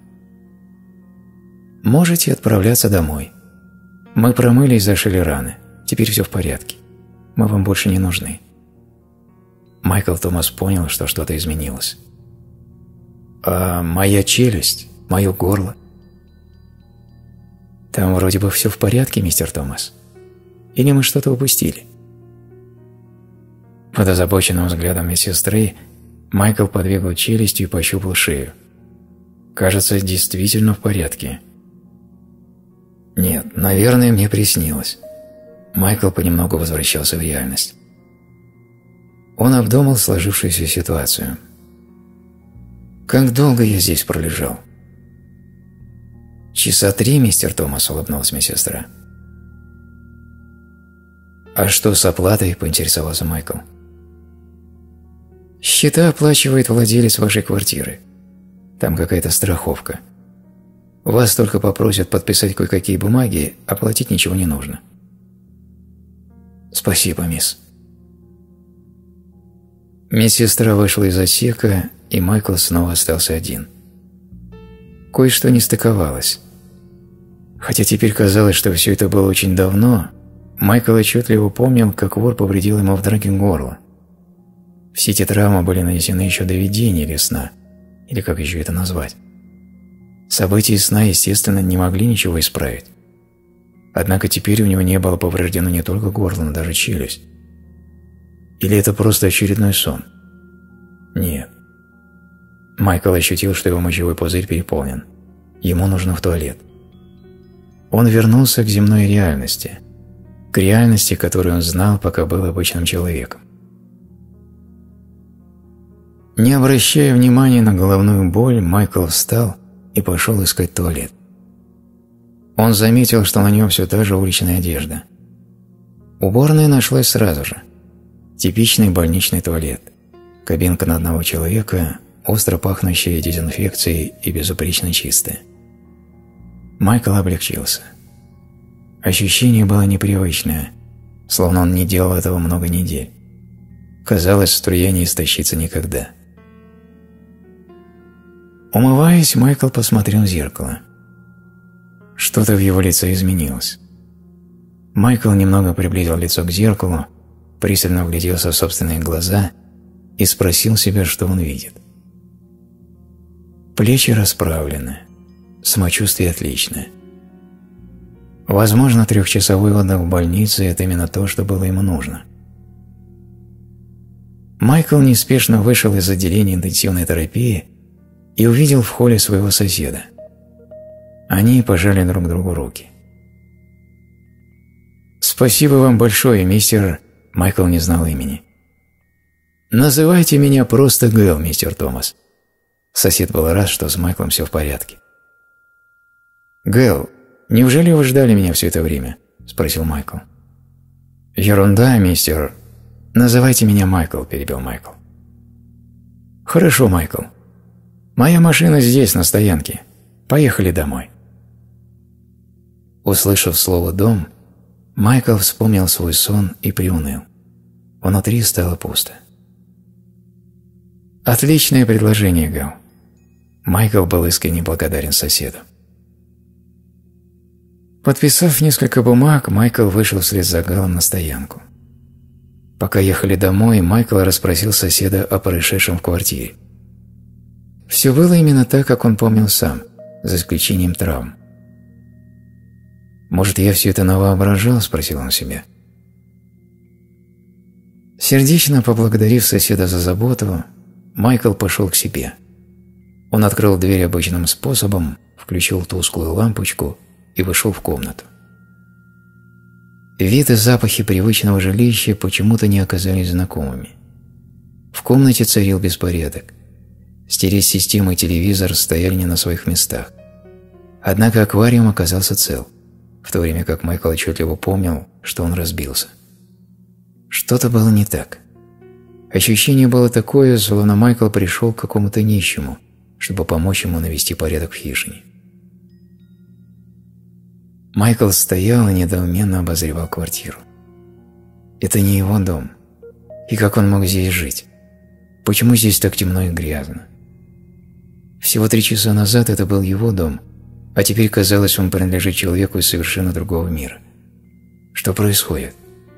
«Можете отправляться домой. Мы промыли и зашили раны. Теперь все в порядке. Мы вам больше не нужны». Майкл Томас понял, что что-то изменилось. «А моя челюсть? Мое горло?» «Там вроде бы все в порядке, мистер Томас. Или мы что-то упустили?» Под озабоченным взглядом медсестры Майкл подвигал челюстью и пощупал шею. «Кажется, действительно в порядке». «Нет, наверное, мне приснилось». Майкл понемногу возвращался в реальность. Он обдумал сложившуюся ситуацию. «Как долго я здесь пролежал?» «Часа 3, мистер Томас», — улыбнулась медсестра. «А что с оплатой?» — поинтересовался Майкл. «Счета оплачивает владелец вашей квартиры. Там какая-то страховка. Вас только попросят подписать кое-какие бумаги, а платить ничего не нужно». «Спасибо, мисс». Медсестра вышла из отсека, и Майкл снова остался один. Кое-что не стыковалось. Хотя теперь казалось, что все это было очень давно, Майкл отчетливо помнил, как вор повредил ему в драке горло. Все эти травмы были нанесены еще до видения или сна, или как еще это назвать. События сна, естественно, не могли ничего исправить. Однако теперь у него не было повреждено не только горло, но даже челюсть. Или это просто очередной сон? Нет. Майкл ощутил, что его мочевой пузырь переполнен. Ему нужно в туалет. Он вернулся к земной реальности, к реальности, которую он знал, пока был обычным человеком. Не обращая внимания на головную боль, Майкл встал и пошел искать туалет. Он заметил, что на нем все та же уличная одежда. Уборная нашлась сразу же. Типичный больничный туалет. Кабинка на одного человека, остро пахнущая дезинфекцией и безупречно чистая. Майкл облегчился. Ощущение было непривычное, словно он не делал этого много недель. Казалось, струя не истощится никогда. Умываясь, Майкл посмотрел в зеркало. Что-то в его лице изменилось. Майкл немного приблизил лицо к зеркалу, пристально вгляделся в собственные глаза и спросил себя, что он видит. Плечи расправлены, самочувствие отличное. Возможно, 3-часовой отдых в больнице – это именно то, что было ему нужно. Майкл неспешно вышел из отделения интенсивной терапии и увидел в холле своего соседа. Они пожали друг другу руки. «Спасибо вам большое, мистер...» Майкл не знал имени. «Называйте меня просто Гэл, мистер Томас». Сосед был рад, что с Майклом все в порядке. «Гэл, неужели вы ждали меня все это время?» – спросил Майкл. «Ерунда, мистер...» «Называйте меня Майкл», – перебил Майкл. «Хорошо, Майкл. Моя машина здесь, на стоянке. Поехали домой». Услышав слово «дом», Майкл вспомнил свой сон и приуныл. Внутри стало пусто. «Отличное предложение, Гэл». Майкл был искренне благодарен соседу. Подписав несколько бумаг, Майкл вышел вслед за Гэлом на стоянку. Пока ехали домой, Майкл расспросил соседа о происшедшем в квартире. Все было именно так, как он помнил сам, за исключением травм. «Может, я все это навоображал?» – спросил он себя. Сердечно поблагодарив соседа за заботу, Майкл пошел к себе. Он открыл дверь обычным способом, включил тусклую лампочку и вышел в комнату. Вид и запахи привычного жилища почему-то не оказались знакомыми. В комнате царил беспорядок. Стереосистема и телевизор стояли не на своих местах. Однако аквариум оказался цел, в то время как Майкл отчетливо помнил, что он разбился. Что-то было не так. Ощущение было такое, словно Майкл пришел к какому-то нищему, чтобы помочь ему навести порядок в хижине. Майкл стоял и недоуменно обозревал квартиру. Это не его дом. И как он мог здесь жить? Почему здесь так темно и грязно? Всего 3 часа назад это был его дом, а теперь, казалось, он принадлежит человеку из совершенно другого мира. Что происходит?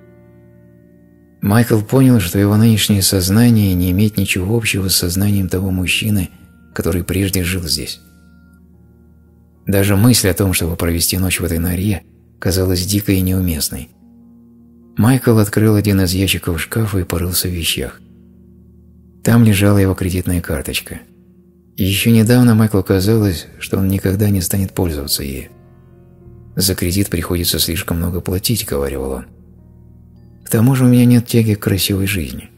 Майкл понял, что его нынешнее сознание не имеет ничего общего с сознанием того мужчины, который прежде жил здесь. Даже мысль о том, чтобы провести ночь в этой норе, казалась дикой и неуместной. Майкл открыл один из ящиков шкафа и порылся в вещах. Там лежала его кредитная карточка. И еще недавно Майклу казалось, что он никогда не станет пользоваться ею. «За кредит приходится слишком много платить», — говорил он. «К тому же у меня нет тяги к красивой жизни».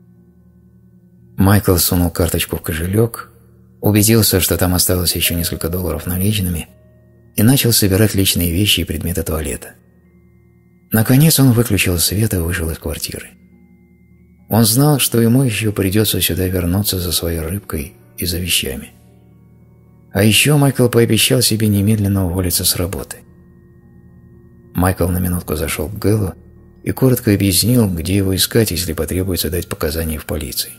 Майкл сунул карточку в кошелек, убедился, что там осталось еще несколько долларов наличными, и начал собирать личные вещи и предметы туалета. Наконец он выключил свет и вышел из квартиры. Он знал, что ему еще придется сюда вернуться за своей рыбкой и за вещами. А еще Майкл пообещал себе немедленно уволиться с работы. Майкл на минутку зашел к Гэлу и коротко объяснил, где его искать, если потребуется дать показания в полиции.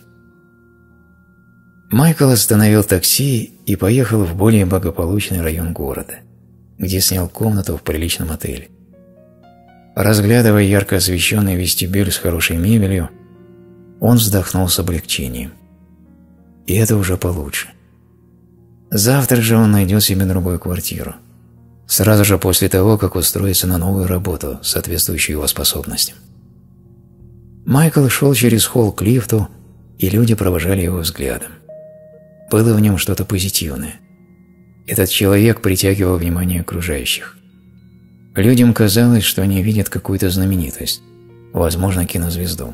Майкл остановил такси и поехал в более благополучный район города, где снял комнату в приличном отеле. Разглядывая ярко освещенный вестибюль с хорошей мебелью, он вздохнул с облегчением. И это уже получше. Завтра же он найдет себе другую квартиру. Сразу же после того, как устроится на новую работу, соответствующую его способностям. Майкл шел через холл к лифту, и люди провожали его взглядом. Было в нем что-то позитивное. Этот человек притягивал внимание окружающих. Людям казалось, что они видят какую-то знаменитость, возможно, кинозвезду.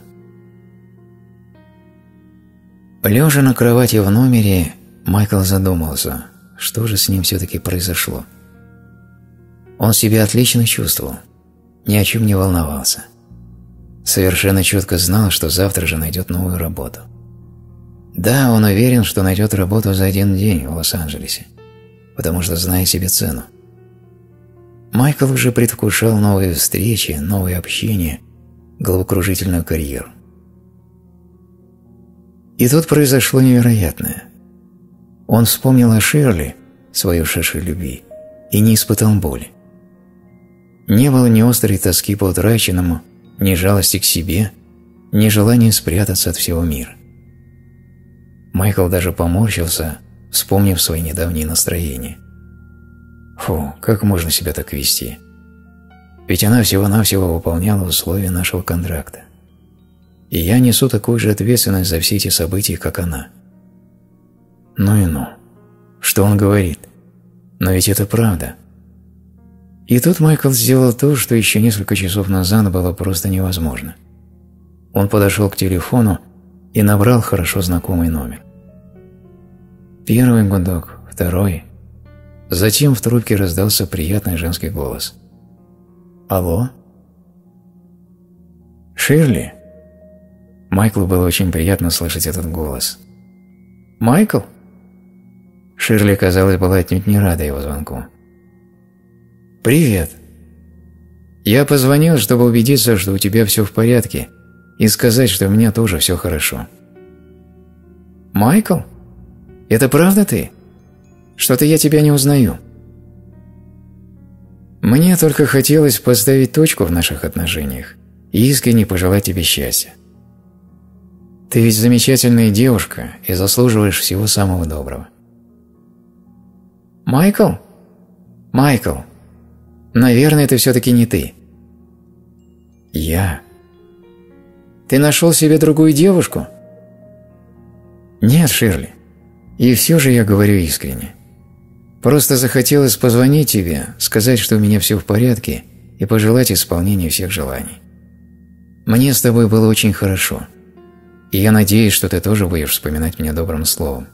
Лежа на кровати в номере, Майкл задумался, что же с ним все-таки произошло. Он себя отлично чувствовал, ни о чем не волновался. Совершенно четко знал, что завтра же найдет новую работу. Да, он уверен, что найдет работу за один день в Лос-Анджелесе, потому что знает себе цену. Майкл уже предвкушал новые встречи, новые общения, головокружительную карьеру. И тут произошло невероятное. Он вспомнил о Ширли, своей ушедшей любви, и не испытал боли. Не было ни острой тоски по утраченному, ни жалости к себе, ни желания спрятаться от всего мира. Майкл даже поморщился, вспомнив свои недавние настроения. Фу, как можно себя так вести? Ведь она всего-навсего выполняла условия нашего контракта. И я несу такую же ответственность за все эти события, как она. Ну и ну. Что он говорит? Но ведь это правда. И тут Майкл сделал то, что еще несколько часов назад было просто невозможно. Он подошел к телефону и набрал хорошо знакомый номер. Первый гудок, второй. Затем в трубке раздался приятный женский голос. «Алло?» «Ширли?» Майклу было очень приятно слышать этот голос. «Майкл?» Ширли, казалось, была отнюдь не рада его звонку. «Привет. Я позвонил, чтобы убедиться, что у тебя все в порядке, и сказать, что у меня тоже все хорошо». «Майкл? Это правда ты? Что-то я тебя не узнаю». «Мне только хотелось поставить точку в наших отношениях и искренне пожелать тебе счастья. Ты ведь замечательная девушка и заслуживаешь всего самого доброго». «Майкл? Майкл, наверное, это все-таки не ты». «Я? Ты нашел себе другую девушку?» «Нет, Ширли. И все же я говорю искренне. Просто захотелось позвонить тебе, сказать, что у меня все в порядке, и пожелать исполнения всех желаний. Мне с тобой было очень хорошо, и я надеюсь, что ты тоже будешь вспоминать меня добрым словом».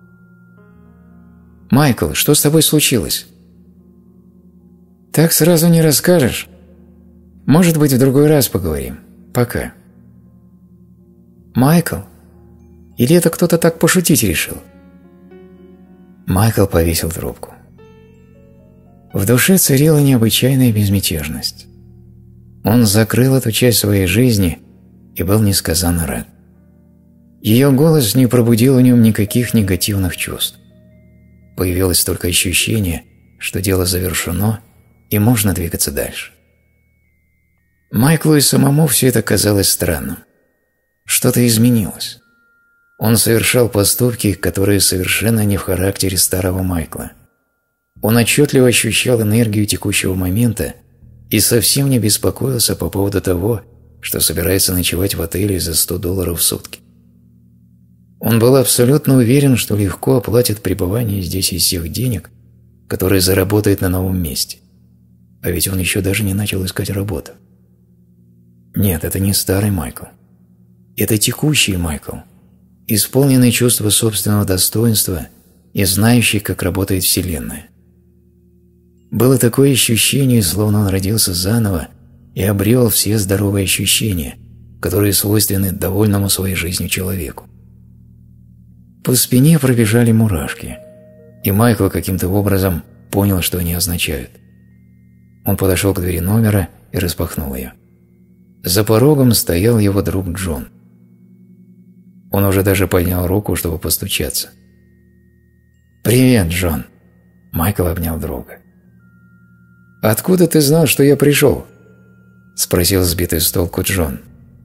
«Майкл, что с тобой случилось?» «Так сразу не расскажешь? Может быть, в другой раз поговорим. Пока». «Майкл? Или это кто-то так пошутить решил?» Майкл повесил трубку. В душе царила необычайная безмятежность. Он закрыл эту часть своей жизни и был несказанно рад. Ее голос не пробудил в нем никаких негативных чувств. Появилось только ощущение, что дело завершено и можно двигаться дальше. Майклу и самому все это казалось странным. Что-то изменилось. Он совершал поступки, которые совершенно не в характере старого Майкла. Он отчетливо ощущал энергию текущего момента и совсем не беспокоился по поводу того, что собирается ночевать в отеле за $100 в сутки. Он был абсолютно уверен, что легко оплатит пребывание здесь из всех денег, которые заработает на новом месте. А ведь он еще даже не начал искать работу. Нет, это не старый Майкл. Это текущий Майкл, исполненный чувства собственного достоинства и знающий, как работает Вселенная. Было такое ощущение, словно он родился заново и обрел все здоровые ощущения, которые свойственны довольному своей жизнью человеку. По спине пробежали мурашки, и Майкл каким-то образом понял, что они означают. Он подошел к двери номера и распахнул ее. За порогом стоял его друг Джон. Он уже даже поднял руку, чтобы постучаться. «Привет, Джон!» Майкл обнял друга. «Откуда ты знал, что я пришел?» Спросил сбитый с толку Джон.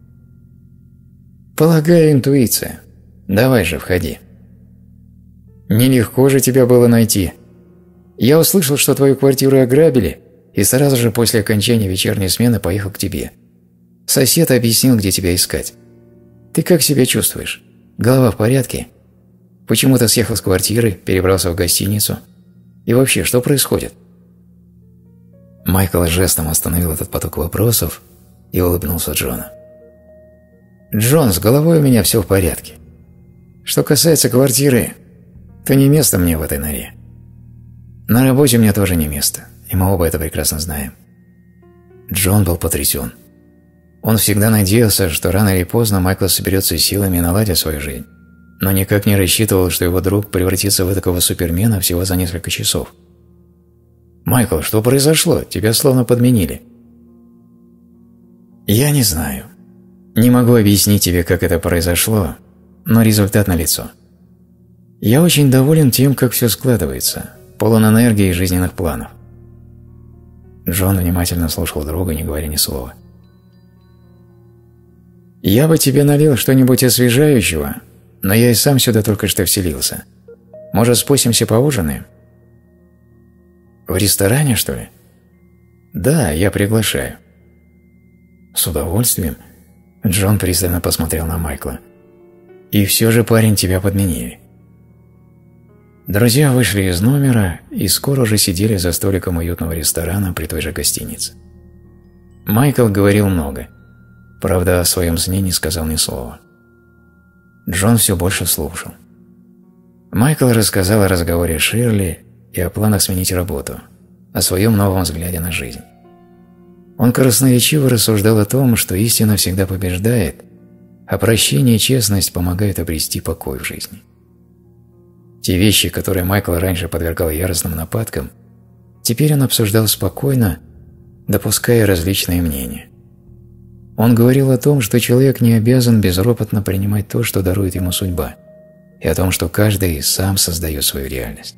«Полагаю, интуиция. Давай же, входи». «Нелегко же тебя было найти. Я услышал, что твою квартиру ограбили, и сразу же после окончания вечерней смены поехал к тебе. Сосед объяснил, где тебя искать. Ты как себя чувствуешь? Голова в порядке? Почему ты съехал с квартиры, перебрался в гостиницу? И вообще, что происходит?» Майкл жестом остановил этот поток вопросов и улыбнулся Джону. «Джон, с головой у меня все в порядке. Что касается квартиры, то не место мне в этой норе. На работе мне тоже не место, и мы оба это прекрасно знаем». Джон был потрясен. Он всегда надеялся, что рано или поздно Майкл соберется силами и наладит свою жизнь, но никак не рассчитывал, что его друг превратится в такого супермена всего за несколько часов. «Майкл, что произошло? Тебя словно подменили». «Я не знаю. Не могу объяснить тебе, как это произошло, но результат налицо. Я очень доволен тем, как все складывается, полон энергии и жизненных планов». Джон внимательно слушал друга, не говоря ни слова. «Я бы тебе налил что-нибудь освежающего, но я и сам сюда только что вселился. Может, спустимся поужинаем?» «В ресторане, что ли?» «Да, я приглашаю». «С удовольствием». Джон пристально посмотрел на Майкла. «И все же, парень, тебя подменили». Друзья вышли из номера и скоро уже сидели за столиком уютного ресторана при той же гостинице. Майкл говорил много. Правда, о своем сне не сказал ни слова. Джон все больше слушал. Майкл рассказал о разговоре с Ширли и о планах сменить работу, о своем новом взгляде на жизнь. Он красноречиво рассуждал о том, что истина всегда побеждает, а прощение и честность помогают обрести покой в жизни. Те вещи, которые Майкл раньше подвергал яростным нападкам, теперь он обсуждал спокойно, допуская различные мнения. Он говорил о том, что человек не обязан безропотно принимать то, что дарует ему судьба, и о том, что каждый сам создает свою реальность.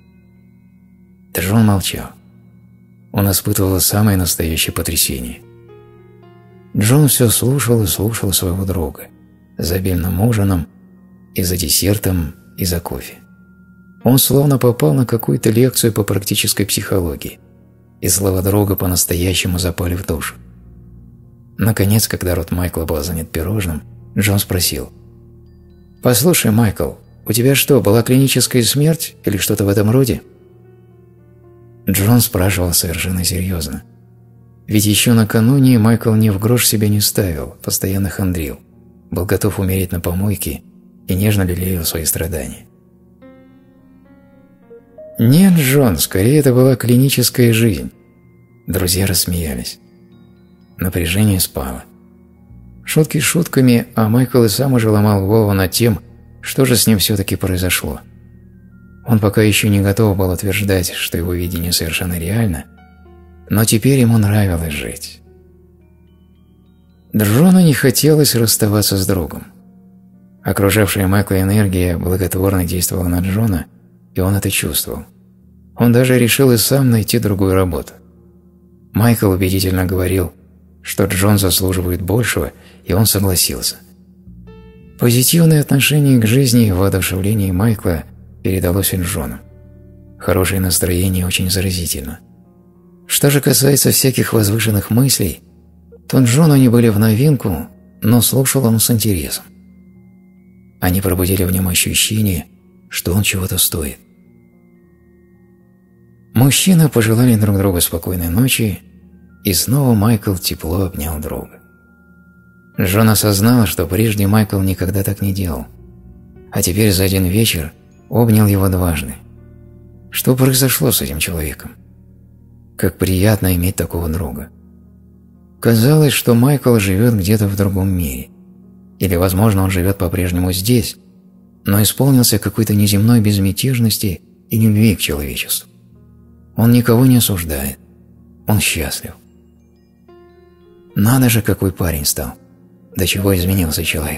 Джон молчал. Он испытывал самое настоящее потрясение. Джон все слушал и слушал своего друга, за обильным ужином, и за десертом, и за кофе. Он словно попал на какую-то лекцию по практической психологии, и слова друга по-настоящему запали в душу. Наконец, когда рот Майкла был занят пирожным, Джон спросил: «Послушай, Майкл, у тебя что, была клиническая смерть или что-то в этом роде?» Джон спрашивал совершенно серьезно. Ведь еще накануне Майкл ни в грош себя не ставил, постоянно хандрил, был готов умереть на помойке и нежно лелеял свои страдания. «Нет, Джон, скорее это была клиническая жизнь». Друзья рассмеялись. Напряжение спало. Шутки шутками, а Майкл и сам уже ломал голову над тем, что же с ним все-таки произошло. Он пока еще не готов был утверждать, что его видение совершенно реально, но теперь ему нравилось жить. Джону не хотелось расставаться с другом. Окружавшая Майкла энергия благотворно действовала на Джона, и он это чувствовал. Он даже решил и сам найти другую работу. Майкл убедительно говорил, что Джон заслуживает большего, и он согласился. Позитивное отношение к жизни и воодушевление Майкла передалось и Джону. Хорошее настроение очень заразительно. Что же касается всяких возвышенных мыслей, то Джону они были в новинку, но слушал он с интересом. Они пробудили в нем ощущение, что он чего-то стоит. Мужчины пожелали друг другу спокойной ночи, и снова Майкл тепло обнял друга. Джон осознал, что прежде Майкл никогда так не делал, а теперь за один вечер обнял его дважды. Что произошло с этим человеком? Как приятно иметь такого друга. Казалось, что Майкл живет где-то в другом мире. Или, возможно, он живет по-прежнему здесь, но исполнился какой-то неземной безмятежности и любви к человечеству. Он никого не осуждает. Он счастлив. Надо же, какой парень стал. До чего изменился человек.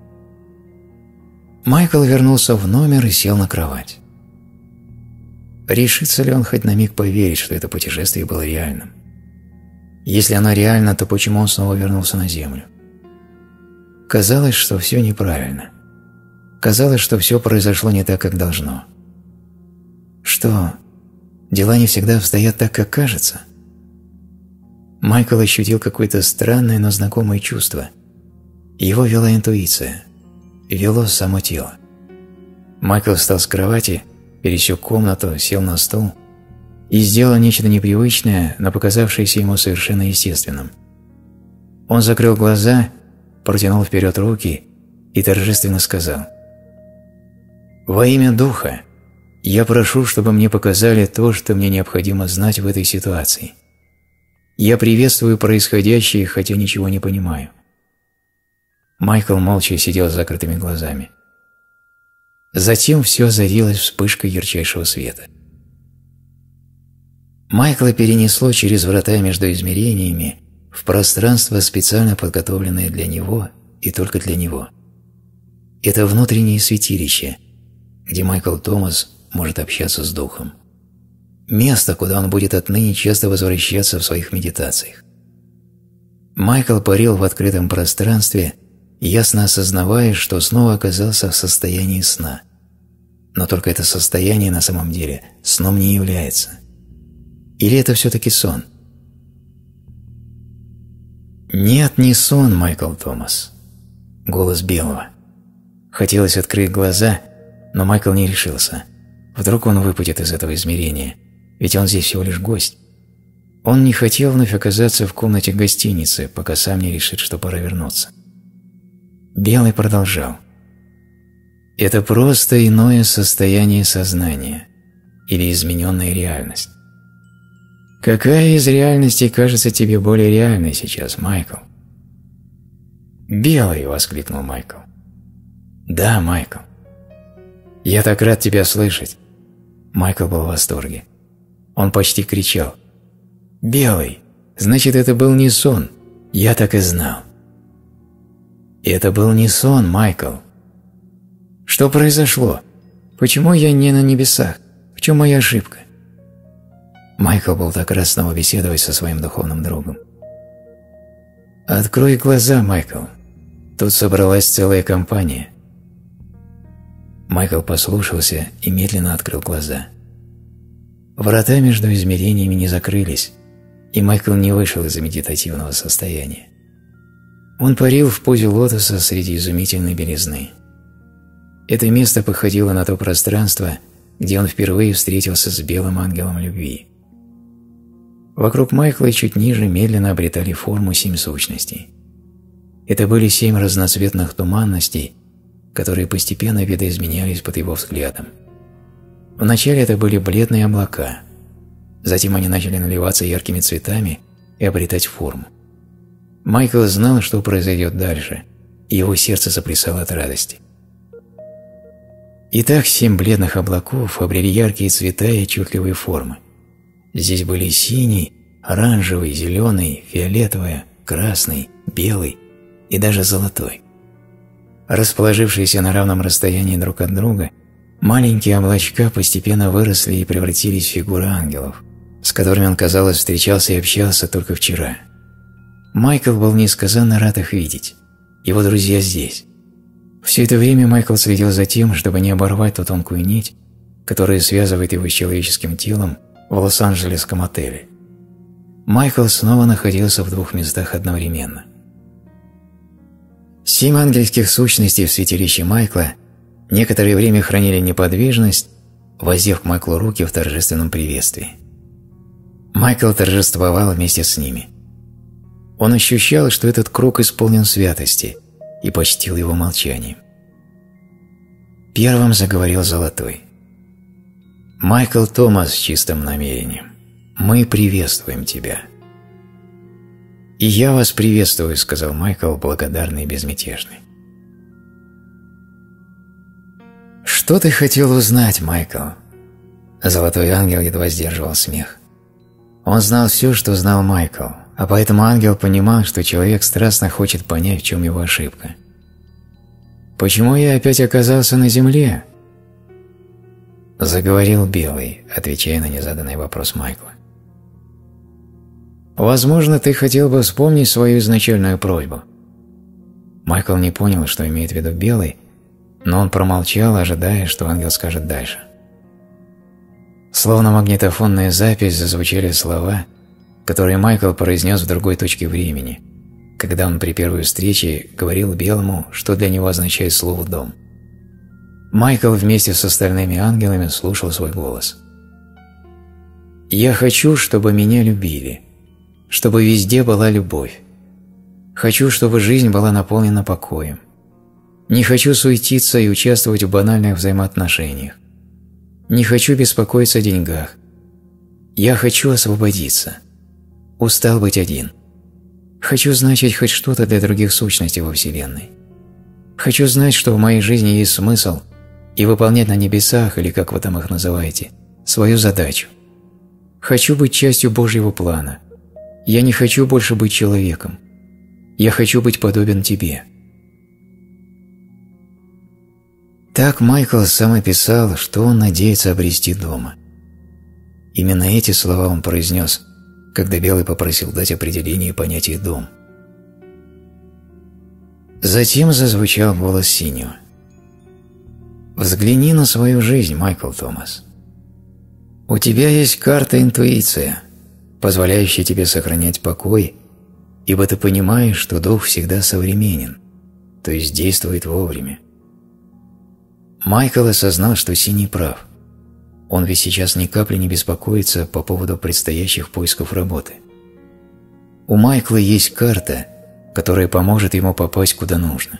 Майкл вернулся в номер и сел на кровать. Решится ли он хоть на миг поверить, что это путешествие было реальным? Если оно реально, то почему он снова вернулся на Землю? Казалось, что все неправильно. Казалось, что все произошло не так, как должно. Что, дела не всегда обстоят так, как кажется? Майкл ощутил какое-то странное, но знакомое чувство. Его вела интуиция. Вело само тело. Майкл встал с кровати, пересек комнату, сел на стул и сделал нечто непривычное, но показавшееся ему совершенно естественным. Он закрыл глаза, протянул вперед руки и торжественно сказал: «Во имя Духа я прошу, чтобы мне показали то, что мне необходимо знать в этой ситуации. Я приветствую происходящее, хотя ничего не понимаю». Майкл молча сидел с закрытыми глазами. Затем все озарилось вспышкой ярчайшего света. Майкла перенесло через врата между измерениями в пространство, специально подготовленное для него и только для него. Это внутреннее святилище, где Майкл Томас может общаться с Духом. Место, куда он будет отныне часто возвращаться в своих медитациях. Майкл парил в открытом пространстве, ясно осознавая, что снова оказался в состоянии сна. Но только это состояние на самом деле сном не является. Или это все-таки сон? «Нет, не сон, Майкл Томас». Голос Белого. Хотелось открыть глаза, но Майкл не решился. Вдруг он выпадет из этого измерения, ведь он здесь всего лишь гость. Он не хотел вновь оказаться в комнате гостиницы, пока сам не решит, что пора вернуться. Белый продолжал. «Это просто иное состояние сознания или измененная реальность. Какая из реальностей кажется тебе более реальной сейчас, Майкл?» «Белый!» – воскликнул Майкл. «Да, Майкл. Я так рад тебя слышать». Майкл был в восторге. Он почти кричал. «Белый! Значит, это был не сон. Я так и знал». «Это был не сон, Майкл. Что произошло? Почему я не на небесах? В чем моя ошибка?» Майкл был так рад снова беседовать со своим духовным другом. «Открой глаза, Майкл. Тут собралась целая компания». Майкл послушался и медленно открыл глаза. Врата между измерениями не закрылись, и Майкл не вышел из медитативного состояния. Он парил в позе лотоса среди изумительной белизны. Это место походило на то пространство, где он впервые встретился с белым ангелом любви. Вокруг Майкла и чуть ниже медленно обретали форму 7 сущностей. Это были 7 разноцветных туманностей, которые постепенно видоизменялись под его взглядом. Вначале это были бледные облака, затем они начали наливаться яркими цветами и обретать форму. Майкл знал, что произойдет дальше, и его сердце заплясало от радости. Итак, 7 бледных облаков обрели яркие цвета и отчетливые формы. Здесь были синий, оранжевый, зеленый, фиолетовый, красный, белый и даже золотой. Расположившиеся на равном расстоянии друг от друга, маленькие облачка постепенно выросли и превратились в фигуры ангелов, с которыми он, казалось, встречался и общался только вчера. Майкл был несказанно рад их видеть. Его друзья здесь. Все это время Майкл следил за тем, чтобы не оборвать ту тонкую нить, которая связывает его с человеческим телом в Лос-Анджелесском отеле. Майкл снова находился в 2 местах одновременно. 7 ангельских сущностей в святилище Майкла некоторое время хранили неподвижность, воздев к Майклу руки в торжественном приветствии. Майкл торжествовал вместе с ними. Он ощущал, что этот круг исполнен святости, и почтил его молчанием. Первым заговорил Золотой. «Майкл Томас с чистым намерением, мы приветствуем тебя». «И я вас приветствую», — сказал Майкл, благодарный и безмятежный. «Что ты хотел узнать, Майкл?» Золотой ангел едва сдерживал смех. Он знал все, что знал Майкл, а поэтому ангел понимал, что человек страстно хочет понять, в чем его ошибка. «Почему я опять оказался на земле?» Заговорил Белый, отвечая на незаданный вопрос Майкла. «Возможно, ты хотел бы вспомнить свою изначальную просьбу». Майкл не понял, что имеет в виду Белый, но он промолчал, ожидая, что ангел скажет дальше. Словно магнитофонная запись зазвучали слова, которые Майкл произнес в другой точке времени, когда он при первой встрече говорил Белому, что для него означает слово «дом». Майкл вместе с остальными ангелами слушал свой голос. Я хочу, чтобы меня любили, чтобы везде была любовь. Хочу, чтобы жизнь была наполнена покоем. Не хочу суетиться и участвовать в банальных взаимоотношениях. Не хочу беспокоиться о деньгах. Я хочу освободиться. Устал быть один. Хочу значить хоть что-то для других сущностей во Вселенной. Хочу знать, что в моей жизни есть смысл, и выполнять на небесах, или как вы там их называете, свою задачу. Хочу быть частью Божьего плана. Я не хочу больше быть человеком. Я хочу быть подобен тебе. Так Майкл сам описал, что он надеется обрести дома. Именно эти слова он произнес, когда Белый попросил дать определение понятия «дом». Затем зазвучал голос Синего. «Взгляни на свою жизнь, Майкл Томас. У тебя есть карта-интуиция, позволяющая тебе сохранять покой, ибо ты понимаешь, что дух всегда современен, то есть действует вовремя». Майкл осознал, что Синий прав. Он ведь сейчас ни капли не беспокоится по поводу предстоящих поисков работы. У Майкла есть карта, которая поможет ему попасть куда нужно.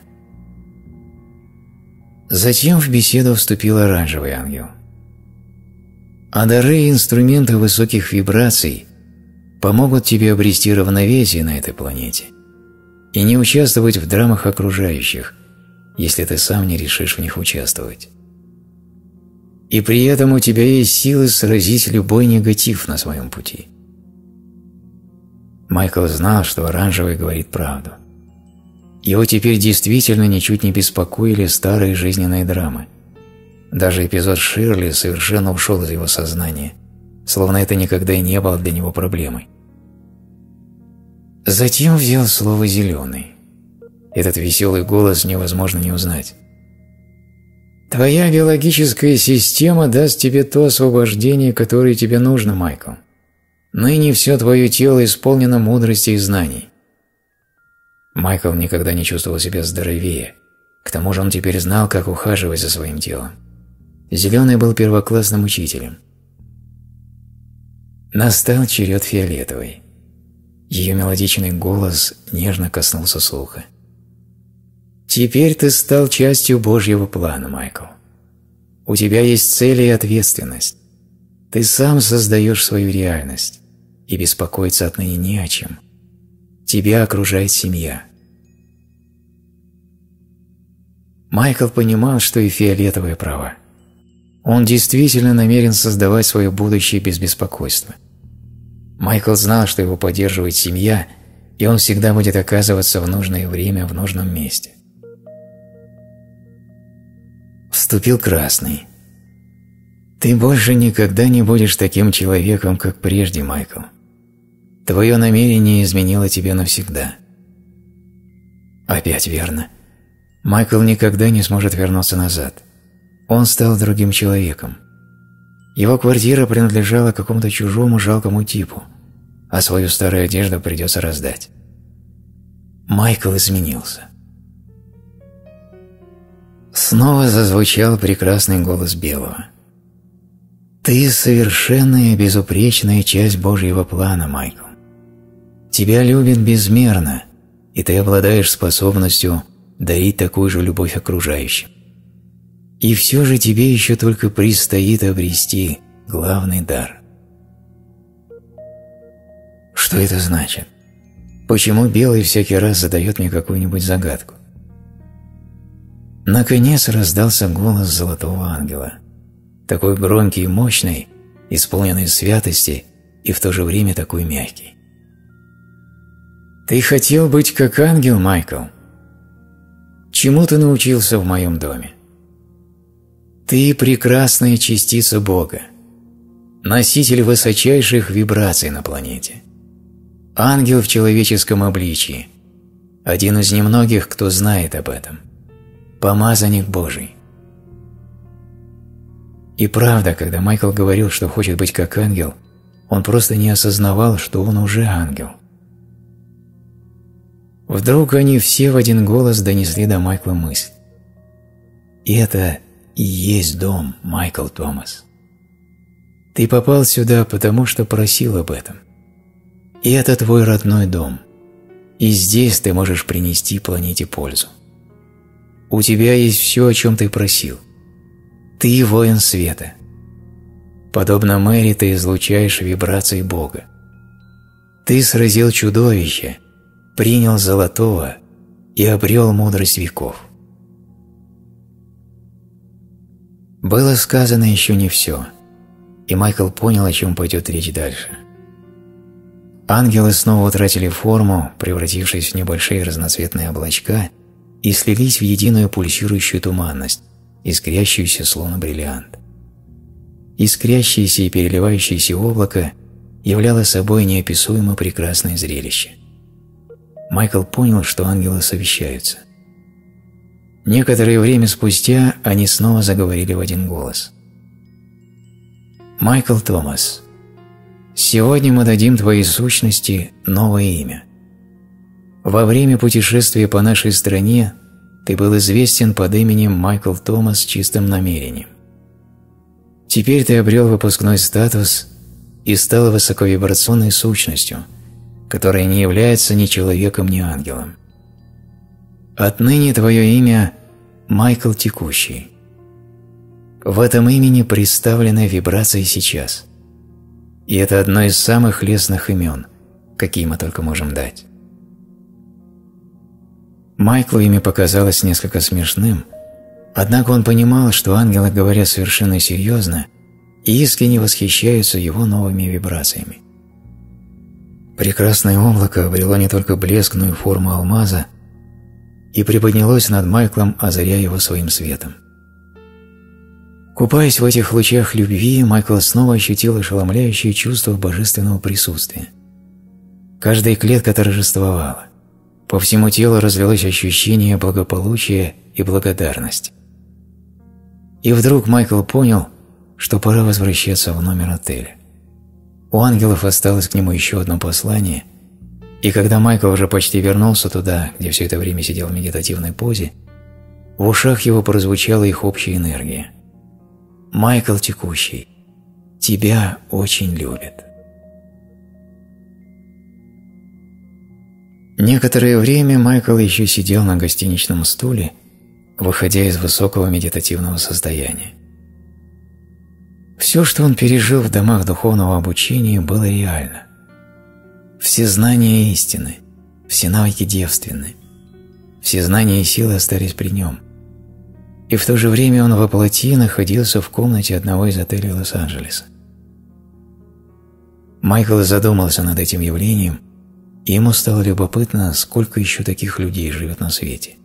Затем в беседу вступил оранжевый ангел. А дары и инструменты высоких вибраций помогут тебе обрести равновесие на этой планете и не участвовать в драмах окружающих, если ты сам не решишь в них участвовать. И при этом у тебя есть силы сразить любой негатив на своем пути. Майкл знал, что оранжевый говорит правду. Его теперь действительно ничуть не беспокоили старые жизненные драмы. Даже эпизод Ширли совершенно ушел из его сознания, словно это никогда и не было для него проблемой. Затем взял слово «зеленый». Этот веселый голос невозможно не узнать. «Твоя биологическая система даст тебе то освобождение, которое тебе нужно, Майкл. Ныне все твое тело исполнено мудрости и знаний». Майкл никогда не чувствовал себя здоровее. К тому же он теперь знал, как ухаживать за своим телом. Зеленый был первоклассным учителем. Настал черед фиолетовой. Ее мелодичный голос нежно коснулся слуха. «Теперь ты стал частью Божьего плана, Майкл. У тебя есть цели и ответственность. Ты сам создаешь свою реальность, и беспокоиться отныне не о чем. Тебя окружает семья». Майкл понимал, что и фиолетовая права. Он действительно намерен создавать свое будущее без беспокойства. Майкл знал, что его поддерживает семья, и он всегда будет оказываться в нужное время в нужном месте. Вступил красный. «Ты больше никогда не будешь таким человеком, как прежде, Майкл. Твое намерение изменило тебя навсегда». Опять верно. Майкл никогда не сможет вернуться назад. Он стал другим человеком. Его квартира принадлежала какому-то чужому жалкому типу, а свою старую одежду придется раздать. Майкл изменился. Снова зазвучал прекрасный голос Белого. «Ты совершенная, безупречная часть Божьего плана, Майкл. Тебя любят безмерно, и ты обладаешь способностью дарить такую же любовь окружающим. И все же тебе еще только предстоит обрести главный дар». Что это значит? Почему Белый всякий раз задает мне какую-нибудь загадку? Наконец раздался голос Золотого Ангела, такой громкий и мощный, исполненный святости и в то же время такой мягкий. «Ты хотел быть как ангел, Майкл? Чему ты научился в моем доме? Ты прекрасная частица Бога, носитель высочайших вибраций на планете, ангел в человеческом обличии, один из немногих, кто знает об этом, помазанник Божий». И правда, когда Майкл говорил, что хочет быть как ангел, он просто не осознавал, что он уже ангел. Вдруг они все в один голос донесли до Майкла мысль. И это и есть дом, Майкл Томас. Ты попал сюда, потому что просил об этом. И это твой родной дом. И здесь ты можешь принести планете пользу. У тебя есть все, о чем ты просил. Ты воин света. Подобно Мэри, ты излучаешь вибрации Бога. Ты сразил чудовище, принял золотого и обрел мудрость веков. Было сказано еще не все, и Майкл понял, о чем пойдет речь дальше. Ангелы снова утратили форму, превратившись в небольшие разноцветные облачка, и слились в единую пульсирующую туманность, искрящуюся словно бриллиант. Искрящееся и переливающееся облако являло собой неописуемо прекрасное зрелище. Майкл понял, что ангелы совещаются. Некоторое время спустя они снова заговорили в один голос. «Майкл Томас, сегодня мы дадим твоей сущности новое имя. Во время путешествия по нашей стране ты был известен под именем Майкл Томас с чистым намерением. Теперь ты обрел выпускной статус и стал высоковибрационной сущностью, которая не является ни человеком, ни ангелом. Отныне твое имя – Майкл Текущий. В этом имени представлены вибрации сейчас. И это одно из самых лестных имен, какие мы только можем дать». Майклу имя показалось несколько смешным, однако он понимал, что ангелы говорят совершенно серьезно и искренне восхищаются его новыми вибрациями. Прекрасное облако обрело не только блеск, но и форму алмаза и приподнялось над Майклом, озаряя его своим светом. Купаясь в этих лучах любви, Майкл снова ощутил ошеломляющее чувство божественного присутствия. Каждая клетка торжествовала. По всему телу разлилось ощущение благополучия и благодарности. И вдруг Майкл понял, что пора возвращаться в номер отеля. У ангелов осталось к нему еще одно послание, и когда Майкл уже почти вернулся туда, где все это время сидел в медитативной позе, в ушах его прозвучала их общая энергия. «Майкл Текущий, тебя очень любят». Некоторое время Майкл еще сидел на гостиничном стуле, выходя из высокого медитативного состояния. Все, что он пережил в домах духовного обучения, было реально. Все знания истины, все навыки девственны, все знания и силы остались при нем. И в то же время он воплоти находился в комнате одного из отелей Лос-Анджелеса. Майкл задумался над этим явлением, и ему стало любопытно, сколько еще таких людей живет на свете.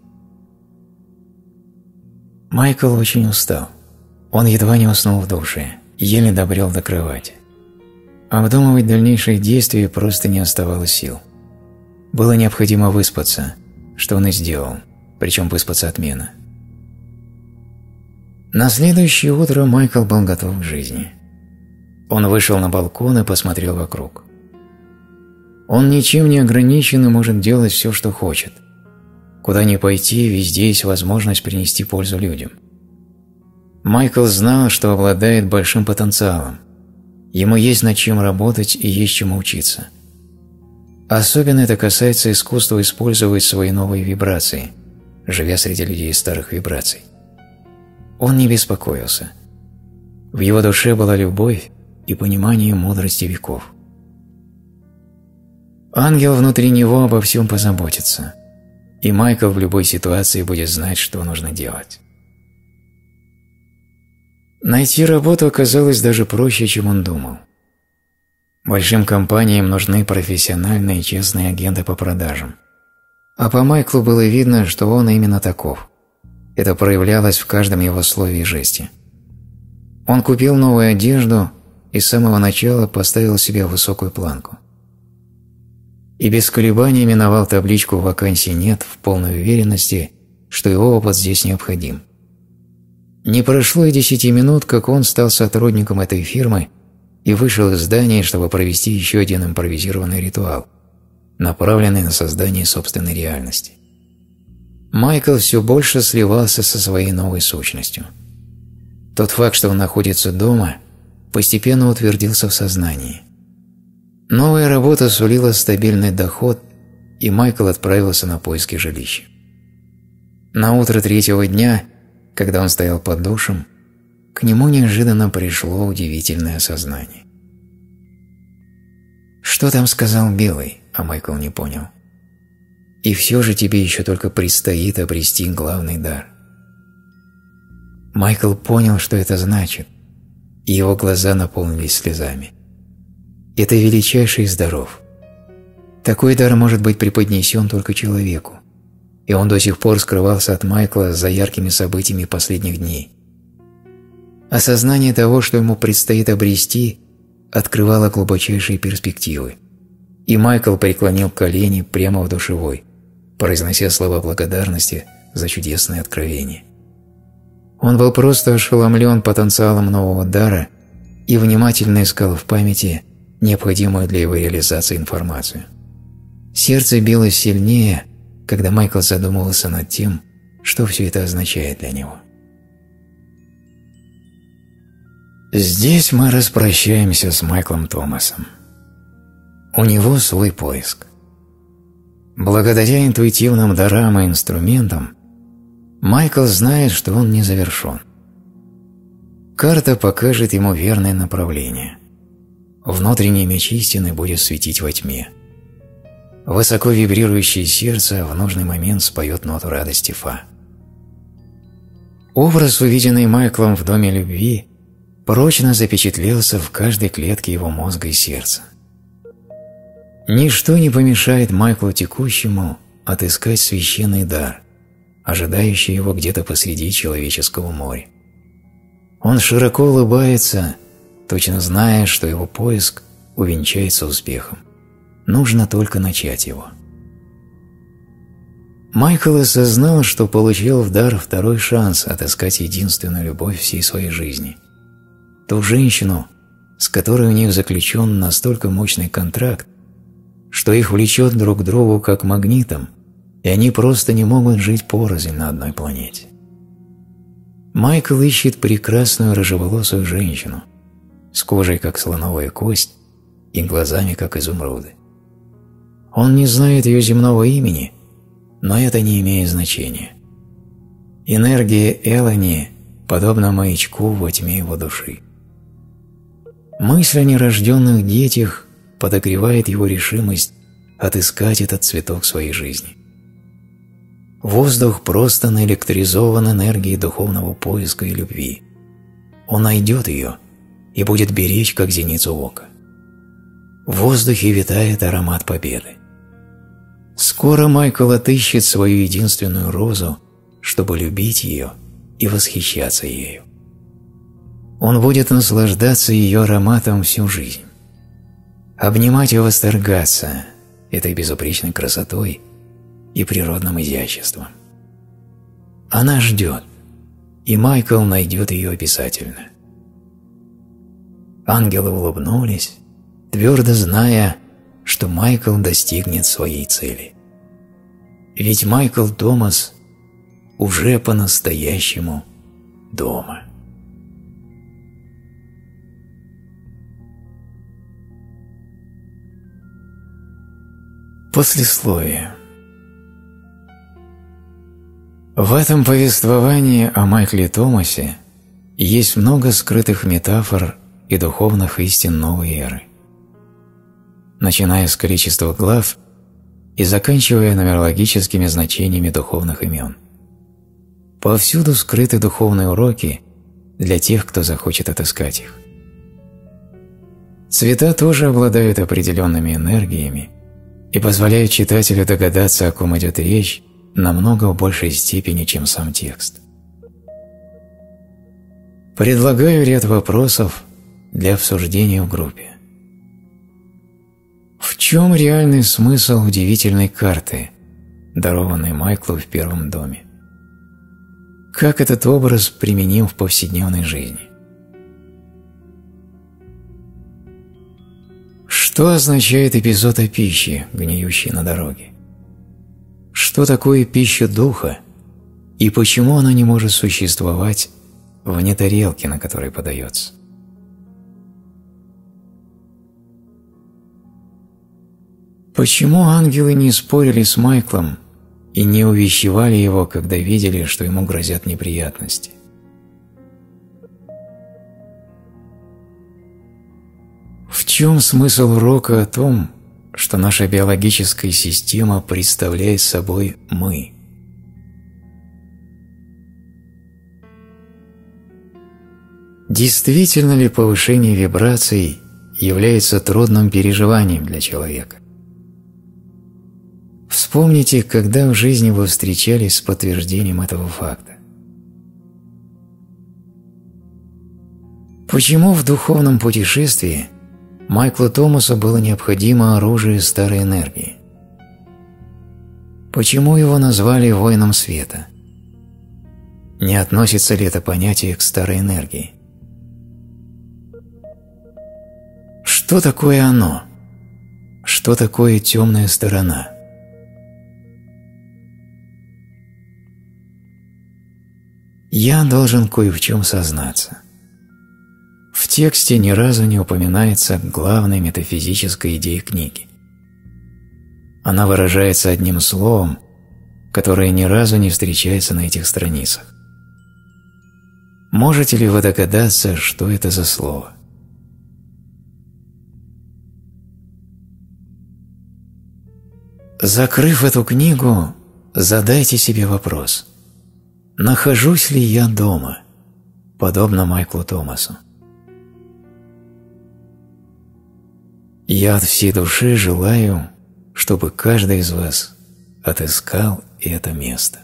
Майкл очень устал. Он едва не уснул в душе, еле добрел до кровати. Обдумывать дальнейшие действия просто не оставалось сил. Было необходимо выспаться, что он и сделал, причем выспаться отменно. На следующее утро Майкл был готов к жизни. Он вышел на балкон и посмотрел вокруг. Он ничем не ограничен и может делать все, что хочет. Куда ни пойти, везде есть возможность принести пользу людям. Майкл знал, что обладает большим потенциалом. Ему есть над чем работать и есть чему учиться. Особенно это касается искусства использовать свои новые вибрации, живя среди людей старых вибраций. Он не беспокоился. В его душе была любовь и понимание мудрости веков. Ангел внутри него обо всем позаботится, и Майкл в любой ситуации будет знать, что нужно делать. Найти работу оказалось даже проще, чем он думал. Большим компаниям нужны профессиональные и честные агенты по продажам. А по Майклу было видно, что он именно таков. Это проявлялось в каждом его слове и жесте. Он купил новую одежду и с самого начала поставил себе высокую планку. И без колебаний миновал табличку «Вакансий нет» в полной уверенности, что его опыт здесь необходим. Не прошло и 10 минут, как он стал сотрудником этой фирмы и вышел из здания, чтобы провести еще один импровизированный ритуал, направленный на создание собственной реальности. Майкл все больше сливался со своей новой сущностью. Тот факт, что он находится дома, постепенно утвердился в сознании. Новая работа сулила стабильный доход, и Майкл отправился на поиски жилища. На утро третьего дня, когда он стоял под душем, к нему неожиданно пришло удивительное осознание. «Что там сказал Белый?» – а Майкл не понял. «И все же тебе еще только предстоит обрести главный дар». Майкл понял, что это значит, и его глаза наполнились слезами. Это величайший из даров. Такой дар может быть преподнесен только человеку, и он до сих пор скрывался от Майкла за яркими событиями последних дней. Осознание того, что ему предстоит обрести, открывало глубочайшие перспективы, и Майкл преклонил колени прямо в душевой, произнося слова благодарности за чудесное откровение. Он был просто ошеломлен потенциалом нового дара и внимательно искал в памяти необходимую для его реализации информацию. Сердце билось сильнее, когда Майкл задумывался над тем, что все это означает для него. Здесь мы распрощаемся с Майклом Томасом. У него свой поиск. Благодаря интуитивным дарам и инструментам Майкл знает, что он не завершен. Карта покажет ему верное направление. Внутренний меч истины будет светить во тьме. Высоко вибрирующее сердце в нужный момент споет ноту радости Фа. Образ, увиденный Майклом в Доме любви, прочно запечатлелся в каждой клетке его мозга и сердца. Ничто не помешает Майклу текущему отыскать священный дар, ожидающий его где-то посреди человеческого моря. Он широко улыбается, точно зная, что его поиск увенчается успехом. Нужно только начать его. Майкл осознал, что получил в дар второй шанс отыскать единственную любовь всей своей жизни. Ту женщину, с которой у них заключен настолько мощный контракт, что их влечет друг к другу как магнитом, и они просто не могут жить порознь на одной планете. Майкл ищет прекрасную рыжеволосую женщину, с кожей как слоновая кость и глазами как изумруды. Он не знает ее земного имени, но это не имеет значения. Энергия Элани подобна маячку во тьме его души. Мысль о нерожденных детях подогревает его решимость отыскать этот цветок своей жизни. Воздух просто наэлектризован энергией духовного поиска и любви. Он найдет ее и будет беречь, как зеницу ока. В воздухе витает аромат победы. Скоро Майкл отыщет свою единственную розу, чтобы любить ее и восхищаться ею. Он будет наслаждаться ее ароматом всю жизнь, обнимать и восторгаться этой безупречной красотой и природным изяществом. Она ждет, и Майкл найдет ее обязательно. Ангелы улыбнулись, твердо зная, что Майкл достигнет своей цели. Ведь Майкл Томас уже по-настоящему дома. Послесловие. В этом повествовании о Майкле Томасе есть много скрытых метафор и духовных истин новой эры. Начиная с количества глав и заканчивая нумерологическими значениями духовных имен. Повсюду скрыты духовные уроки для тех, кто захочет отыскать их. Цвета тоже обладают определенными энергиями и позволяют читателю догадаться, о ком идет речь, намного в большей степени, чем сам текст. Предлагаю ряд вопросов для обсуждения в группе. В чем реальный смысл удивительной карты, дарованной Майклу в первом доме? Как этот образ применим в повседневной жизни? Что означает эпизод о пище, гниющей на дороге? Что такое пища духа и почему она не может существовать вне тарелки, на которой подается? Почему ангелы не спорили с Майклом и не увещевали его, когда видели, что ему грозят неприятности? В чем смысл урока о том, что наша биологическая система представляет собой «мы»? Действительно ли повышение вибраций является трудным переживанием для человека? Вспомните, когда в жизни вы встречались с подтверждением этого факта. Почему в духовном путешествии Майклу Томасу было необходимо оружие старой энергии? Почему его назвали воином света? Не относится ли это понятие к старой энергии? Что такое оно? Что такое темная сторона? Я должен кое в чем сознаться. В тексте ни разу не упоминается главная метафизическая идея книги. Она выражается одним словом, которое ни разу не встречается на этих страницах. Можете ли вы догадаться, что это за слово? Закрыв эту книгу, задайте себе вопрос: нахожусь ли я дома, подобно Майклу Томасу? Я от всей души желаю, чтобы каждый из вас отыскал это место.